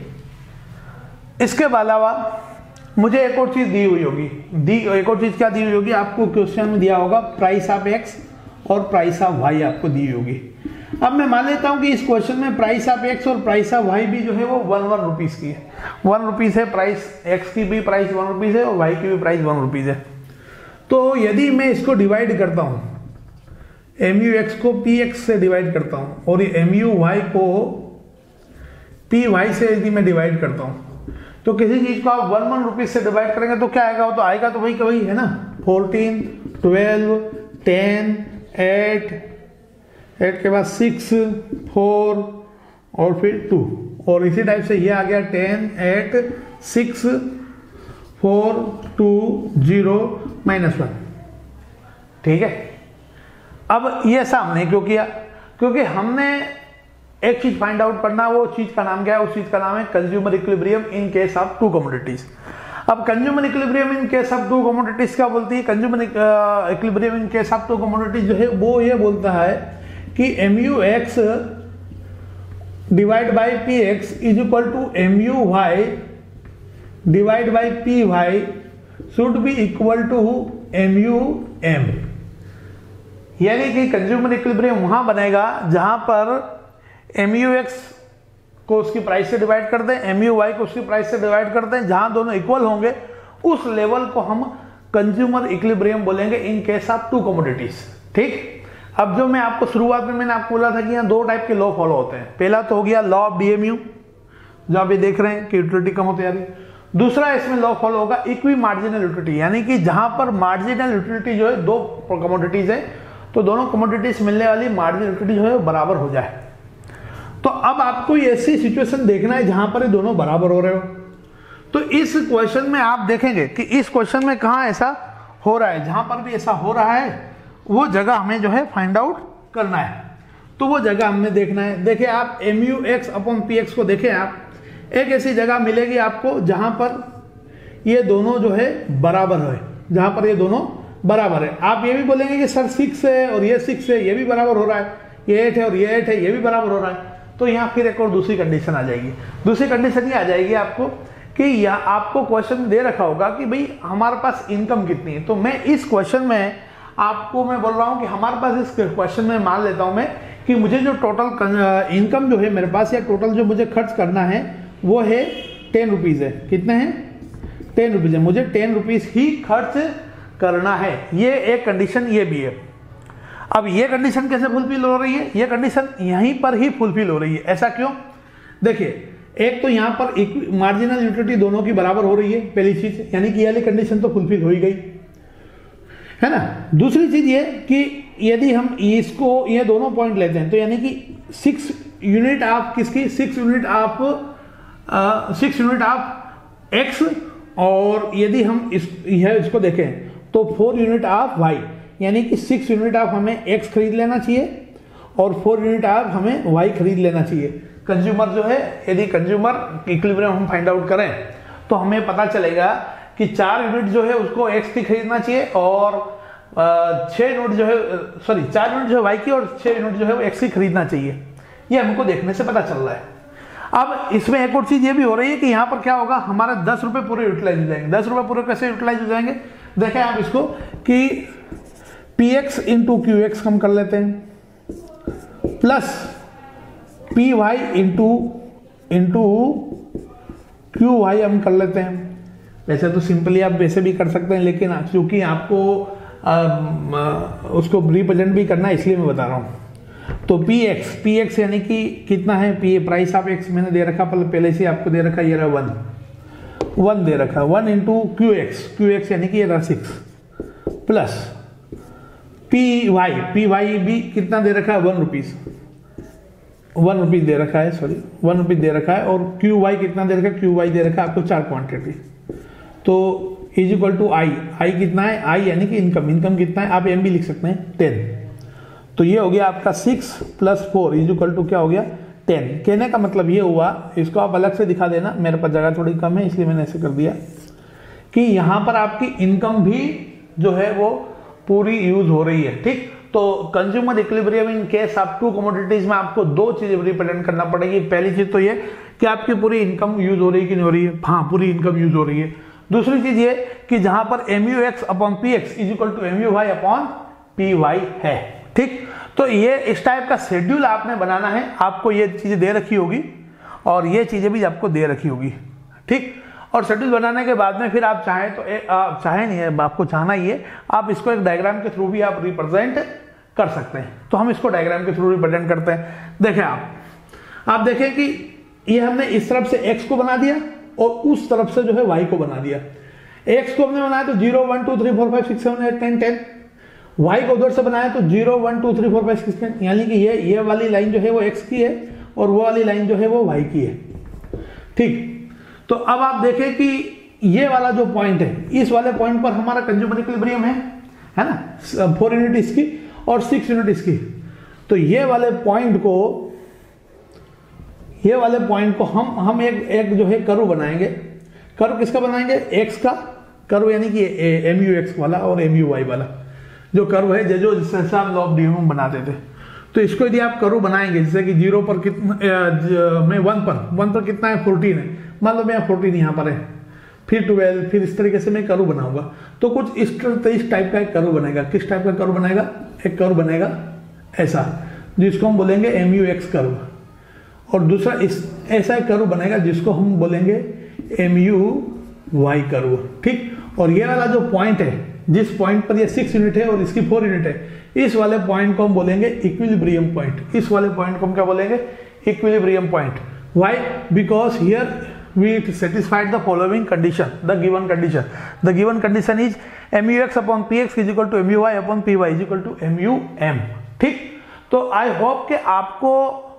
इसके अलावा मुझे एक और चीज दी हुई होगी, दी एक और चीज क्या दी हुई होगी, आपको क्वेश्चन में दिया होगा प्राइस ऑफ एक्स और प्राइस ऑफ वाई आपको दी होगी। अब मैं मान लेता हूं कि इस क्वेश्चन में प्राइस ऑफ एक्स और प्राइस ऑफ वाई भी जो है वो वन वन रुपीज की है। वन रुपीज है प्राइस, एक्स की भी प्राइस वन रुपीज है और वाई की भी प्राइस वन रुपीज है। तो यदि मैं इसको डिवाइड करता हूं, एम यू एक्स को पी एक्स से डिवाइड करता हूं और एम यू वाई को पी वाई से यदि मैं डिवाइड करता हूं, तो किसी चीज को आप वन वन रुपीज से डिवाइड करेंगे तो क्या आएगा? वो तो आएगा तो वही का वही है ना, fourteen, twelve, ten, eight, eight के बाद सिक्स, फोर और फिर टू, और इसी टाइप से ये आ गया ten, eight, six, four, two, zero, minus one. ठीक है, अब ये सामने क्यों किया? क्योंकि हमने एक चीज फाइंड आउट करना, वो चीज का नाम क्या है? उस चीज का नाम है consumer equilibrium in case of two commodities. अब consumer equilibrium in case of two commodities क्या बोलती है? Consumer equilibrium in case of two commodities जो है वो ये बोलता है कि M U X divide by P X is equal to M U Y divide by P Y should be equal to M U M. यानी कि consumer equilibrium वहां बनेगा जहां पर एम यू एक्स को उसकी प्राइस से डिवाइड कर दें, एम यू वाई को उसकी प्राइस से डिवाइड कर दें, जहां दोनों इक्वल होंगे उस लेवल को हम कंज्यूमर इक्विलिब्रियम बोलेंगे in case of two commodities. ठीक, अब जो मैं आपको शुरुआत में मैंने आपको बोला था कि यहाँ दो टाइप के लॉ फॉलो होते हैं। पहला तो हो गया लॉ ऑफ डीएमयू, जो आप ये देख रहे हैं कि यूटिलिटी कम होती जा रही है। दूसरा इसमें लॉ फॉलो होगा इक्वी मार्जिनल यूटिलिटी, यानी कि जहां पर मार्जिनल यूटिलिटी जो है दो कमोडिटीज है तो दोनों कमोडिटीज मिलने वाली मार्जिनल यूटिलिटी जो है बराबर हो जाए। तो अब आपको ऐसी सिचुएशन देखना है जहां पर ये दोनों बराबर हो रहे हो। तो इस क्वेश्चन में आप देखेंगे कि इस क्वेश्चन में कहां ऐसा हो रहा है, जहां पर भी ऐसा हो रहा है वो जगह हमें जो है फाइंड आउट करना है। तो वो जगह हमें देखना है। देखिए आप M U X upon P X को देखें, आप एक ऐसी जगह मिलेगी आपको जहां पर ये दोनों जो है बराबर है, जहां पर ये दोनों बराबर है। आप ये भी बोलेंगे कि सर सिक्स है और ये सिक्स है, ये भी बराबर हो रहा है, ये एट है और ये एट है, ये भी बराबर हो रहा है। तो यहाँ फिर एक और दूसरी कंडीशन आ जाएगी। दूसरी कंडीशन ये आ जाएगी आपको कि यहाँ आपको क्वेश्चन दे रखा होगा कि भाई हमारे पास इनकम कितनी है। तो मैं इस क्वेश्चन में आपको मैं बोल रहा हूँ कि हमारे पास इस क्वेश्चन में मान लेता हूँ मैं कि मुझे जो टोटल इनकम जो है मेरे पास, या टोटल जो मुझे खर्च करना है वो है टेन रुपीज़ है। कितने हैं? टेन रुपीज़ है। मुझे टेन रुपीज़ ही खर्च करना है। ये एक कंडीशन ये भी है। अब ये कंडीशन कैसे फुलफिल हो रही है? ये कंडीशन यहीं पर ही फुलफिल हो रही है। ऐसा क्यों? देखिए, एक तो यहाँ पर मार्जिनल यूटिलिटी दोनों की बराबर हो रही है, पहली चीज, यानी कि ये वाली कंडीशन तो फुलफिल हो ही गई है ना। दूसरी चीज ये कि यदि हम इसको ये दोनों पॉइंट लेते हैं तो यानी कि सिक्स यूनिट ऑफ किसकी, six unit of six unit of X, और यदि हम इस यह इसको देखें तो फोर यूनिट ऑफ वाई, यानी कि सिक्स यूनिट ऑफ हमें एक्स खरीद लेना चाहिए और फोर यूनिट ऑफ हमें वाई खरीद लेना चाहिए। कंज्यूमर जो है, यदि कंज्यूमर इक्विलिब्रियम हम फाइंड आउट करें तो हमें पता चलेगा कि चार यूनिट जो है उसको एक्स की खरीदना चाहिए और छह यूनिट जो है, सॉरी चार यूनिट जो है वाई की और छह यूनिट जो है वो एक्स की खरीदना चाहिए। ये हमको देखने से पता चल रहा है। अब इसमें एक और चीज ये भी हो रही है कि यहाँ पर क्या होगा, हमारे दस रुपए पूरे यूटिलाइज हो जाएंगे। दस रुपए पूरे कैसे यूटिलाइज हो जाएंगे? देखें आप इसको कि P X into Q X हम कर लेते हैं, plus P Y into into Q Y हम कर लेते हैं। वैसे तो सिंपली आप वैसे भी कर सकते हैं, लेकिन क्योंकि आपको आ, आ, उसको रिप्रेजेंट भी करना है इसलिए मैं बता रहा हूँ। तो पी एक्स पी एक्स यानी कि कितना है, पी प्राइस ऑफ एक्स मैंने दे रखा, पहले से आपको दे रखा, ये रहा वन, वन दे रखा, one into Q X, Q X यानी कि ये रहा six, plus P Y, P Y भी कितना दे रखा है, वन रुपीज, वन रुपीज दे रखा है, सॉरी वन रुपीज दे रखा है, और क्यू वाई कितना दे रखा है, क्यू वाई दे रखा है आपको चार क्वांटिटी। तो is equal to I, I कितना है, आई यानी कि इनकम, इनकम कितना है, आप एम भी लिख सकते हैं टेन। तो ये हो गया आपका six plus four is equal to क्या हो गया, टेन। कहने का मतलब ये हुआ, इसको आप अलग से दिखा देना, मेरे पास जगह थोड़ी कम है इसलिए मैंने ऐसे कर दिया कि यहाँ पर आपकी इनकम भी जो है वो पूरी यूज हो रही है। ठीक, तो consumer equilibrium in case of two commodities में आपको दो चीजें रिप्रेजेंट करना पड़ेगी। पहली चीज तो ये कि आपकी पूरी इनकम यूज हो रही है कि नहीं हो रही है, हाँ पूरी इनकम यूज हो रही है। दूसरी चीज ये कि जहां पर M U X upon P X is equal to M U Y upon P Y है। ठीक, तो ये इस टाइप का शेड्यूल आपने बनाना है, आपको ये चीज़ें दे रखी होगी और ये चीज़ें भी आपको दे रखी होगी, ठीक। और शेड्यूल बनाने के बाद में फिर आप चाहें तो ए, आप चाहें नहीं है, आपको चाहना ही है, आप इसको एक डायग्राम के थ्रू भी आप रिप्रेजेंट कर सकते हैं। तो हम इसको डायग्राम के थ्रू रिप्रेजेंट करते हैं। देखें आप आप देखें कि ये हमने इस तरफ से x को बना दिया और उस तरफ से जो है y को बना दिया। x को हमने बनाया तो zero one two three four five six seven eight nine ten, y को उधर से बनाया तो zero one two three four five six ten, यानी कि ये ये वाली लाइन जो है वो x की है और वो वाली लाइन जो है वो y की है, ठीक। तो अब आप देखें कि ये वाला जो पॉइंट है, इस वाले पॉइंट पर हमारा कंज्यूमर इक्विलिब्रियम है है ना, फोर यूनिट इसकी और सिक्स यूनिट इसकी। तो ये वाले पॉइंट को ये वाले पॉइंट को हम हम एक एक जो है कर्व बनाएंगे। कर्व किसका बनाएंगे? एक्स का कर्व, यानी कि एम यू एक्स वाला और एम यू वाई वाला जो कर्व है, जो जिससे हम लॉ ऑफ डीएम बनाते थे। तो इसको यदि आप कर्व बनाएंगे, जैसे कि जीरो पर कितना में वन पर वन पर कितना है फोर्टीन है, मान लो मैं फोर्टीन यहाँ पर है, फिर ट्वेल्व, फिर इस तरीके से मैं कर्व बनाऊंगा। तो कुछ इस इस टाइप का एक कर्व बनेगा। किस टाइप का कर्व बनेगा? एक कर्व बनेगा ऐसा, जिसको हम बोलेंगे एम यू एक्स कर्व, और दूसरा इस ऐसा एक कर्व बनेगा जिसको हम बोलेंगे एम यू वाई कर्व, ठीक। और ये वाला जो पॉइंट है, जिस पॉइंट पर ये सिक्स यूनिट है और इसकी फोर यूनिट है, इस वाले पॉइंट को हम बोलेंगे इक्विलिब्रियम पॉइंट। इस वाले पॉइंट को हम क्या बोलेंगे? Equilibrium point. Why? Because here we satisfied the following condition, the given condition. The given condition is mux upon px is equal to muy upon py is equal to mum, ठीक। तो I hope कि आपको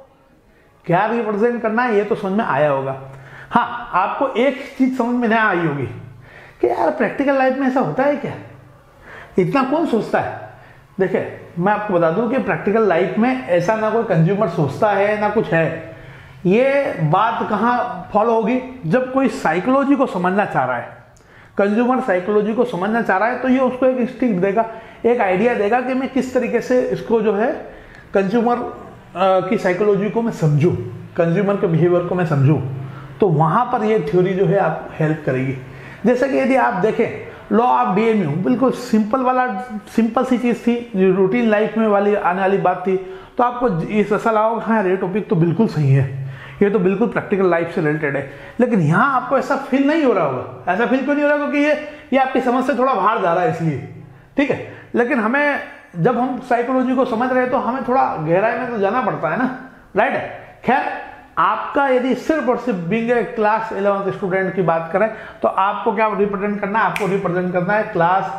क्या represent करना है ये तो समझ में आया होगा। हाँ, आपको एक चीज समझ में नहीं आई होगी कि यार प्रैक्टिकल लाइफ में ऐसा होता है क्या, इतना कौन सोचता है। देखिए, मैं आपको बता दूं कि प्रैक्टिकल लाइफ में ऐसा ना कोई कंज्यूमर सोचता है ना कुछ है। ये बात कहाँ फॉलो होगी? जब कोई साइकोलॉजी को समझना चाह रहा है, कंज्यूमर साइकोलॉजी को समझना चाह रहा है, तो ये उसको एक इंस्टिंक्ट देगा, एक आइडिया देगा कि मैं किस तरीके से इसको जो है कंज्यूमर की साइकोलॉजी को मैं समझूं, कंज्यूमर के बिहेवियर को मैं समझूं। तो वहां पर ये थ्योरी जो है आप हेल्प करेगी। जैसे कि यदि आप देखें लॉ ऑफ डीएमयू, बिल्कुल सिंपल वाला सिंपल सी चीज थी, जो रूटीन लाइफ में वाली आने वाली बात थी, तो आपको इस ऐसा लगा होगा हाँ ये टॉपिक तो बिल्कुल सही है, ये तो बिल्कुल प्रैक्टिकल लाइफ से रिलेटेड है। लेकिन यहाँ आपको ऐसा फील नहीं हो रहा होगा। ऐसा फील क्यों नहीं हो रहा? क्योंकि ये ये आपकी समझ से थोड़ा बाहर जा रहा है, इसलिए, ठीक है। लेकिन हमें जब हम साइकोलॉजी को समझ रहे हैं तो हमें थोड़ा गहराई में तो जाना पड़ता है ना, राइट है। खैर, आपका यदि सिर्फ और सिर्फ being a class eleventh student की बात करें तो आपको क्या रिप्रेजेंट करना है? आपको रिप्रेजेंट करना है क्लास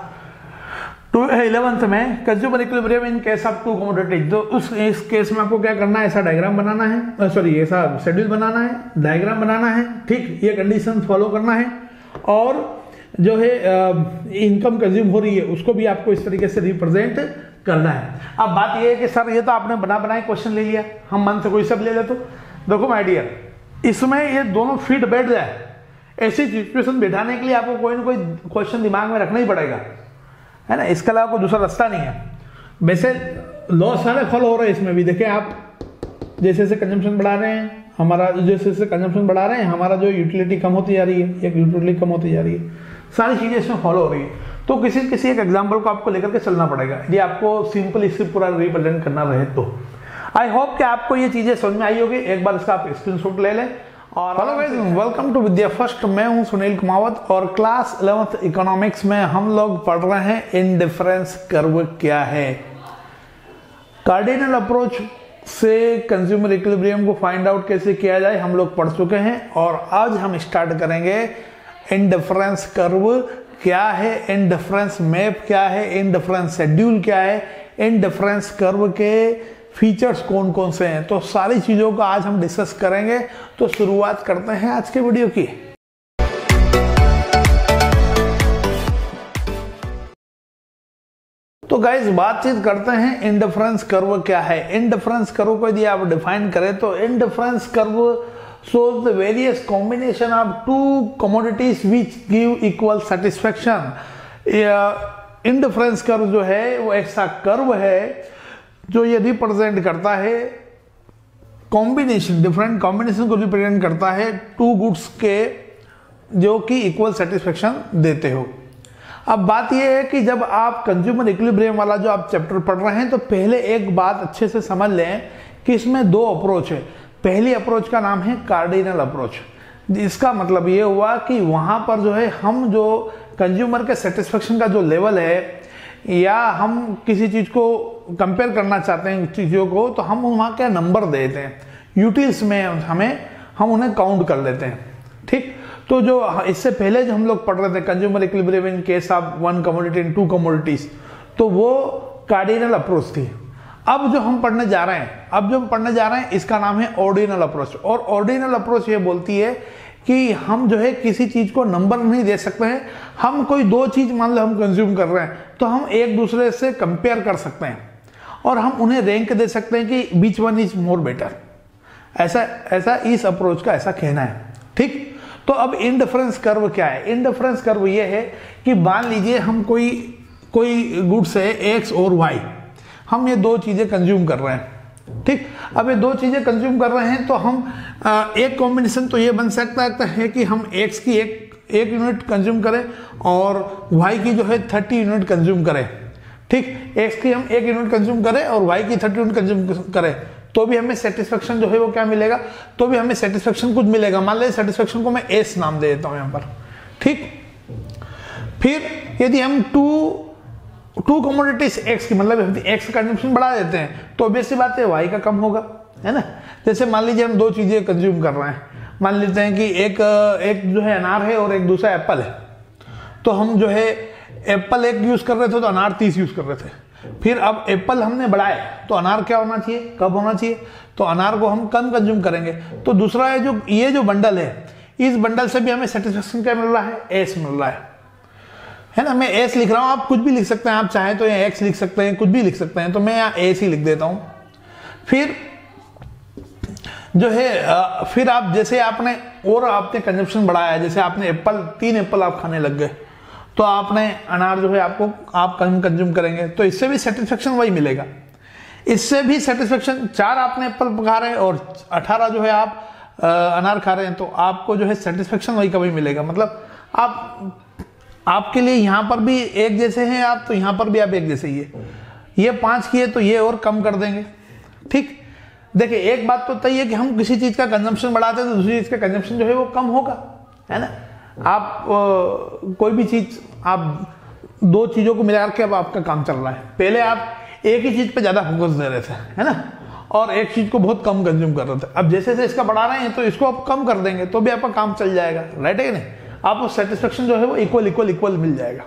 टू इलेवंथ में consumer equilibrium in case of two commodities. तो उस इस केस में आपको क्या करना है? ऐसा डायग्राम बनाना है, सॉरी ऐसा शेड्यूल बनाना है, डायग्राम बनाना है, ठीक। ये कंडीशन फॉलो करना है, और जो है इनकम कंज्यूम हो रही है उसको भी आपको इस तरीके से रिप्रेजेंट करना है। अब बात ये है कि सर ये तो आपने बना बनाए क्वेश्चन ले लिया, हम मन से कोई सब ले ले, तो देखो माय डियर, इसमें ये दोनों फिट बैठ जाए, ऐसी सिचुएशन बैठाने के लिए आपको कोई ना कोई क्वेश्चन दिमाग में रखना ही पड़ेगा, है ना। इसके अलावा कोई दूसरा रास्ता नहीं है। वैसे लॉ सारे फॉलो हो रहे हैं इसमें भी। देखें आप, जैसे जैसे कंजम्पशन बढ़ा रहे हैं हमारा, जैसे जैसे कंजम्पशन बढ़ा रहे हैं हमारा जो यूटिलिटी कम होती जा रही है, एक यूटिलिटी कम होती जा रही है, सारी चीजें इसमें फॉलो हो रही है। तो किसी किसी एक एग्जाम्पल को आपको लेकर के चलना पड़ेगा यदि आपको सिंपल इससे पूरा रिप्रेजेंट करना रहे तो। आई होप कि आपको ये चीजें समझ में आई होगी। एक बार इसका आप स्क्रीनशॉट ले लें। और hello guys, welcome to Vidya first. मैं हूं सुनील कुमावत और क्लास इलेवंथ इकोनॉमिक्स में हम लोग पढ़ रहे हैं इंडिफरेंस कर्व क्या है। कार्डिनल अप्रोच से कंज्यूमर इक्विलिब्रियम को फाइंड आउट कैसे किया जाए हम लोग पढ़ चुके हैं, और आज हम स्टार्ट करेंगे इंडिफरेंस कर्व क्या है, इंडिफरेंस मैप क्या है, इंडिफरेंस शेड्यूल क्या है, इंडिफरेंस कर्व के फीचर्स कौन कौन से हैं। तो सारी चीजों का आज हम डिस्कस करेंगे। तो शुरुआत करते हैं आज के वीडियो की। तो गाइस, बातचीत करते हैं इंडिफरेंस कर्व क्या है। इंडिफरेंस कर्व को यदि आप डिफाइन करें तो indifference curve shows the various combination of two commodities which give equal satisfaction। Indifference curve जो है वो ऐसा कर्व है जो ये रिप्रेजेंट करता है कॉम्बिनेशन, डिफरेंट कॉम्बिनेशन को रिप्रेजेंट करता है टू गुड्स के जो कि इक्वल सेटिस्फेक्शन देते हो। अब बात यह है कि जब आप कंज्यूमर इक्विलिब्रियम वाला जो आप चैप्टर पढ़ रहे हैं तो पहले एक बात अच्छे से समझ लें कि इसमें दो अप्रोच है। पहली अप्रोच का नाम है कार्डिनल अप्रोच। इसका मतलब ये हुआ कि वहां पर जो है हम जो कंज्यूमर के सेटिस्फेक्शन का जो लेवल है या हम किसी चीज को कंपेयर करना चाहते हैं चीजों को, तो हम वहां क्या नंबर देते हैं, यूटिल्स में हमें हम उन्हें काउंट कर लेते हैं। ठीक, तो जो इससे पहले जो हम लोग पढ़ रहे थे consumer equilibrium in case of one commodity and two commodities, तो वो कार्डिनल अप्रोच थी। अब जो हम पढ़ने जा रहे हैं अब जो हम पढ़ने जा रहे हैं इसका नाम है ऑर्डिनल अप्रोच। और ऑर्डिनल अप्रोच ये बोलती है कि हम जो है किसी चीज को नंबर नहीं दे सकते हैं। हम कोई दो चीज मान लो हम कंज्यूम कर रहे हैं तो हम एक दूसरे से कंपेयर कर सकते हैं और हम उन्हें रैंक दे सकते हैं कि बीच वन इज मोर बेटर। ऐसा ऐसा इस अप्रोच का ऐसा कहना है। ठीक, तो अब इंडिफरेंस कर्व क्या है? इंडिफरेंस कर्व ये है कि मान लीजिए हम कोई कोई गुड्स है एक्स और वाई, हम ये दो चीजें कंज्यूम कर रहे हैं। ठीक, अब ये दो चीजें कंज्यूम कर रहे हैं तो हम आ, एक कॉम्बिनेशन तो ये बन सकता है कि हम एक्स की एक एक यूनिट कंज्यूम करें और वाई की जो है थर्टी यूनिट कंज्यूम करें। ठीक, एक्स की हम एक यूनिट कंज्यूम करें और वाई की थर्टी यूनिट कंज्यूम करें तो भी हमें सेटिस्फेक्शन जो है वो क्या मिलेगा, तो भी हमें सेटिस्फेक्शन कुछ मिलेगा। मान लीजिए सेटिस्फेक्शन को मैं एस नाम दे देता हूं यहां पर। ठीक, फिर यदि हम टू टू कमोडिटीज एक्स की मतलब एक्स का कंजम्पशन बढ़ा देते हैं तो ऑब्वियस सी बात है वाई का कम होगा, है ना। जैसे मान लीजिए हम दो चीजें कंज्यूम कर रहे हैं, मान लेते हैं कि एक एक जो है अनार है और एक दूसरा एप्पल है, तो हम जो है एप्पल एक यूज कर रहे थे तो अनार तीस यूज कर रहे थे। फिर अब एप्पल हमने बढ़ाए तो अनार क्या होना चाहिए, कब होना चाहिए, तो अनार को हम कम कंज्यूम करेंगे। तो दूसरा है जो ये जो बंडल है, इस बंडल से भी हमें सेटिस्फेक्शन क्या मिल रहा है, एस मिल रहा है, है ना। मैं एस लिख रहा हूं, आप कुछ भी लिख सकते हैं, आप चाहें तो एक्स लिख सकते हैं, कुछ भी लिख सकते हैं, तो मैं यहाँ एस ही लिख देता हूं। फिर जो है फिर आप जैसे आपने और आपने कंजम्पशन बढ़ाया, जैसे आपने एप्पल तीन एप्पल आप खाने लग गए तो आपने अनार जो है आपको आप कम कंज्यूम करेंगे तो इससे भी सेटिस्फेक्शन वही मिलेगा। इससे भी सेटिस्फेक्शन चार आपने एप्पल खा रहे हैं और अठारह जो है आप आ, अनार खा रहे हैं तो आपको जो है सेटिस्फेक्शन वही कभी मिलेगा। मतलब आप आपके लिए यहां पर भी एक जैसे हैं आप, तो यहां पर भी आप एक जैसे ही है। ये पांच किए तो ये और कम कर देंगे। ठीक, देखिए एक बात तो तय है कि हम किसी चीज का कंजम्पशन बढ़ाते हैं तो दूसरी चीज का कंजम्पशन जो है वो कम होगा, है ना। आप आ, कोई भी चीज आप दो चीजों को मिला के अब आपका काम चल रहा है, पहले आप एक ही चीज पे ज्यादा फोकस दे रहे थे, है ना, और एक चीज को बहुत कम कंज्यूम कर रहे थे। अब जैसे जैसे इसका बढ़ा रहे हैं तो इसको आप कम कर देंगे तो भी आपका काम चल जाएगा, राइट है कि नहीं। आपको सेटिस्फेक्शन जो है वो इक्वल इक्वल इक्वल मिल जाएगा।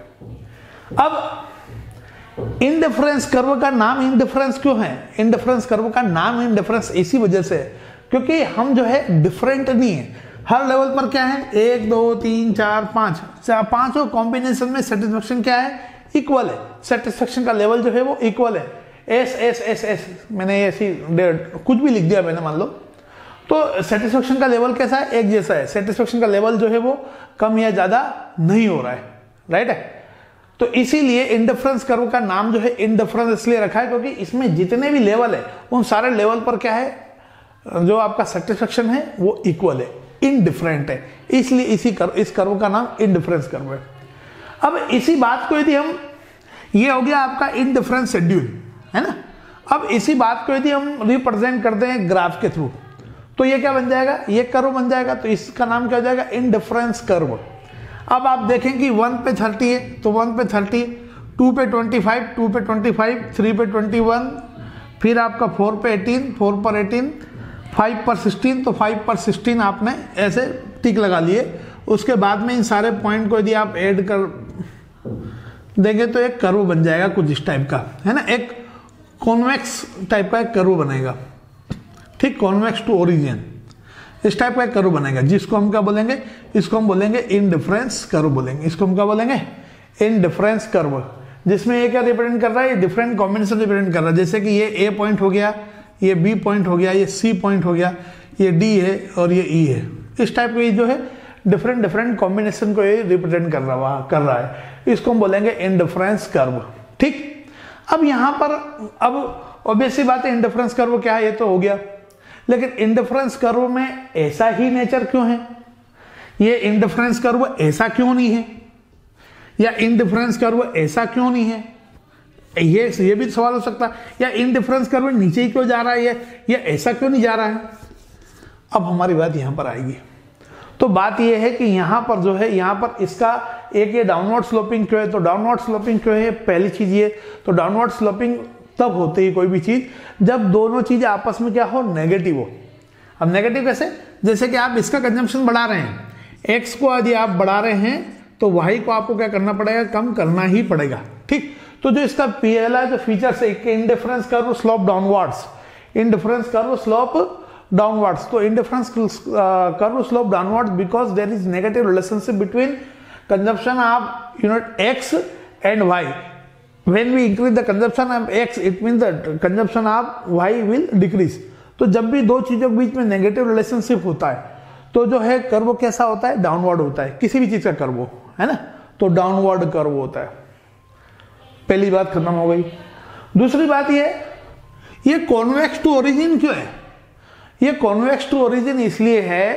अब इंडिफरेंस कर्व का नाम इंडिफरेंस क्यों है? इंडिफरेंस कर्व का नाम इंडिफरेंस इसी वजह से है क्योंकि हम जो है डिफरेंट नहीं है। हर लेवल पर क्या है, एक दो तीन चार पांच पांचों कॉम्बिनेशन में सेटिस्फेक्शन क्या है, इक्वल है। सेटिस्फेक्शन का लेवल जो है वो इक्वल है। एस एस एस एस मैंने ऐसी कुछ भी लिख दिया मैंने मान लो, तो सेटिस्फेक्शन का लेवल कैसा है, एक जैसा है। सेटिस्फेक्शन का लेवल जो है वो कम या ज्यादा नहीं हो रहा है, राइट है। तो इसीलिए इंडिफरेंस कर्व का नाम जो है इंडिफरेंस इसलिए रखा है क्योंकि इसमें जितने भी लेवल है उन सारे लेवल पर क्या है, जो आपका सेटिस्फेक्शन है वो इक्वल है, इनडिफरेंट है, इसलिए इसी कर्व इस कर्व का नाम इंडिफरेंस कर्व है। अब इसी बात को यदि हम, ये हो गया आपका इंडिफरेंस शेड्यूल, है ना। अब इसी बात को यदि हम रिप्रेजेंट करते हैं ग्राफ के थ्रू तो ये क्या बन जाएगा, ये कर्व बन जाएगा। तो इसका नाम क्या हो जाएगा, इंडिफरेंस कर्व। अब आप देखें कि वन पे थर्टी है तो वन पे थर्टी, टू पे ट्वेंटी फाइव, टू पे ट्वेंटी फाइव, थ्री पे ट्वेंटी वन, फिर आपका फोर पे एटीन, फोर पर एटीन, फाइव पर सिक्सटीन, तो फाइव पर सिक्सटीन आपने ऐसे टिक लगा लिए। उसके बाद में इन सारे पॉइंट को यदि आप ऐड कर देंगे तो एक कर्व बन जाएगा कुछ इस टाइप का, है ना। एक कॉन्वेक्स टाइप का एक कर्व बनेगा, ठीक, कॉन्वेक्स टू ओरिजिन, इस टाइप का एक कर्व बनेगा जिसको हम क्या बोलेंगे, इसको हम बोलेंगे इंडिफरेंस कर्व बोलेंगे। इसको हम क्या बोलेंगे, इंडिफरेंस कर्व, जिसमें ये क्या रिप्रेजेंट कर रहा है, डिफरेंट कॉम्बिनेशन रिप्रेजेंट कर रहा है। जैसे कि ये ए पॉइंट हो गया, ये बी पॉइंट हो गया, ये सी पॉइंट हो गया, ये डी है और ये ई है। इस टाइप के जो है डिफरेंट डिफरेंट कॉम्बिनेशन को ये रिप्रेजेंट कर रहा कर रहा है, इसको हम बोलेंगे इंडिफरेंस कर्व। ठीक, अब यहां पर अब ऑब्वियसली बात है इंडिफरेंस कर्व क्या है ये तो हो गया, लेकिन इंडिफरेंस कर्व में ऐसा ही नेचर क्यों है, ये इंडिफरेंस कर्व ऐसा क्यों नहीं है, या इनडिफरेंस कर्व ऐसा क्यों नहीं है, ये ये भी सवाल हो सकता है। या इनडिफरेंस कर्व नीचे ही क्यों जा रहा है, या ऐसा क्यों नहीं जा रहा है। अब हमारी बात यहां पर आएगी। तो बात यह है कि यहां पर जो है, यहां पर इसका एक ये डाउनवर्ड स्लोपिंग क्यों है, तो डाउनवर्ड स्लोपिंग क्यों है, पहली चीज ये। तो डाउनवर्ड स्लोपिंग तब होती है कोई भी चीज जब दोनों चीजें आपस में क्या हो, नेगेटिव हो। अब नेगेटिव कैसे, जैसे कि आप इसका कंजम्पशन बढ़ा रहे हैं, एक्स को यदि आप बढ़ा रहे हैं तो वाई को आपको क्या करना पड़ेगा, कम करना ही पड़ेगा। ठीक, तो जो इसका पीएलआ जो फीचर्स है, indifference curve slope downwards, indifference curve slope downwards. तो indifference curve slope downwards because there is negative relationship between consumption of unit X and Y. When we increase the consumption of X, it means the consumption of Y will decrease. तो जब भी दो चीजों के बीच में negative relationship होता है तो जो है कर्व कैसा होता है, डाउनवर्ड होता है। किसी भी चीज का कर्व हो, है ना, तो डाउनवर्ड कर्व होता है। पहली बात खत्म हो गई। दूसरी बात ये ये कॉन्वेक्स टू ओरिजिन क्यों है। ये कॉन्वेक्स टू ओरिजिन इसलिए है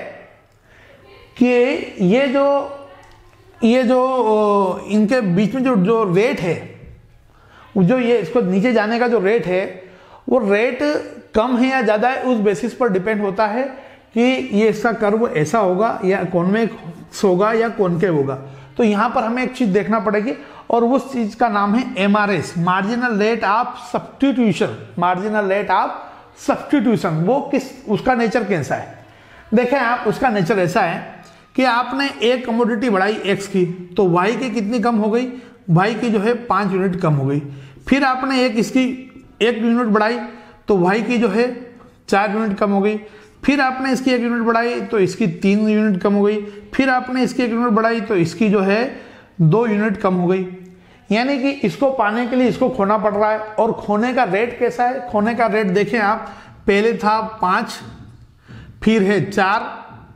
कि ये जो ये जो इनके बीच में जो जो रेट है, जो ये इसको नीचे जाने का जो रेट है, वो रेट कम है या ज्यादा है, उस बेसिस पर डिपेंड होता है कि ये इसका कर्व ऐसा होगा या कॉन्वेक्स होगा या कॉनकेव होगा। तो यहां पर हमें एक चीज देखना पड़ेगी और उस चीज का नाम है MRS, marginal rate of substitution. Marginal rate of substitution वो किस, उसका नेचर कैसा है। देखें आप, उसका नेचर ऐसा है कि आपने एक कमोडिटी बढ़ाई एक्स की, तो वाई की कितनी कम हो गई, वाई की जो है पांच यूनिट कम हो गई। फिर आपने एक इसकी एक यूनिट बढ़ाई तो वाई की जो है चार यूनिट कम हो गई। फिर आपने इसकी एक यूनिट बढ़ाई तो इसकी तीन यूनिट कम हो गई। फिर आपने इसकी एक यूनिट बढ़ाई तो इसकी जो है दो यूनिट कम हो गई। यानी कि इसको पाने के लिए इसको खोना पड़ रहा है। और खोने का रेट कैसा है, खोने का रेट देखें आप, पहले था पांच, फिर है चार,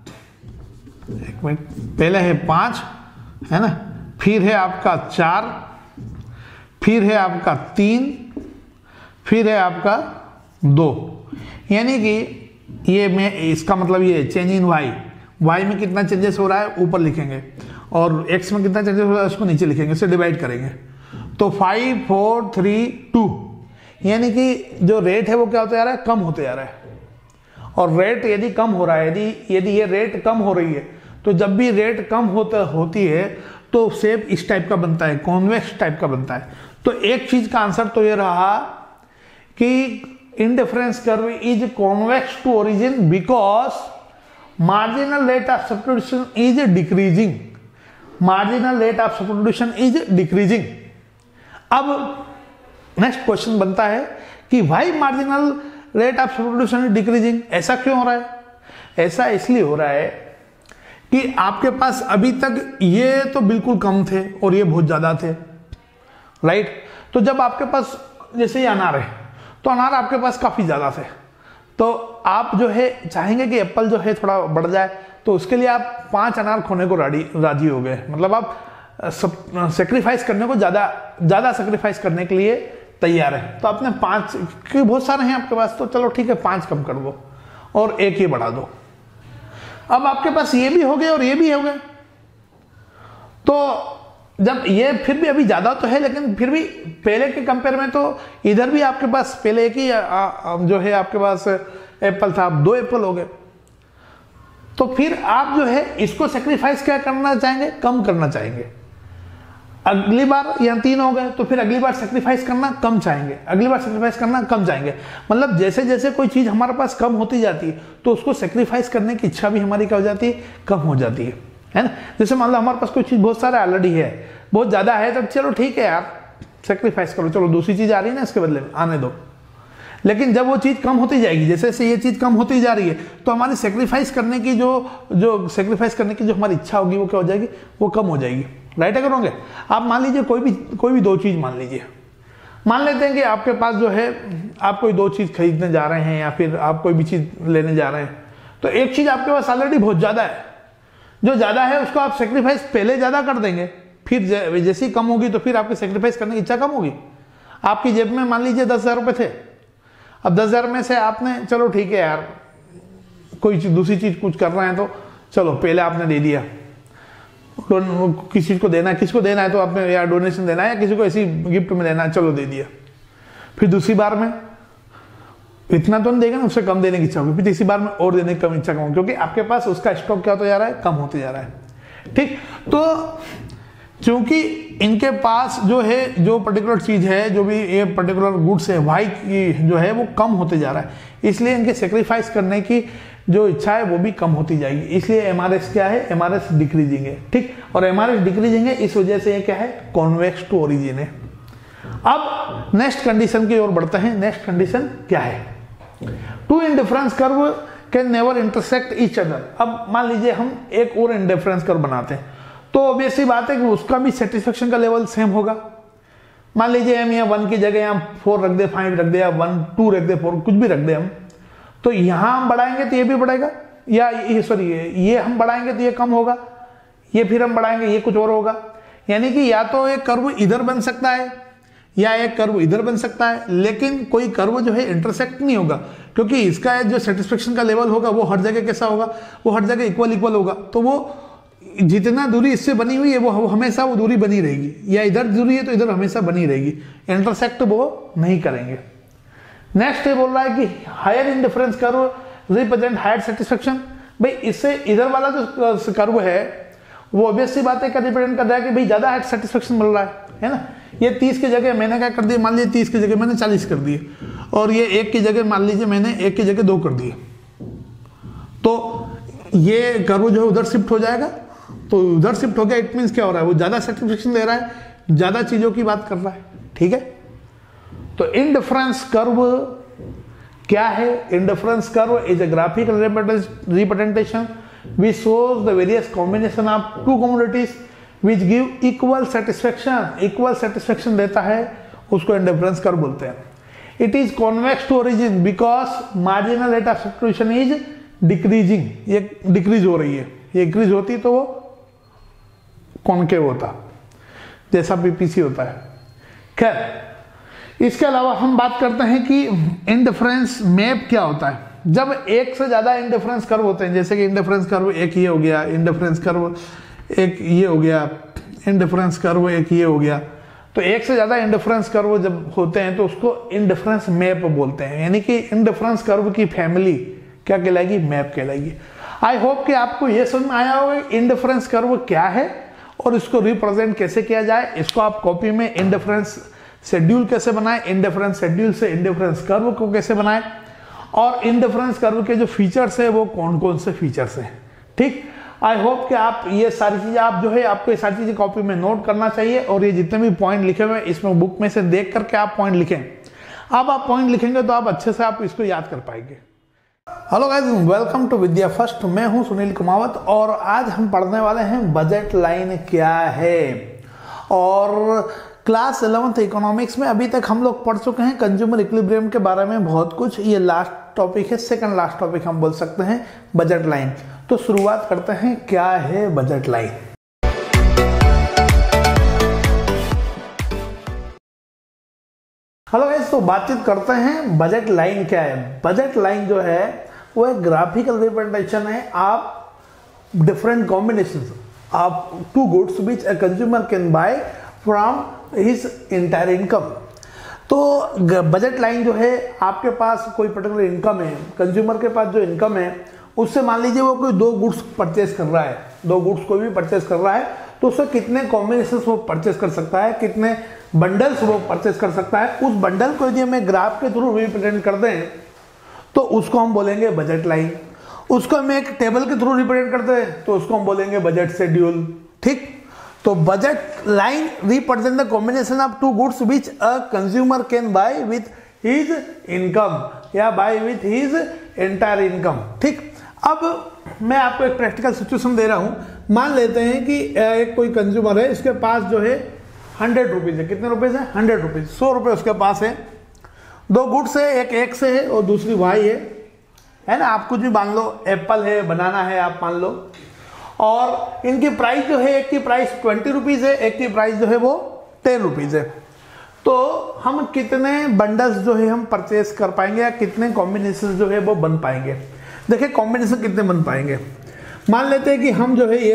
एक मिनट, पहले है पांच, है ना, फिर है आपका चार, फिर है आपका तीन, फिर है आपका दो। यानी कि ये मैं इसका मतलब ये चेंज इन वाई, वाई में कितना चेंजेस हो रहा है ऊपर लिखेंगे और एक्स में कितना चेंजेस हो रहा है उसको नीचे लिखेंगे, इसे डिवाइड करेंगे। तो फाइव फोर थ्री टू, यानी कि जो रेट है वो क्या होता जा रहा है, कम होते जा रहा है। और रेट यदि कम हो रहा है, यदि यदि ये रेट कम हो रही है, तो जब भी रेट कम होता होती है तो शेप इस टाइप का बनता है, कॉन्वेक्स टाइप का बनता है। तो एक चीज का आंसर तो ये रहा कि indifference curve is convex to origin because marginal rate of substitution is decreasing. Marginal rate of substitution is decreasing. अब नेक्स्ट क्वेश्चन बनता है कि why marginal rate of substitution is decreasing, ऐसा क्यों हो रहा है। ऐसा इसलिए हो रहा है कि आपके पास अभी तक ये तो बिल्कुल कम थे और ये बहुत ज्यादा थे, राइट। तो जब आपके पास जैसे ये अनार है, तो अनार आपके पास काफी ज्यादा थे, तो आप जो है चाहेंगे कि एप्पल जो है थोड़ा बढ़ जाए, तो उसके लिए आप पांच अनार खोने को राजी राजी हो गए। मतलब आप सेक्रीफाइस करने को ज्यादा ज्यादा सेक्रीफाइस करने के लिए तैयार है। तो आपने पांच, क्योंकि बहुत सारे हैं आपके पास, तो चलो ठीक है पांच कम कर दो और एक ही बढ़ा दो। अब आपके पास ये भी हो गए और ये भी हो गए, तो जब ये फिर भी अभी ज्यादा तो है, लेकिन फिर भी पहले के कंपेयर में तो इधर भी आपके पास पहले एक ही जो है आपके पास एप्पल था, अब दो एप्पल हो गए। तो फिर आप जो है इसको सेक्रीफाइस क्या करना चाहेंगे, कम करना चाहेंगे। अगली बार यहाँ तीन हो गए, तो फिर अगली बार सेक्रीफाइस करना कम चाहेंगे, अगली बार सेक्रीफाइस करना कम चाहेंगे। मतलब जैसे जैसे कोई चीज हमारे पास कम होती जाती है तो उसको सेक्रीफाइस करने की इच्छा भी हमारी क्या हो जाती है, कम हो जाती है, है ना। जैसे मान लो हमारे पास कोई चीज बहुत सारा ऑलरेडी है, बहुत ज्यादा है, तो चलो ठीक है यार सेक्रीफाइस करो, चलो दूसरी चीज आ रही है ना इसके बदले में, आने दो। लेकिन जब वो चीज कम होती जाएगी, जैसे जैसे ये चीज कम होती जा रही है, तो हमारी सेक्रीफाइस करने की जो जो सेक्रीफाइस करने की जो हमारी इच्छा होगी वो क्या हो जाएगी, वो कम हो जाएगी, राइट। अगर होंगे आप मान लीजिए कोई भी कोई भी दो चीज मान लीजिए, मान लेते हैं कि आपके पास जो है आप कोई दो चीज खरीदने जा रहे हैं या फिर आप कोई भी चीज लेने जा रहे हैं, तो एक चीज आपके पास ऑलरेडी बहुत ज्यादा है, जो ज्यादा है उसको आप सेक्रीफाइस पहले ज्यादा कर देंगे, फिर जैसी कम होगी तो फिर आपकी सेक्रीफाइस करने की इच्छा कम होगी। आपकी जेब में मान लीजिए दस हजार रुपए थे, अब दस हजार में से आपने चलो ठीक है यार कोई दूसरी चीज कुछ कर रहे हैं तो चलो पहले आपने दे दिया, किसी को देना है, किसी को देना है तो आपने या डोनेशन देना है या किसी को ऐसी गिफ्ट में देना है, चलो दे दिया। फिर दूसरी बार में इतना तो नहीं देगा ना, उससे कम देने की इच्छा होगी, फिर तीसरी बार में और देने की कम इच्छा कम, क्योंकि आपके पास उसका स्टॉक क्या होता जा रहा है, कम होते जा रहा है। ठीक, तो क्योंकि इनके पास जो है जो पर्टिकुलर चीज है, जो भी ये पर्टिकुलर गुड्स है, वाई की जो है वो कम होते जा रहा है, इसलिए इनके सेक्रीफाइस करने की जो इच्छा है वो भी कम होती जाएगी। इसलिए एमआरएस क्या है, एमआरएस डिक्रीजिंग है। ठीक, और एमआरएस डिक्रीजिंग है, इस वजह से ये क्या है, कॉन्वेक्स टू ओरिजिन है। अब नेक्स्ट कंडीशन की ओर बढ़ते हैं। नेक्स्ट कंडीशन क्या है, two indifference curve can never intersect each other. अब मान लीजिए हम एक और इंडिफरेंस कर्व बनाते हैं, तो ऑब्वियसली बात है कि उसका भी सेटिस्फेक्शन का लेवल सेम होगा। मान लीजिए हम यहाँ वन की जगह यहाँ फोर रख दे, फाइव रख दे, या वन टू रख दे, फोर कुछ भी रख दे हम, तो यहां हम बढ़ाएंगे तो ये भी बढ़ेगा, या ये सॉरी ये, ये हम बढ़ाएंगे तो ये कम होगा, ये फिर हम बढ़ाएंगे ये कुछ और होगा। यानी कि या तो एक कर्व इधर बन सकता है या एक कर्व इधर बन सकता है, लेकिन कोई कर्व जो है इंटरसेक्ट नहीं होगा, क्योंकि इसका जो सेटिस्फेक्शन का लेवल होगा वो हर जगह कैसा होगा, वो हर जगह इक्वल इक्वल होगा। तो वो जितना दूरी इससे बनी हुई है वो हमेशा वो दूरी बनी रहेगी, या इधर दूरी है तो इधर हमेशा बनी रहेगी, इंटरसेक्ट वो नहीं करेंगे। नेक्स्ट ये बोल रहा है कि higher indifference curve represent higher satisfaction. भाई इससे इधर वाला जो कर्व है वो ऑब्वियसली बात है क्या रिप्रेजेंट कर रहा है कि भाई ज्यादा हायर सेटिस्फेक्शन मिल रहा है, है ना। ये तीस की जगह मैंने क्या कर दिया, मान लीजिए तीस की जगह मैंने चालीस कर दिए, और ये एक की जगह मान लीजिए मैंने एक की जगह दो कर दिए, तो ये कर्व जो है उधर शिफ्ट हो जाएगा। तो उधर शिफ्ट हो गया, इट मींस क्या हो रहा है, वो ज्यादा सेटिस्फेक्शन दे रहा है, ज्यादा चीजों की बात कर रहा है। ठीक है, तो इंडिफरेंस कर्व क्या है, indifference curve is a graphical representation which shows the various combination of two commodities which give equal satisfaction, equal satisfaction देता है, उसको इंडिफरेंस कर्व बोलते हैं। It is convex to origin because marginal rate of substitution is decreasing, ये decrease हो रही है, ये इंक्रीज होती तो वो कॉन्केव होता, जैसा पीपीसी होता है। खैर, इसके अलावा हम बात करते हैं कि इंडिफरेंस मैप क्या होता है। जब एक से ज्यादा इंडिफरेंस कर्व होते हैं, जैसे कि इंडिफरेंस कर्व एक ये हो गया, इंडिफरेंस कर्व एक ये हो गया, इंडिफरेंस कर्व एक ये हो गया, तो एक से ज्यादा इंडिफरेंस कर्व जब होते हैं तो उसको इंडिफरेंस मैप बोलते हैं। यानी कि इंडिफरेंस कर्व की फैमिली क्या कहलाएगी, मैप कहलाएगी। आई होप कि आपको यह समझ में आया होगा इंडिफरेंस कर्व क्या है और इसको रिप्रेजेंट कैसे किया जाए। इसको आप कॉपी में इंडिफरेंस शेड्यूल कैसे बनाए, इंडिफरेंस शेड्यूल से इंडिफरेंस कर्व को कैसे बनाए, और इंडिफरेंस कर्व के जो फीचर्स है वो कौन कौन से फीचर्स हैं। ठीक, आई होप कि आप ये सारी चीजें आप जो है आपको ये सारी चीजें कॉपी में नोट करना चाहिए, और ये जितने भी पॉइंट लिखे हुए हैं इसमें बुक में से देख करके आप पॉइंट लिखें। अब आप पॉइंट लिखेंगे तो आप अच्छे से आप इसको याद कर पाएंगे। Hello guys, welcome to Vidya first. मैं हूं सुनील कुमावत और आज हम पढ़ने वाले हैं बजट लाइन क्या है। और क्लास इलेवेंथ इकोनॉमिक्स में अभी तक हम लोग पढ़ चुके हैं कंज्यूमर इक्विलिब्रियम के बारे में बहुत कुछ। ये लास्ट टॉपिक है, सेकंड लास्ट टॉपिक हम बोल सकते हैं बजट लाइन। तो शुरुआत करते हैं, क्या है बजट लाइन। हेलो गाइस, तो बातचीत करते हैं बजट लाइन क्या है। बजट लाइन जो है वो एक ग्राफिकल रिप्रेजेंटेशन है आप different combinations of two goods which a consumer can buy from his entire income. तो बजट लाइन जो है, आपके पास कोई पर्टिकुलर इनकम है, कंज्यूमर के पास जो इनकम है उससे मान लीजिए वो कोई दो गुड्स परचेज कर रहा है, दो गुड्स कोई भी परचेज कर रहा है, तो उससे कितने कॉम्बिनेशन वो परचेज कर सकता है, कितने बंडल्स वो परचेज कर सकता है। उस बंडल को यदि हमें ग्राफ के थ्रू रिप्रेजेंट कर दें तो उसको हम बोलेंगे बजट लाइन। उसको हम एक टेबल के थ्रू रिप्रेजेंट करते हैं तो उसको हम बोलेंगे बजट शेड्यूल। ठीक, तो budget line represent the combination of two goods which a consumer can buy with his income या buy with his entire income. ठीक, अब मैं आपको एक प्रैक्टिकल सिचुएशन दे रहा हूं। मान लेते हैं कि एक कोई कंज्यूमर है, इसके पास जो है हंड्रेड रुपीज है। कितने रुपीज है, हंड्रेड रुपीज, सौ रुपए उसके पास है। दो गुड्स है, एक एक से है और दूसरी वाई है, है ना। आप कुछ भी मान लो, एप्पल है, बनाना है, आप मान लो। और इनकी प्राइस जो है, एक की प्राइस ट्वेंटी रुपीज है, एक की प्राइस जो है वो टेन रुपीज है। तो हम कितने बंडल्स जो है हम परचेज कर पाएंगे या कितने कॉम्बिनेशन जो है वो बन पाएंगे। देखिए कॉम्बिनेशन कितने बन पाएंगे। मान लेते हैं कि हम जो है ये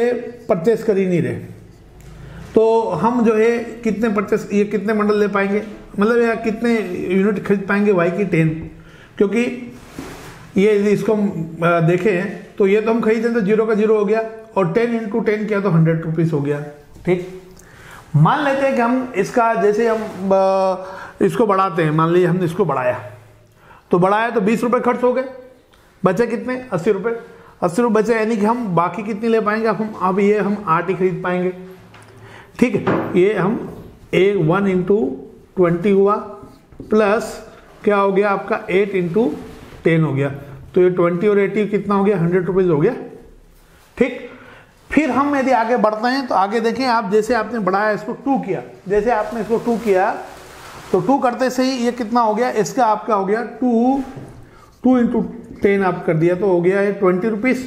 परचेस कर ही नहीं रहे, तो हम जो है कितने परचेस, ये कितने बंडल ले पाएंगे, मतलब यार कितने यूनिट खरीद पाएंगे वाई की टेन, क्योंकि ये यदि इसको हम देखें तो ये तो हम खरीदें तो जीरो का जीरो हो गया, और टेन इंटू टेन किया तो हंड्रेड रुपीज़ हो गया। ठीक, मान लेते हैं कि हम इसका जैसे हम इसको बढ़ाते हैं, मान लीजिए हमने इसको बढ़ाया, तो बढ़ाया तो बीस रुपये खर्च हो गए, बचे कितने, अस्सी रुपये, अस्सी रुपये बचे, यानी कि हम बाकी कितनी ले पाएंगे, अब हम अब ये हम आठ ही खरीद पाएंगे। ठीक है, ये हम ए वन इंटू ट्वेंटी हुआ प्लस क्या हो गया आपका एट इंटू टेन हो गया, तो ये ट्वेंटी और एटी कितना हो गया, हंड्रेड रुपीज़ हो गया। ठीक, फिर हम यदि आगे बढ़ते हैं तो आगे देखें आप, जैसे आपने बढ़ाया इसको टू किया, जैसे आपने इसको टू किया तो टू करते से ही ये कितना हो गया, इसका आपका हो गया टू टू इंटू टेन आप कर दिया तो हो गया है twenty rupees,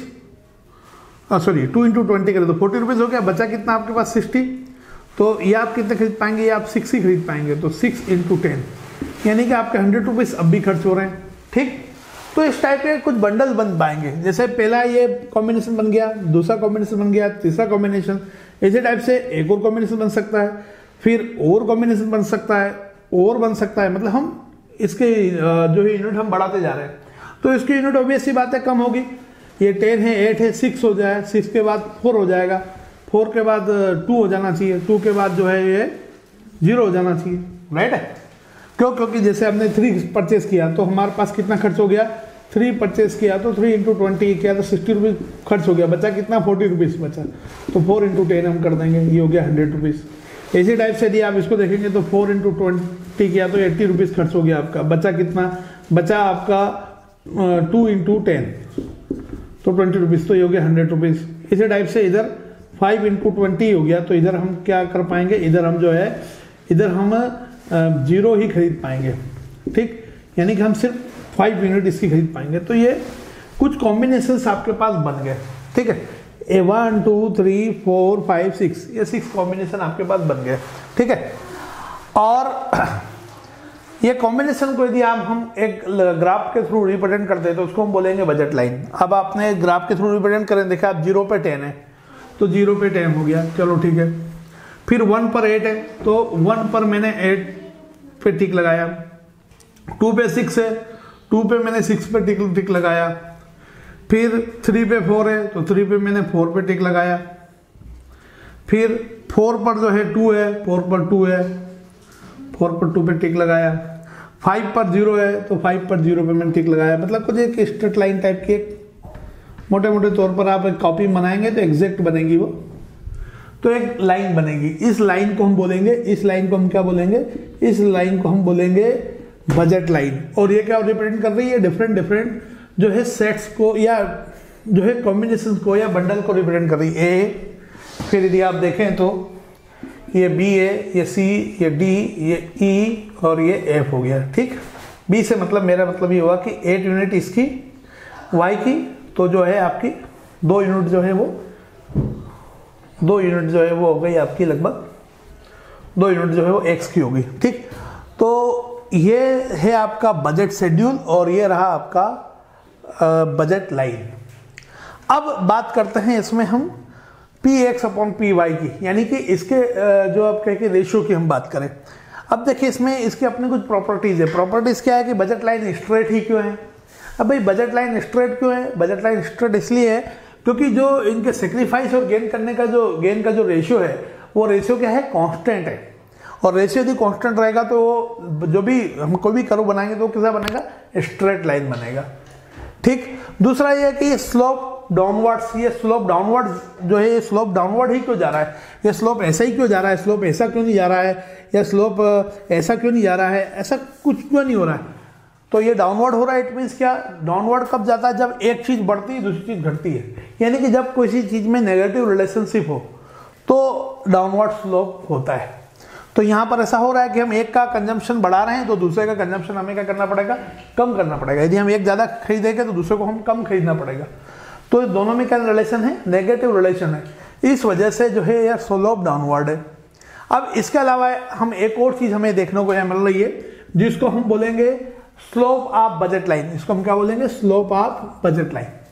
sorry two into twenty करें तो फोर्टी रुपीज़ हो गया, बचा कितना आपके पास सिक्सटी, तो ये आप कितने खरीद पाएंगे, ये आप सिक्स ही खरीद पाएंगे, तो सिक्स इंटू टेन यानी कि आपके हंड्रेड रुपीज़ अब भी खर्च हो रहे हैं। ठीक, तो इस टाइप के कुछ बंडल बन पाएंगे, जैसे पहला ये कॉम्बिनेशन बन गया, दूसरा कॉम्बिनेशन बन गया, तीसरा कॉम्बिनेशन, इसी टाइप से एक और कॉम्बिनेशन बन सकता है, फिर और कॉम्बिनेशन बन सकता है, और बन सकता है, मतलब हम इसके जो है यूनिट हम बढ़ाते जा रहे हैं, तो इसकी यूनिट ऑब्वियस सी बात है कम होगी, ये टेन है, एट है, सिक्स हो जाए, सिक्स के बाद फोर हो जाएगा, फोर के बाद टू हो जाना चाहिए, टू के बाद जो है ये जीरो हो जाना चाहिए, राइट है, क्यों, क्योंकि जैसे हमने थ्री परचेस किया तो हमारे पास कितना खर्च हो गया, थ्री परचेस किया तो थ्री इंटू ट्वेंटी किया तो सिक्सटी रुपीज़ खर्च हो गया, बचा कितना, फोर्टी रुपीज़ बचा, तो फोर इंटू टेन हम कर देंगे, ये हो गया हंड्रेड रुपीज़। इसी टाइप से यदि आप इसको देखेंगे तो फोर इंटू ट्वेंटी किया तो एट्टी रुपीज़ खर्च हो गया आपका, बचा कितना, बचा आपका टू इंटू टेन तो ट्वेंटी रुपीज़, तो ये हो गया हंड्रेड रुपीज़। इसी टाइप से इधर फाइव इंटू ट्वेंटी हो गया, तो इधर हम क्या कर पाएंगे, इधर हम जो है इधर हम जीरो ही खरीद पाएंगे। ठीक, यानी कि हम सिर्फ फाइव यूनिट इसकी खरीद पाएंगे, तो ये कुछ कॉम्बिनेशंस आपके पास बन गए। ठीक है, A one two three four five six, ये सिक्स कॉम्बिनेशन आपके पास बन गए। ठीक है, और ये कॉम्बिनेशन को यदि आप हम एक ग्राफ के थ्रू रिप्रेजेंट करते हैं तो उसको हम बोलेंगे बजट लाइन। अब आपने ग्राफ के थ्रू रिप्रेजेंट करें, देखा आप जीरो पे टेन है तो जीरो पे टेन हो गया, चलो ठीक है, फिर वन पर एट है तो वन पर मैंने एट पे टिक लगाया, टू पे सिक्स है, टू पे मैंने सिक्स पे टिक टिक लगाया, फिर थ्री पे फोर है तो थ्री पे मैंने फोर पे टिक लगाया, फिर फोर पर जो है टू है, फोर पर टू है, फोर पर टू पे टिक लगाया, फाइव पर जीरो है तो फाइव पर जीरो पे मैंने टिक लगाया। मतलब कुछ एक स्ट्रेट लाइन टाइप की, एक मोटे मोटे तौर पर आप एक कॉपी बनाएंगे तो एग्जैक्ट बनेगी वो, तो एक लाइन बनेगी, इस लाइन को हम बोलेंगे, इस लाइन को हम क्या बोलेंगे, इस लाइन को हम बोलेंगे बजट लाइन। और ये क्या रिप्रेजेंट कर रही है, डिफरेंट डिफरेंट जो है सेट्स को या जो है कॉम्बिनेशन को या बंडल को रिप्रेजेंट कर रही है। ए, फिर यदि आप देखें तो ये बी है, ये सी, ये डी, ये ई और ये एफ हो गया। ठीक, बी से मतलब मेरा मतलब ये हुआ कि एट यूनिट इसकी वाई की, तो जो है आपकी दो यूनिट जो है वो दो यूनिट जो है वो हो गई आपकी, लगभग दो यूनिट जो है वो एक्स की होगी। ठीक, तो ये है आपका बजट शेड्यूल और ये रहा आपका बजट लाइन। अब बात करते हैं इसमें हम P X upon P Y की, यानी कि इसके जो आप कह के रेशियो की हम बात करें। अब देखिए इसमें इसके अपने कुछ प्रॉपर्टीज है। प्रॉपर्टीज क्या है कि बजट लाइन स्ट्रेट ही क्यों है। अब भाई बजट लाइन स्ट्रेट क्यों है, बजट लाइन स्ट्रेट इसलिए है क्योंकि जो इनके सेक्रीफाइस और गेन करने का जो गेन का जो रेशियो है वो रेशियो क्या है, कांस्टेंट है। और रेशियो यदि कांस्टेंट रहेगा तो जो भी हम कोई भी कर्व बनाएंगे तो कैसा बनेगा, स्ट्रेट लाइन बनेगा। ठीक, दूसरा ये है कि स्लोप डाउनवर्ड्स, ये स्लोप डाउनवर्ड जो है ये स्लोप डाउनवर्ड ही क्यों जा रहा है, ये स्लोप ऐसा ही क्यों जा रहा है, स्लोप ऐसा क्यों नहीं जा रहा है, या स्लोप ऐसा क्यों नहीं जा रहा है, ऐसा कुछ क्यों नहीं हो रहा है। तो ये डाउनवर्ड हो रहा है, इट मीन्स क्या, डाउनवर्ड कब जाता है, जब एक चीज बढ़ती है दूसरी चीज घटती है, यानी कि जब किसी चीज में नेगेटिव रिलेशनशिप हो तो डाउनवर्ड स्लोप होता है। तो यहाँ पर ऐसा हो रहा है कि हम एक का कंजम्पशन बढ़ा रहे हैं तो दूसरे का कंजम्पशन हमें क्या करना पड़ेगा, कम करना पड़ेगा। यदि हम एक ज़्यादा खरीदेंगे तो दूसरे को हम कम खरीदना पड़ेगा। तो दोनों में क्या रिलेशन है, नेगेटिव रिलेशन है। इस वजह से जो है यह स्लोप डाउनवर्ड है। अब इसके अलावा हम एक और चीज़ हमें देखने को मिल रही है जिसको हम बोलेंगे स्लोप ऑफ बजट लाइन। इसको हम क्या बोलेंगे, slope of budget line.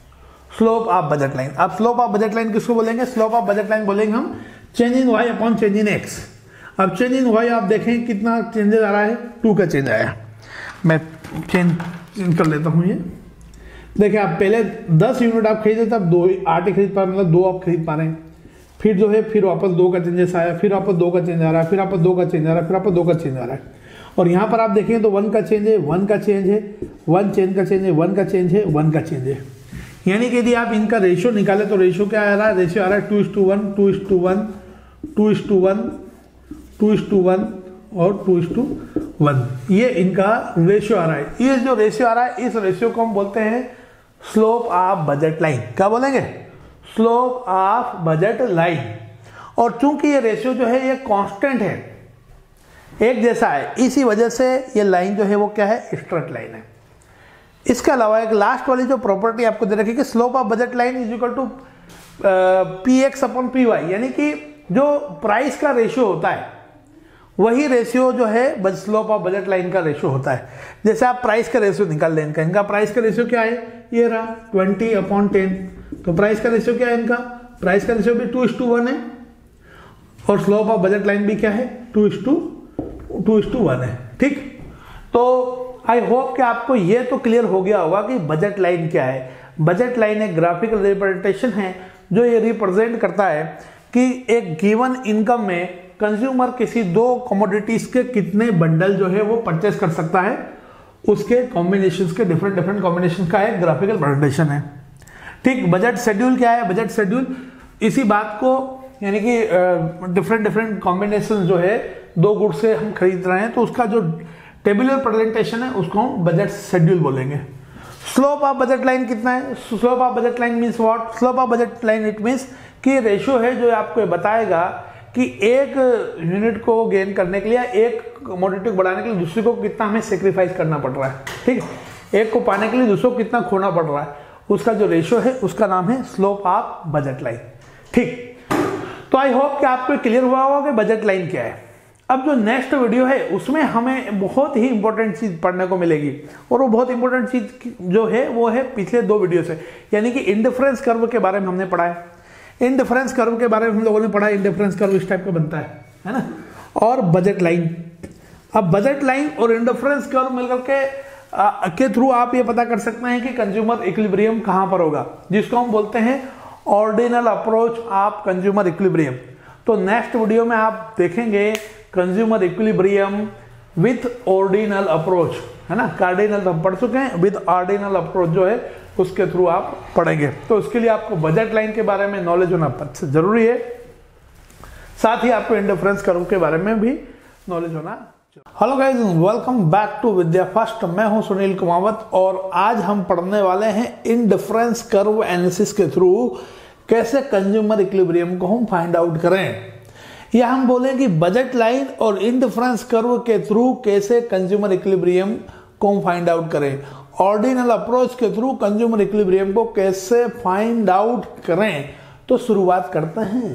Slope of budget line. अब स्लोप ऑफ बजट लाइन किसको बोलेंगे? स्लोप ऑफ बजट लाइन बोलेंगे हम change in Y upon change in X. अब चेंज इन वाई आप देखें कितना चेंजेस आ रहा है, टू का चेंज आया। मैं चेंज चेंज कर लेता हूँ। ये देखिए, आप पहले दस यूनिट आप खरीदे थे, अब दो आठ ही खरीद पा रहे, मतलब दो आप खरीद पा रहे हैं। फिर जो है फिर वापस दो का चेंजेस आया, फिर वापस दो का चेंज आ रहा है, फिर वापस दो का चेंज आ रहा है, फिर वापस दो का चेंज आ रहा है। और यहाँ पर आप देखेंगे तो वन का चेंज है, वन का चेंज है, वन चेंज का चेंज है, वन का चेंज है, वन का चेंज है। यानी कि यदि आप इनका रेशियो निकाले तो रेशियो क्या आ रहा है? रेशियो आ रहा है two is to one, two is to one, two is to one, two is to one और टू इज टू वन। ये इनका रेशियो आ रहा है। ये जो रेशियो आ रहा है, इस रेशियो को हम बोलते हैं स्लोप ऑफ बजट लाइन। क्या बोलेंगे? Slope of budget line. और चूंकि ये रेशियो जो है ये कांस्टेंट है, एक जैसा है, इसी वजह से ये लाइन जो है वो क्या है? स्ट्रेट लाइन है। इसके अलावा एक लास्ट वाली जो प्रॉपर्टी आपको दे रखी है कि slope of budget line is equal to P X upon P Y, यानी कि जो प्राइस का रेशियो होता है वही रेशियो जो है स्लोप ऑफ बजट लाइन का रेशियो होता है। जैसे आप प्राइस का रेशियो निकाल लें, इनका इनका प्राइस का रेशियो क्या है? ये रहा ट्वेंटी अपॉन टेन। तो प्राइस का रेशियो क्या है इनका? प्राइस का रेशियो भी टू इज टू वन है और स्लोप ऑफ बजट लाइन भी क्या है? Two is to two is to one है। ठीक, तो आई होप कि आपको ये तो क्लियर हो गया होगा कि बजट लाइन क्या है। बजट लाइन एक ग्राफिकल रिप्रेजेंटेशन है जो ये रिप्रेजेंट करता है कि एक गिवन इनकम में कंज्यूमर किसी दो कमोडिटीज के कितने बंडल जो है वो परचेस कर सकता है, उसके कॉम्बिनेशंस के डिफरेंट डिफरेंट कॉम्बिनेशन का एक ग्राफिकल प्रेजेंटेशन है। ठीक, बजट शेड्यूल क्या है? बजट शेड्यूल इसी बात को, यानी कि डिफरेंट डिफरेंट कॉम्बिनेशन जो है दो गुड से हम खरीद रहे हैं तो उसका जो टेबुलर प्रेजेंटेशन है उसको हम बजट शेड्यूल बोलेंगे। स्लोप ऑफ बजट लाइन कितना है? Slope of budget line means what? Slope of budget line it means कि रेशियो है जो आपको बताएगा कि एक यूनिट को गेन करने के लिए, एक कमोडिटी को बढ़ाने के लिए दूसरे को कितना हमें सेक्रीफाइस करना पड़ रहा है। ठीक, एक को पाने के लिए दूसरे को कितना खोना पड़ रहा है, उसका जो रेशियो है उसका नाम है स्लोप ऑफ बजट लाइन। ठीक, तो आई होप कि आपको क्लियर हुआ होगा कि बजट लाइन क्या है। अब जो नेक्स्ट वीडियो है उसमें हमें बहुत ही इंपॉर्टेंट चीज पढ़ने को मिलेगी, और वो बहुत इंपॉर्टेंट चीज जो है वो है पिछले दो वीडियो से, यानी कि इंडिफरेंस कर्व के बारे में हमने पढ़ा है। इंडिफरेंस कर्व के बारे में हम लोगों ने पढ़ा है, इंडिफरेंस कर्व इस टाइप का बनता है, है ना, और बजट लाइन। अब बजट लाइन और इंडिफरेंस कर्व मिलकर के आ, के थ्रू आप ये पता कर सकते हैं कि कंज्यूमर इक्विलिब्रियम कहां पर होगा, जिसको हम बोलते हैं ordinal approach of consumer equilibrium. तो नेक्स्ट वीडियो में आप देखेंगे consumer equilibrium with ordinal approach, है ना। कार्डिनल हम पढ़ चुके हैं, विथ ऑर्डिनल अप्रोच जो है उसके थ्रू आप पढ़ेंगे। तो उसके लिए आपको बजट लाइन के बारे में नॉलेज होना जरूरी है, साथ ही आपको इंडिफरेंस कर्व के बारे में भी नॉलेज होना। Hello guys, welcome back to Vidya first. मैं हूं सुनील कुमावत और आज हम पढ़ने वाले हैं इंडिफरेंस कर्व एनालिसिस के थ्रू कैसे कंज्यूमर इक्विलिब्रियम को हम फाइंड आउट करें, या हम बोलें कि बजट लाइन और इंडिफरेंस कर्व के थ्रू कैसे कंज्यूमर इक्विलिब्रियम को हम फाइंड आउट करें, ऑर्डिनल अप्रोच के थ्रू कंज्यूमर इक्विलिब्रियम को कैसे फाइंड आउट करें। तो शुरुआत करते हैं।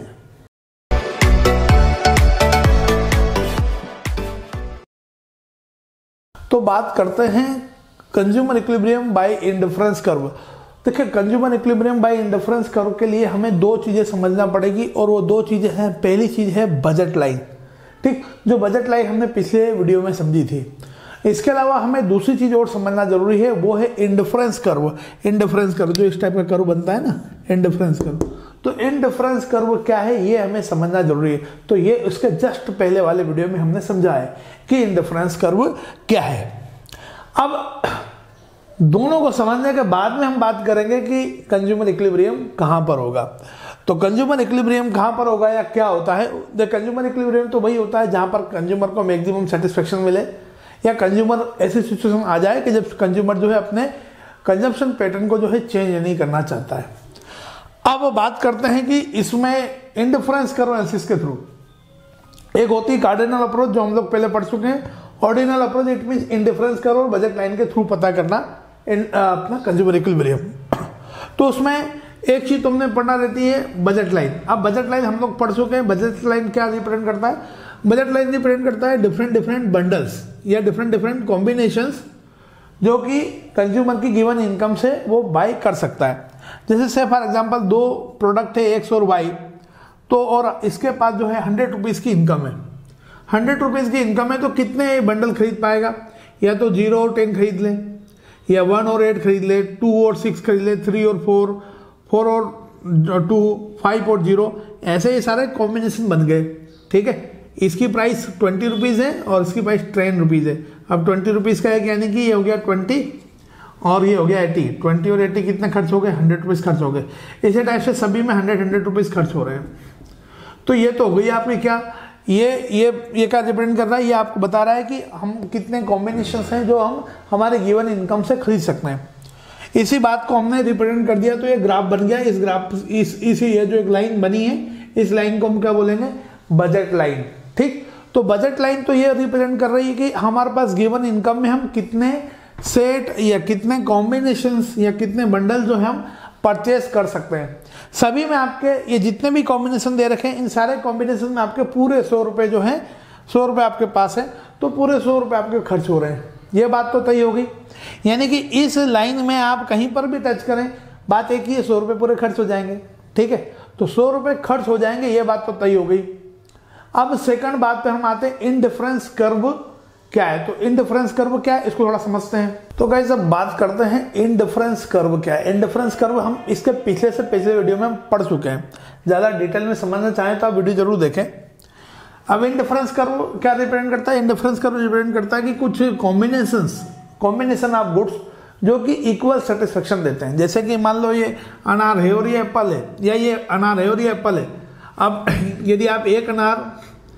तो बात करते हैं consumer equilibrium by indifference curve. देखिए, consumer equilibrium by indifference curve के लिए हमें दो चीजें समझना पड़ेगी, और वो दो चीजें हैं, पहली चीज है बजट लाइन। ठीक, जो बजट लाइन हमने पिछले वीडियो में समझी थी। इसके अलावा हमें दूसरी चीज और समझना जरूरी है, वो है इंडिफरेंस कर्व। इंडिफरेंस कर्व जो इस टाइप का कर्व बनता है ना, इंडिफरेंस कर्व। तो इंडिफरेंस कर्व क्या है ये हमें समझना जरूरी है। तो ये उसके जस्ट पहले वाले वीडियो में हमने समझा है कि इंडिफरेंस कर्व क्या है। अब दोनों को समझने के बाद में हम बात करेंगे कि कंज्यूमर इक्विलिब्रियम कहां पर होगा। तो कंज्यूमर इक्विलिब्रियम कहां पर होगा या क्या होता है? द कंज्यूमर इक्विलिब्रियम तो वही होता है जहां पर कंज्यूमर को मैक्सिमम सेटिस्फेक्शन मिले, या कंज्यूमर ऐसी सिचुएशन आ जाए कि जब कंज्यूमर जो है अपने कंजम्पशन पैटर्न को जो है चेंज नहीं करना चाहता है। अब बात करते हैं कि इसमें इंडिफरेंस कर्व एनालिसिस के थ्रू एक होती है कार्डिनल अप्रोच, जो हम लोग पहले पढ़ चुके हैं। Ordinal approach it means indifference curve और बजट लाइन के थ्रू पता करना इन अपना कंज्यूमर इक्विलिब्रियम। तो उसमें एक चीज तुमने पढ़ना रहती है बजट लाइन। अब बजट लाइन हम लोग पढ़ चुके हैं। बजट लाइन क्या रिप्रेजेंट करता है? बजट लाइन रिप्रेजेंट करता है डिफरेंट डिफरेंट बंडल्स या डिफरेंट डिफरेंट कॉम्बिनेशंस जो कि कंज्यूमर की गिवन इनकम से वो बाय कर सकता है। जैसे से फॉर एग्जांपल दो प्रोडक्ट है एक्स और वाई, तो और इसके पास जो है हंड्रेड रुपीज़ की इनकम है, हंड्रेड रुपीज़ की इनकम है, तो कितने बंडल खरीद पाएगा? या तो जीरो और टेन खरीद ले, या वन और एट खरीद ले, टू और सिक्स खरीद ले, थ्री और फोर, फोर और टू, फाइव और जीरो, ऐसे ये सारे कॉम्बिनेशन बन गए। ठीक है, इसकी प्राइस ट्वेंटी रुपीज़ है और इसकी प्राइस टेन रुपीज़ है। अब ट्वेंटी रुपीज़ का है, यानी कि ये हो गया ट्वेंटी और ये हो गया एटी, ट्वेंटी और एटी कितने खर्च हो गए? हंड्रेड रुपीज़ खर्च हो गए। इसी टाइप से सभी में हंड्रेड हंड्रेड रुपीज़ खर्च हो रहे हैं। तो ये तो हो गई आपने क्या, ये ये ये क्या रिप्रेजेंट कर रहा है? ये आपको बता रहा है कि हम कितने कॉम्बिनेशंस हैं जो हम हमारे गिवन इनकम से खरीद सकते हैं। इसी बात को हमने रिप्रेजेंट कर दिया तो ये ग्राफ बन गया। इस ग्राफ इस इसी ये जो एक लाइन बनी है, इस लाइन को हम क्या बोलेंगे? Budget line. ठीक, तो बजट लाइन तो ये रिप्रेजेंट कर रही है कि हमारे पास गिवन इनकम में हम कितने सेट या कितने कॉम्बिनेशंस या कितने बंडल जो है हम परचेज कर सकते हैं। सभी में आपके ये जितने भी कॉम्बिनेशन दे रखे हैं, इन सारे कॉम्बिनेशन में आपके पूरे सौ रुपये जो हैं, सौ रुपये आपके पास है, तो पूरे सौ रुपये आपके खर्च हो रहे हैं। ये बात तो तय हो गई। यानी कि इस लाइन में आप कहीं पर भी टच करें, बात एक ही है, सौ रुपये पूरे खर्च हो जाएंगे। ठीक है, तो सौ रुपये खर्च हो जाएंगे, ये बात तो तय हो गई। अब सेकंड बात पे हम आते हैं, इनडिफरेंस कर्व क्या है। तो इनडिफरेंस कर्व क्या है, इसको थोड़ा समझते हैं। तो गाइस अब बात करते हैं इनडिफरेंस कर्व क्या है। इनडिफरेंस कर्व हम इसके पिछले से पिछले वीडियो में हम पढ़ चुके हैं। ज़्यादा डिटेल में समझना चाहें तो आप वीडियो जरूर देखें। अब इनडिफरेंस कर्व क्या रिप्रेजेंट करता है? इनडिफरेंस कर्व रिप्रेजेंट करता है कि कुछ कॉम्बिनेशंस कॉम्बिनेशन ऑफ गुड्स जो कि इक्वल सेटिस्फेक्शन देते हैं। जैसे कि मान लो ये अनार है और ये एप्पल है, या ये अनार है और ये एप्पल है। अब यदि आप एक अनार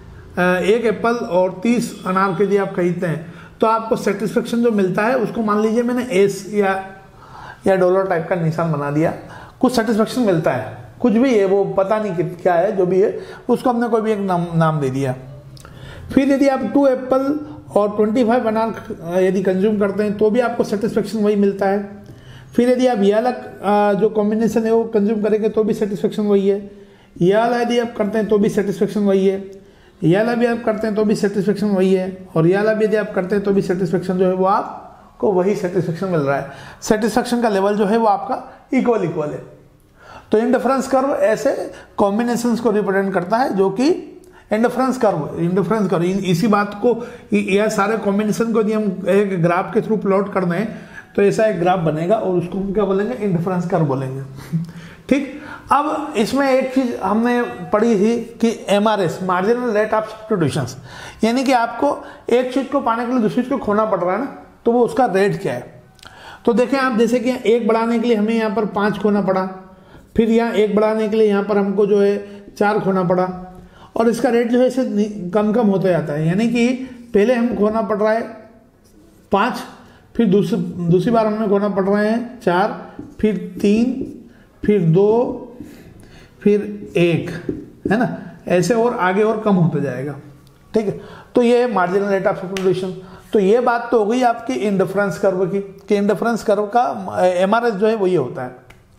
एक एप्पल और तीस अनार के लिए आप खरीदते हैं, तो आपको सेटिस्फेक्शन जो मिलता है उसको मान लीजिए मैंने एस या या डॉलर टाइप का निशान बना दिया, कुछ सेटिस्फेक्शन मिलता है, कुछ भी है, वो पता नहीं क्या है, जो भी है उसको हमने कोई भी एक नाम नाम दे दिया। फिर यदि आप टू एप्पल और ट्वेंटी फाइव अनार यदि कंज्यूम करते हैं तो भी आपको सेटिस्फेक्शन वही मिलता है। फिर यदि आप ये अलग जो कॉम्बिनेशन है वो कंज्यूम करेंगे तो भी सेटिस्फेक्शन वही है। यह वाला यदि आप करते हैं तो भी सेटिस्फेक्शन वही है। यह वाला भी आप करते हैं तो भी सेटिस्फेक्शन वही है। और यह वाला भी यदि आप करते हैं तो भी सेटिस्फेक्शन जो है वो आपको वही सेटिस्फेक्शन मिल रहा है। सेटिस्फेक्शन का लेवल जो है वो आपका इक्वल इक्वल है। तो इनडिफरेंस कर्व ऐसे कॉम्बिनेशंस को रिप्रेजेंट करता है, जो कि इनडिफरेंस कर्व इनडिफरेंस कर्व इसी बात को, यह सारे कॉम्बिनेशन को यदि हम एक ग्राफ के थ्रू प्लॉट कर दें तो ऐसा एक ग्राफ बनेगा और उसको हम क्या बोलेंगे? इनडिफरेंस कर्व बोलेंगे। ठीक, अब इसमें एक चीज हमने पढ़ी थी कि M R S, marginal rate of substitutions, यानी कि आपको एक चीज को पाने के लिए दूसरी चीज को खोना पड़ रहा है ना, तो वो उसका रेट क्या है। तो देखें आप, जैसे कि एक बढ़ाने के लिए हमें यहाँ पर पाँच खोना पड़ा, फिर यहाँ एक बढ़ाने के लिए यहाँ पर हमको जो है चार खोना पड़ा, और इसका रेट जो है इसे कम कम होता जाता है। यानी कि पहले हम खोना पड़ रहा है पाँच, फिर दूसरी दूसरी बार हमें खोना पड़ रहे हैं चार, फिर तीन, फिर दो, फिर एक, है ना, ऐसे और आगे और कम होता जाएगा। ठीक है, तो ये है मार्जिनल रेट ऑफ सब्स्टिट्यूशन। तो ये बात तो हो गई आपकी इनडिफरेंस कर्व की, कि इनडिफरेंस कर्व का एमआरएस जो है वो ये होता है।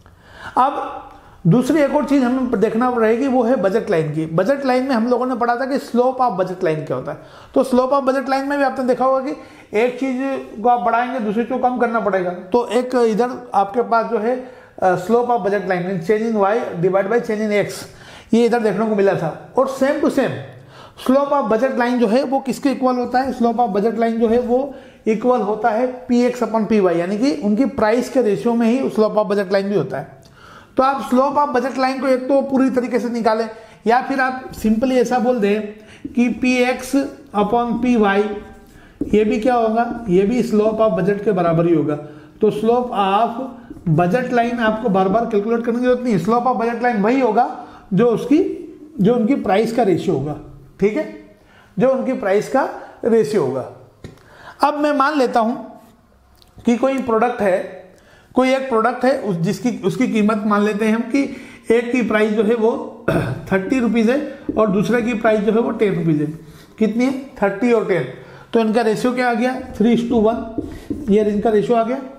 अब दूसरी एक और चीज हमें देखना रहेगी, वो है बजट लाइन की। बजट लाइन में हम लोगों ने पढ़ा था कि स्लोप ऑफ बजट लाइन क्या होता है। तो स्लोप ऑफ बजट लाइन में भी आपने देखा होगा कि एक चीज को आप बढ़ाएंगे दूसरी को कम करना पड़ेगा। तो एक इधर आपके पास जो है slope of budget line, change in Y divide by change in X, ये इधर देखने को मिला था। और same to same slope of budget line जो है वो किसके इक्वल होता है? स्लोप ऑफ बजट लाइन जो है वो इक्वल होता है P X upon P Y, यानी कि उनकी प्राइस के रेशियो में ही स्लोप ऑफ बजट लाइन भी होता है। तो आप स्लोप ऑफ बजट लाइन को एक तो पूरी तरीके से निकालें, या फिर आप सिंपली ऐसा बोल दें कि P X upon P Y, ये भी क्या होगा? ये भी स्लोप ऑफ बजट के बराबर ही होगा। तो स्लोप ऑफ बजट लाइन आपको बार बार कैलकुलेट करने की जरूरत नहीं है। स्लोप ऑफ बजट लाइन वही होगा जो उसकी जो उनकी प्राइस का रेशियो होगा। ठीक है, जो उनकी प्राइस का रेशियो होगा। अब मैं मान लेता हूं कि कोई प्रोडक्ट है, कोई एक प्रोडक्ट है उस जिसकी उसकी कीमत मान लेते हैं हम कि एक की प्राइस जो है वो थर्टी रुपीज़ है और दूसरे की प्राइस जो है वो टेन रुपीज़ है। कितनी है? थर्टी और टेन। तो इनका रेशियो क्या आ गया? थ्री इज टू वन, ये इनका रेशियो आ गया।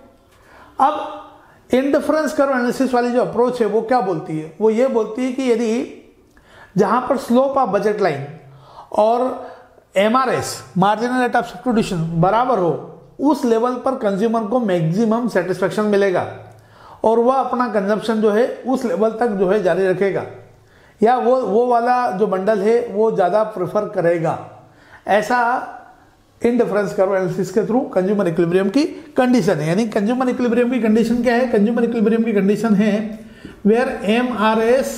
अब इनडिफरेंस कर्व एनालिसिस वाली जो अप्रोच है वो क्या बोलती है? वो ये बोलती है कि यदि जहां पर स्लोप ऑफ बजट लाइन और MRS, marginal rate of substitution, बराबर हो, उस लेवल पर कंज्यूमर को मैक्सिमम सेटिस्फेक्शन मिलेगा। और वह अपना कंजप्शन जो है उस लेवल तक जो है जारी रखेगा, या वो वो वाला जो बंडल है वो ज़्यादा प्रेफर करेगा। ऐसा इंडिफरेंस कर्व एनालिसिस के थ्रू कंज्यूमर इक्विलिब्रियम की कंडीशन है। यानी कंज्यूमर इक्विलिब्रियम की कंडीशन क्या है? कंज्यूमर इक्विलिब्रियम की कंडीशन है where M R S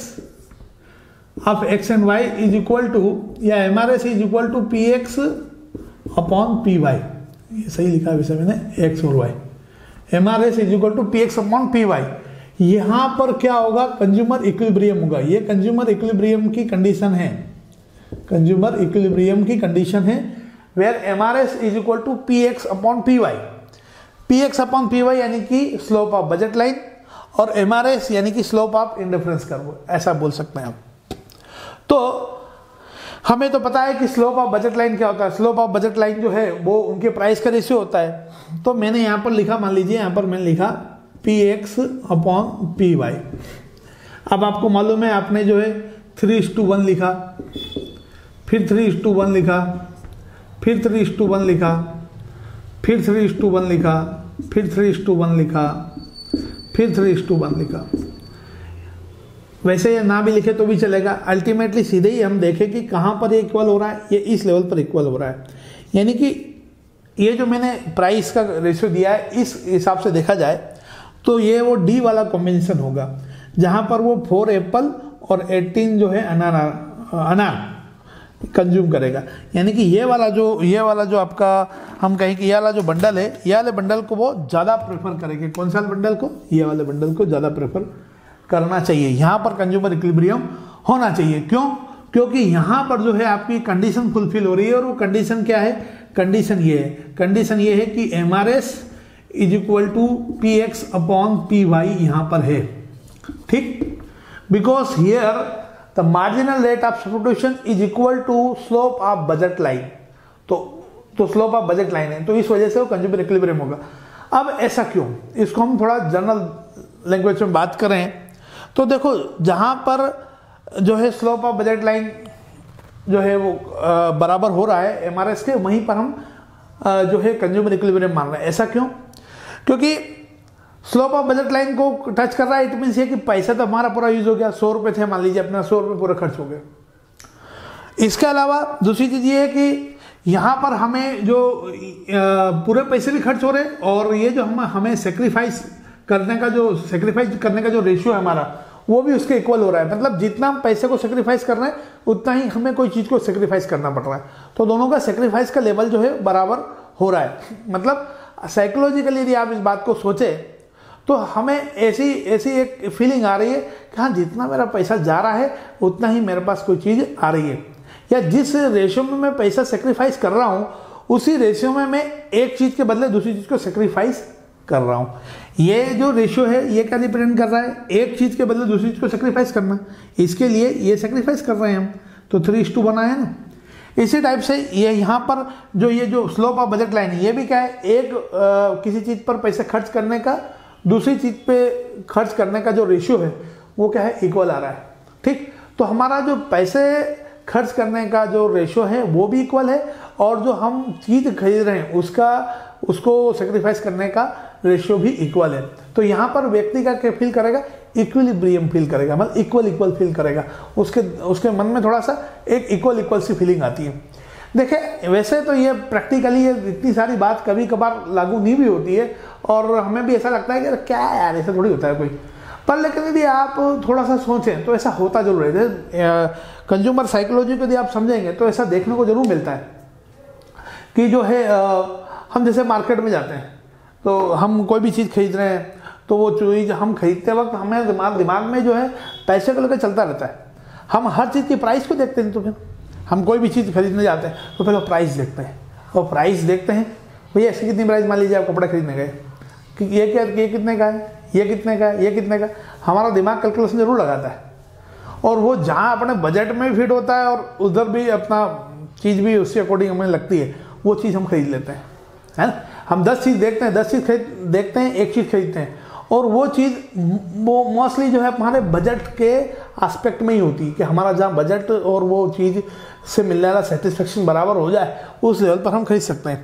of X and Y is equal to, या M R S is equal to P X upon P Y. ये सही लिखा है वैसे मैंने, एक्स और Y. M R S is equal to P X upon P Y. यहां पर क्या होगा? कंज्यूमर इक्विलिब्रियम होगा। ये कंज्यूमर इक्विलिब्रियम की कंडीशन है, कंज्यूमर इक्विलिब्रियम की कंडीशन है where M R S is equal to P X upon P Y. P X upon P Y यानी कि स्लोप ऑफ बजट लाइन, और एम आर एस यानी कि स्लोप ऑफ इंडिफरेंस कर्व, ऐसा बोल सकते हैं आप। तो हमें तो पता है कि स्लोप ऑफ बजट लाइन क्या होता है। स्लोप ऑफ बजट लाइन जो है वो उनके प्राइस का रेशियो होता है। तो मैंने यहाँ पर लिखा, मान लीजिए यहाँ पर मैंने लिखा P X upon P Y. अब आपको मालूम है आपने जो है थ्री इज टू वन लिखा, फिर थ्री इज टू वन लिखा, फिर थ्री इज टू वन लिखा, फिर थ्री इज टू वन लिखा, फिर थ्री इज टू वन लिखा, फिर थ्री इज टू वन लिखा। वैसे ये ना भी लिखे तो भी चलेगा, अल्टीमेटली सीधे ही हम देखें कि कहाँ पर ये इक्वल हो रहा है, ये इस लेवल पर इक्वल हो रहा है। यानी कि ये जो मैंने प्राइस का रेशियो दिया है इस हिसाब से देखा जाए तो ये वो डी वाला कॉम्बिनेशन होगा, जहाँ पर वो फोर एप्पल और एटीन जो है अनार अनार कंज्यूम करेगा। यानी कि ये वाला जो ये वाला जो आपका हम कहें कि ये वाला जो बंडल है, ये वाले बंडल को वो ज़्यादा प्रेफर करेंगे। कौन सा बंडल को? ये वाले बंडल को ज़्यादा प्रेफर करना चाहिए। यहाँ पर कंज्यूमर इक्विलिब्रियम होना चाहिए। क्यों? क्योंकि यहाँ पर जो है आपकी कंडीशन फुलफिल हो रही है, और वो कंडीशन क्या है? कंडीशन ये है, कंडीशन ये है कि M R S is equal to P X upon P Y यहाँ पर है। ठीक, because here the marginal rate of substitution is equal to slope of budget line. तो तो स्लोप ऑफ बजट लाइन है, तो इस वजह से वो कंज्यूमर इक्विलिब्रियम होगा। अब ऐसा क्यों? इसको हम थोड़ा जनरल लैंग्वेज में बात करें तो देखो, जहाँ पर जो है स्लोप ऑफ बजट लाइन जो है वो बराबर हो रहा है एम आर एस के, वहीं पर हम जो है कंज्यूमर इक्विलिब्रियम मान रहे हैं। ऐसा क्यों? क्योंकि स्लोप ऑफ बजट लाइन को टच कर रहा है, इट मीन्स ये कि पैसा तो हमारा पूरा यूज हो गया। सौ रुपये थे मान लीजिए, अपना सौ रुपये पूरा खर्च हो गया। इसके अलावा दूसरी चीज़ ये है कि यहाँ पर हमें जो पूरे पैसे भी खर्च हो रहे हैं, और ये जो हम हमें सेक्रीफाइस करने का जो सेक्रीफाइस करने का जो रेशियो है हमारा, वो भी उसके इक्वल हो रहा है। मतलब जितना हम पैसे को सेक्रीफाइस कर रहे हैं उतना ही हमें कोई चीज़ को सेक्रीफाइस करना पड़ रहा है। तो दोनों का सेक्रीफाइस का लेवल जो है बराबर हो रहा है। मतलब साइकोलॉजिकली यदि आप इस बात को सोचें तो हमें ऐसी ऐसी एक फीलिंग आ रही है कि हाँ, जितना मेरा पैसा जा रहा है उतना ही मेरे पास कोई चीज़ आ रही है, या जिस रेशियो में मैं पैसा सेक्रीफाइस कर रहा हूँ उसी रेशियो में मैं एक चीज़ के बदले दूसरी चीज़ को सेक्रीफाइस कर रहा हूँ। ये जो रेशियो है ये क्या रिप्रेजेंट कर रहा है? एक चीज़ के बदले दूसरी चीज़ को सेक्रीफाइस करना। इसके लिए ये सेक्रीफाइस कर रहे हैं हम, तो थ्री इज टू बना है ना। इसी टाइप से ये यहाँ पर जो ये जो स्लोप ऑफ बजट लाइन है, ये भी क्या है? एक आ, किसी चीज़ पर पैसे खर्च करने का दूसरी चीज़ पे खर्च करने का जो रेशियो है वो क्या है? इक्वल आ रहा है। ठीक, तो हमारा जो पैसे खर्च करने का जो रेशियो है वो भी इक्वल है, और जो हम चीज़ खरीद रहे हैं उसका उसको सेक्रीफाइस करने का रेशियो भी इक्वल है। तो यहाँ पर व्यक्ति का क्या फील करेगा? इक्विलिब्रियम फील करेगा, मतलब इक्वल इक्वल फील करेगा। उसके उसके मन में थोड़ा सा एक इक्वल इक्वल सी फीलिंग आती है। देखिए, वैसे तो ये प्रैक्टिकली ये इतनी सारी बात कभी कभार लागू नहीं भी होती है, और हमें भी ऐसा लगता है कि क्या यार, ऐसा थोड़ी होता है कोई। पर लेकिन यदि आप थोड़ा सा सोचें तो ऐसा होता जरूर है। कंज्यूमर साइकोलॉजी को यदि आप समझेंगे तो ऐसा देखने को जरूर मिलता है कि जो है आ, हम जैसे मार्केट में जाते हैं तो हम कोई भी चीज़ खरीद रहे हैं, तो वो चीज़ हम खरीदते वक्त हमें दिमाग दिमाग में जो है पैसे को लेकर चलता रहता है। हम हर चीज़ की प्राइस को देखते हैं। तो फिर हम कोई भी चीज़ खरीदने जाते हैं तो पहले प्राइस देखते हैं, और प्राइस देखते हैं भैया इसकी कितनी प्राइस। मान लीजिए आप कपड़ा खरीदने गए कि ये क्या, ये कितने का है, ये कितने का है, ये कितने का। हमारा दिमाग कैलकुलेशन जरूर लगाता है, और वो जहाँ अपने बजट में फिट होता है और उधर भी अपना चीज़ भी उसके अकॉर्डिंग हमें लगती है, वो चीज़ हम खरीद लेते हैं, है ना। हम दस चीज़ देखते हैं, दस चीज़ खरीद देखते हैं, एक चीज़ खरीदते हैं, और वो चीज़ वो मोस्टली जो है हमारे बजट के एस्पेक्ट में ही होती है कि हमारा जहाँ बजट और वो चीज़ से मिलने वाला सेटिस्फेक्शन बराबर हो जाए उस लेवल पर हम खरीद सकते हैं।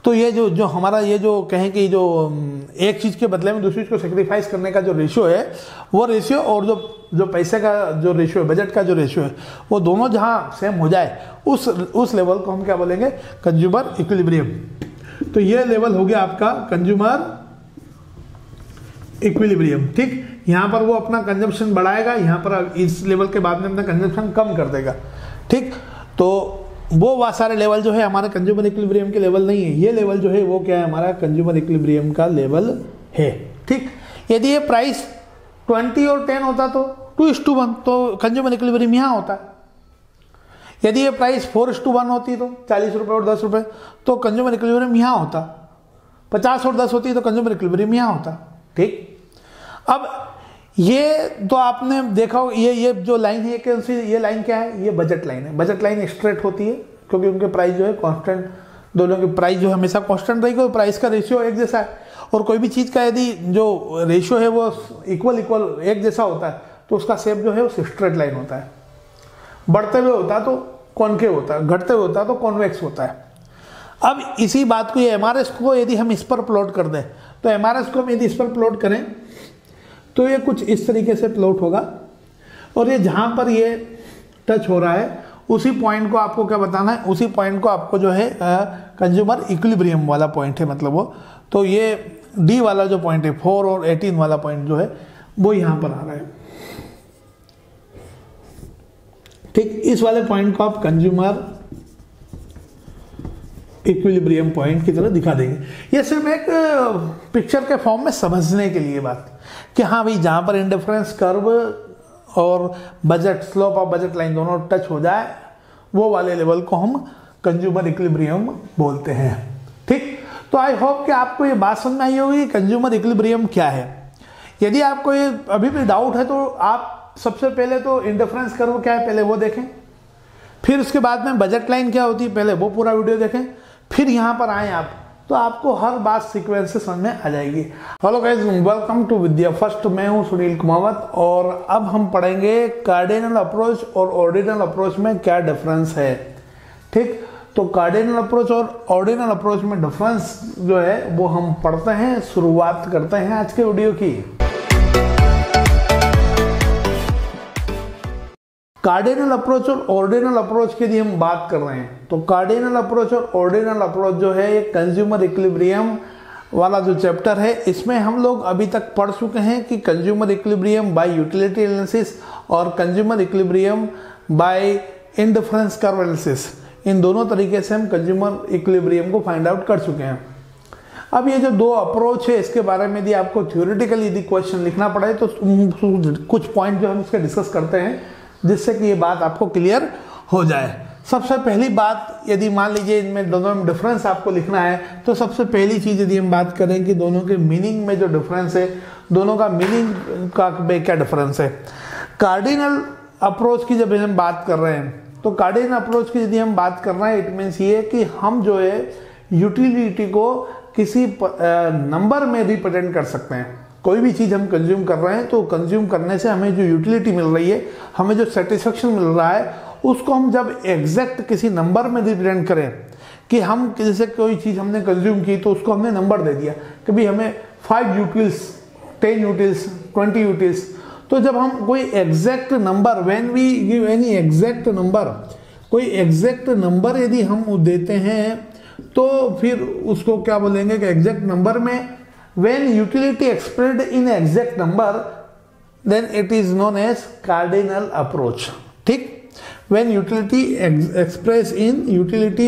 तो ये जो जो हमारा ये जो कहें कि जो एक चीज़ के बदले में दूसरी चीज़ को सेक्रीफाइस करने का जो रेशियो है, वो रेशियो और जो जो पैसे का जो रेशियो है, बजट का जो रेशियो है, वो दोनों जहाँ सेम हो जाए उस उस लेवल को हम क्या बोलेंगे, कंज्यूमर इक्विलिब्रियम। तो ये लेवल हो गया आपका कंज्यूमर इक्विलिब्रियम। ठीक, यहाँ पर वो अपना कंजम्पशन बढ़ाएगा, यहाँ पर इस लेवल के बाद में अपना कंजम्पशन कम कर देगा। ठीक, तो वो वह सारे लेवल जो है हमारे कंज्यूमर इक्विलिब्रियम के लेवल नहीं है, ये लेवल जो है वो क्या है, हमारा कंज्यूमर इक्विलिब्रियम का लेवल है। ठीक, यदि ये प्राइस ट्वेंटी और टेन होता तो टू इस टू वन, तो कंज्यूमर इक्विलिब्रियम यहाँ होता है। यदि ये price four is to one होती तो चालीस रुपये और दस रुपये, तो कंज्यूमर इक्विलिब्रियम यहाँ होता। पचास और दस होती तो कंज्यूमर इक्विलिब्रियम यहाँ होता। ठीक, अब ये तो आपने देखा हो, ये ये जो लाइन है कि ये लाइन क्या है, ये बजट लाइन है। बजट लाइन स्ट्रेट होती है क्योंकि उनके प्राइस जो है कांस्टेंट, दोनों की प्राइस जो है हमेशा कांस्टेंट रहेगी और प्राइस का रेशियो एक जैसा है। और कोई भी चीज़ का यदि जो रेशियो है वो इक्वल इक्वल एक जैसा होता है तो उसका शेप जो है वो स्ट्रेट लाइन होता है। बढ़ते हुए होता है तो कॉनकेव होता है, घटते हुए होता है तो कॉन्वेक्स होता है। अब इसी बात को, ये एम आर एस को यदि हम इस पर प्लॉट कर दें, तो एम आर एस को हम यदि इस पर प्लॉट करें तो ये कुछ इस तरीके से प्लॉट होगा, और ये जहाँ पर ये टच हो रहा है उसी पॉइंट को आपको क्या बताना है, उसी पॉइंट को आपको जो है कंज्यूमर इक्विलिब्रियम वाला पॉइंट है, मतलब वो तो ये डी वाला जो पॉइंट है, फोर और एटीन वाला पॉइंट जो है वो यहाँ पर आ रहा है। ठीक, इस वाले पॉइंट को आप कंज्यूमर इक्विलिब्रियम पॉइंट की तरह दिखा देंगे। ये सिर्फ एक पिक्चर के फॉर्म में समझने के लिए बात कि हाँ भाई, जहाँ पर इंडिफरेंस कर्व और budget slope of budget line दोनों टच हो जाए वो वाले लेवल को हम कंज्यूमर इक्विलिब्रियम बोलते हैं। ठीक, तो आई होप कि आपको ये बात समझ में आई होगी कंज्यूमर इक्विलिब्रियम क्या है। यदि आपको ये अभी भी डाउट है तो आप सबसे पहले तो इंडिफरेंस कर्व क्या है पहले वो देखें, फिर उसके बाद में बजट लाइन क्या होती है पहले वो पूरा वीडियो देखें, फिर यहाँ पर आए आप तो आपको हर बात सीक्वेंस से समझ में आ जाएगी। Hello guys, welcome to Vidya first. मैं हूँ सुनील कुमावत और अब हम पढ़ेंगे कार्डिनल अप्रोच और ऑर्डिनल अप्रोच में क्या डिफरेंस है। ठीक, तो कार्डिनल अप्रोच और ऑर्डिनल अप्रोच में डिफरेंस जो है वो हम पढ़ते हैं। शुरुआत करते हैं आज के वीडियो की। कार्डिनल अप्रोच और ऑर्डिनल अप्रोच की यदि हम बात कर रहे हैं तो कार्डिनल अप्रोच और ऑर्डिनल अप्रोच जो है ये कंज्यूमर इक्विलिब्रियम वाला जो चैप्टर है, इसमें हम लोग अभी तक पढ़ चुके हैं कि consumer equilibrium by utility analysis और consumer equilibrium by indifference curve analysis, इन दोनों तरीके से हम कंज्यूमर इक्विलिब्रियम को फाइंड आउट कर चुके हैं। अब ये जो दो अप्रोच है इसके बारे में यदि आपको थ्योरेटिकली यदि क्वेश्चन लिखना पड़े तो कुछ पॉइंट जो हम इसके डिस्कस करते हैं जिससे कि ये बात आपको क्लियर हो जाए। सबसे पहली बात, यदि मान लीजिए इनमें दोनों में डिफरेंस आपको लिखना है तो सबसे पहली चीज़ यदि हम बात करें कि दोनों के मीनिंग में जो डिफरेंस है, दोनों का मीनिंग का क्या डिफरेंस है। कार्डिनल अप्रोच की जब हम बात कर रहे हैं तो कार्डिनल अप्रोच की यदि हम बात कर रहे हैं, इट मीन्स ये कि हम जो है यूटिलिटी को किसी नंबर में रिप्रेजेंट कर सकते हैं। कोई भी चीज़ हम कंज्यूम कर रहे हैं तो कंज्यूम करने से हमें जो यूटिलिटी मिल रही है, हमें जो सेटिस्फेक्शन मिल रहा है, उसको हम जब एग्जैक्ट किसी नंबर में रिप्रेजेंट करें कि हम जैसे कोई चीज़ हमने कंज्यूम की तो उसको हमने नंबर दे दिया कि भाई हमें five utils, ten utils, twenty utils, तो जब हम कोई exact number, when we give any exact number, कोई एग्जैक्ट नंबर यदि हम देते हैं तो फिर उसको क्या बोलेंगे कि एग्जैक्ट नंबर में when utility expressed in exact number then it is known as cardinal approach. ठीक, when utility ex express in utility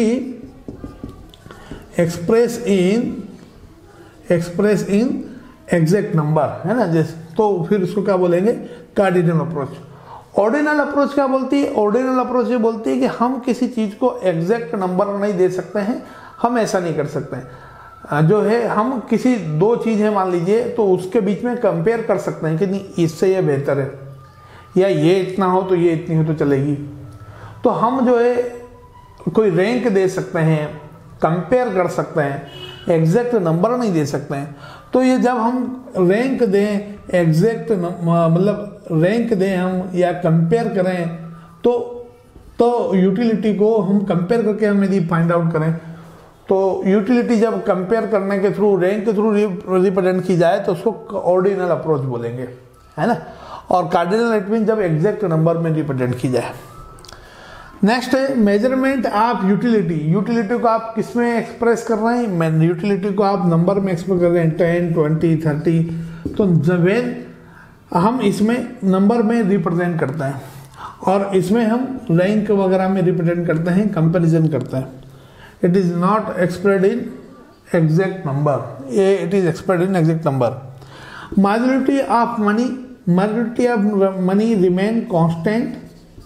express in express in exact number है ना, जैसे तो फिर उसको क्या बोलेंगे, कार्डिनल अप्रोच। ऑर्डिनल अप्रोच क्या बोलती है? ऑर्डिनल अप्रोच ये बोलती है कि हम किसी चीज को एग्जैक्ट नंबर नहीं दे सकते हैं, हम ऐसा नहीं कर सकते हैं। जो है हम किसी दो चीज़ें मान लीजिए तो उसके बीच में कंपेयर कर सकते हैं कि नहीं इससे ये बेहतर है, या ये इतना हो तो ये इतनी हो तो चलेगी। तो हम जो है कोई रैंक दे सकते हैं, कंपेयर कर सकते हैं, एग्जैक्ट नंबर नहीं दे सकते हैं। तो ये जब हम रैंक दें, एग्जैक्ट मतलब रैंक दें हम या कंपेयर करें तो तो यूटिलिटी को हम कंपेयर करके हम यदि फाइंड आउट करें तो यूटिलिटी जब कंपेयर करने के थ्रू रैंक के थ्रू रिप्रेजेंट की जाए तो उसको ऑर्डिनल अप्रोच बोलेंगे, है ना। और कार्डिनल इट मीन जब एग्जैक्ट नंबर में रिप्रेजेंट की जाए। नेक्स्ट है मेजरमेंट ऑफ यूटिलिटी। यूटिलिटी को आप किस में एक्सप्रेस कर रहे हैं? यूटिलिटी को आप नंबर में एक्सप्रेस कर रहे हैं, टेन, ट्वेंटी, थर्टी। तो वेन हम इसमें नंबर में रिप्रेजेंट करते हैं और इसमें हम रैंक वगैरह में रिप्रेजेंट करते हैं, कंपैरिजन करते हैं। It is not expressed in exact number, ये it is expressed in exact number. Marginality of money, marginality of money remain constant.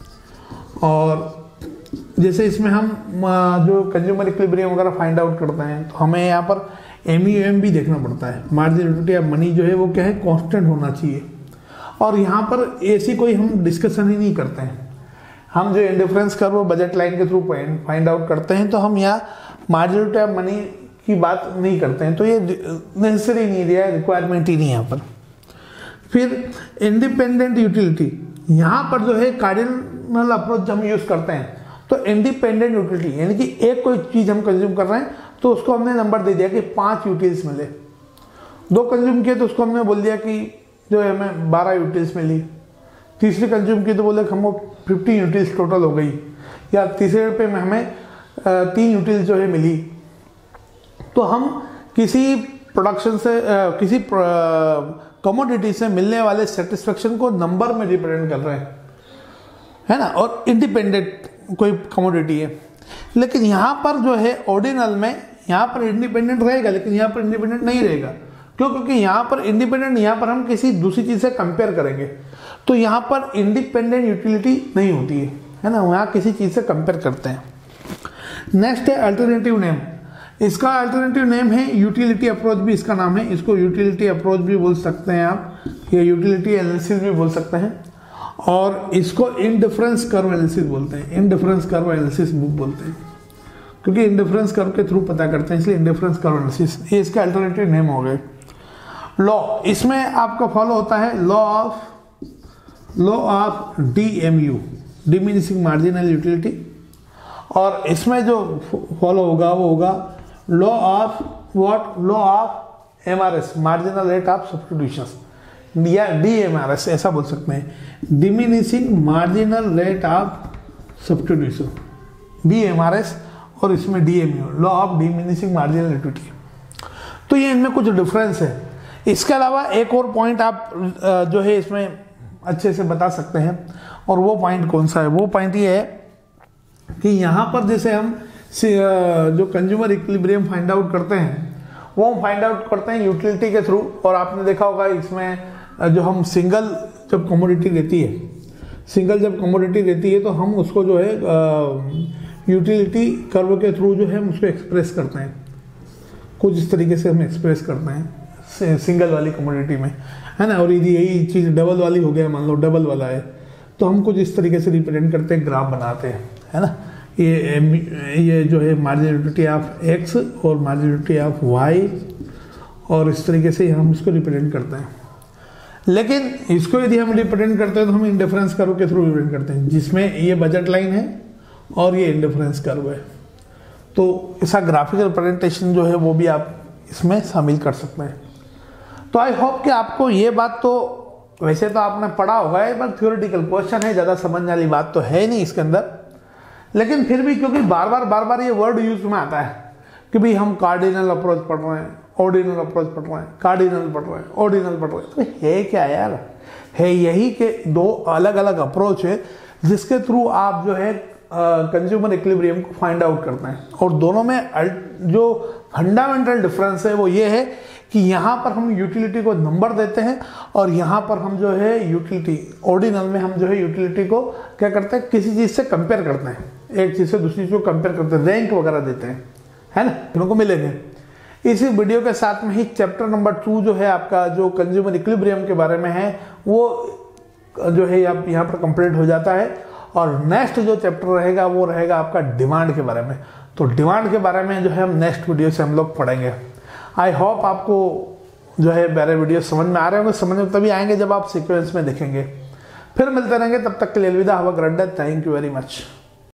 और जैसे इसमें हम जो कंज्यूमर इक्विलिब्रियम वगैरह फाइंड आउट करते हैं तो हमें यहाँ पर एम यू एम भी देखना पड़ता है। मार्जिनलिटी ऑफ मनी जो है वो क्या है, कांस्टेंट होना चाहिए। और यहाँ पर ऐसी कोई हम डिस्कशन ही नहीं करते हैं। हम जो इंडिफरेंस कर्व बजट लाइन के थ्रू फाइंड आउट करते हैं तो हम यहाँ मार्जिनलिटी ऑफ मनी की बात नहीं करते हैं, तो ये नेसेसरी नहीं है, रिक्वायरमेंट ही नहीं है यहाँ पर। फिर इंडिपेंडेंट यूटिलिटी, यहाँ पर जो है कार्डिनल अप्रोच हम यूज करते हैं तो इंडिपेंडेंट यूटिलिटी यानी कि एक कोई चीज हम कंज्यूम कर रहे हैं तो उसको हमने नंबर दे दिया कि पांच यूटिल्स मिले। दो कंज्यूम किए तो उसको हमने बोल दिया कि जो है हमें बारह यूटिल्स मिली। तीसरी कंज्यूम की तो बोले कि हमको फिफ्टी यूटिल्स टोटल हो गई, या तीसरे रुपये में हमें तीन यूटिल्स जो है मिली। तो हम किसी प्रोडक्शन से किसी कमोडिटी से मिलने वाले सेटिस्फेक्शन को नंबर में रिप्रेजेंट कर रहे हैं, है ना। और इंडिपेंडेंट कोई कमोडिटी है। लेकिन यहाँ पर जो है ऑर्डिनल में यहाँ पर इंडिपेंडेंट रहेगा, लेकिन यहाँ पर इंडिपेंडेंट नहीं रहेगा। क्यों? क्योंकि यहाँ पर इंडिपेंडेंट, यहाँ पर हम किसी दूसरी चीज से कंपेयर करेंगे तो यहाँ पर इंडिपेंडेंट यूटिलिटी नहीं होती है, है ना। यहाँ किसी चीज से कंपेयर करते हैं। नेक्स्ट है अल्टरनेटिव नेम। इसका अल्टरनेटिव नेम है यूटिलिटी अप्रोच, भी इसका नाम है। इसको यूटिलिटी अप्रोच भी बोल सकते हैं आप, या यूटिलिटी एनालिसिस भी बोल सकते हैं। और इसको इंडिफरेंस कर्व एनालिसिस बोलते हैं, इंडिफरेंस कर्व एनालिसिस बोलते हैं, क्योंकि इंडिफरेंस कर्व के थ्रू पता करते हैं, इसलिए इंडिफरेंस कर्व एनालिसिस, ये इसका अल्टरनेटिव नेम हो गए। लॉ, इसमें आपका फॉलो होता है law of law of D M U, diminishing marginal utility. और इसमें जो फॉलो होगा वो होगा law of what, law of M R S, marginal rate of substitution, या डी एम आर एस ऐसा बोल सकते हैं, diminishing marginal rate of substitution, D M R S. और इसमें D M U, law of diminishing marginal utility. तो ये इनमें कुछ डिफरेंस है। इसके अलावा एक और पॉइंट आप जो है इसमें अच्छे से बता सकते हैं, और वो पॉइंट कौन सा है? वो पॉइंट ये है कि यहाँ पर जैसे हम जो कंज्यूमर इक्विलिब्रियम फाइंड आउट करते हैं वो हम फाइंड आउट करते हैं यूटिलिटी के थ्रू। और आपने देखा होगा इसमें जो हम सिंगल जब कमोडिटी रहती है, सिंगल जब कमोडिटी रहती है तो हम उसको जो है यूटिलिटी कर्व के थ्रू जो है हम उसको एक्सप्रेस करते हैं, कुछ इस तरीके से हम एक्सप्रेस करते हैं सिंगल वाली कमोडिटी में, है ना। और यदि यही चीज़ डबल वाली हो गया, मान लो डबल वाला है, तो हम कुछ इस तरीके से रिप्रेजेंट करते हैं, ग्राफ बनाते हैं, है ना। ये ये जो है मार्जिनलिटी ऑफ एक्स और मार्जिनलिटी ऑफ वाई, और इस तरीके से हम इसको रिप्रेजेंट करते हैं। लेकिन इसको यदि हम रिप्रेजेंट करते हैं तो हम इंडिफरेंस कर्व के थ्रू रिप्रेजेंट करते हैं, जिसमें ये बजट लाइन है और ये इंडिफरेंस कर्व है। तो इसका ग्राफिकल प्रेजेंटेशन जो है वो भी आप इसमें शामिल कर सकते हैं। तो आई होप कि आपको ये बात, तो वैसे तो आपने पढ़ा होगा, एक बार थ्योरेटिकल क्वेश्चन है, ज़्यादा समझने वाली बात तो है नहीं इसके अंदर, लेकिन फिर भी क्योंकि बार बार बार बार ये वर्ड यूज में आता है कि भाई हम कार्डिनल अप्रोच पढ़ रहे हैं, ऑर्डिनल अप्रोच पढ़ रहे हैं, कार्डिनल पढ़ रहे हैं, ऑर्डिनल पढ़ रहे हैं, तो है क्या यार? है यही के दो अलग अलग अप्रोच है जिसके थ्रू आप जो है कंज्यूमर इक्विलिब्रियम को फाइंड आउट करते हैं। और दोनों में जो फंडामेंटल डिफरेंस है वो ये है कि यहाँ पर हम यूटिलिटी को नंबर देते हैं और यहाँ पर हम जो है यूटिलिटी, ऑर्डिनल में हम जो है यूटिलिटी को क्या करते हैं, किसी चीज़ से कंपेयर करते हैं, एक चीज़ से दूसरी चीज़ को कंपेयर करते हैं, रैंक वगैरह देते हैं, है ना। इनको मिलेंगे। इसी वीडियो के साथ में ही चैप्टर नंबर टू जो है आपका, जो कंज्यूमर इक्विलिब्रियम के बारे में है, वो जो है आप यहाँ पर कंप्लीट हो जाता है। और नेक्स्ट जो चैप्टर रहेगा वो रहेगा आपका डिमांड के बारे में। तो डिमांड के बारे में जो है हम नेक्स्ट वीडियो से हम लोग पढ़ेंगे। आई होप आपको जो है मेरे वीडियो समझ में आ रहे होंगे। समझ में तभी आएंगे जब आप सीक्वेंस में देखेंगे। फिर मिलते रहेंगे, तब तक के लिए अलविदा। Have a great day. Thank you very much.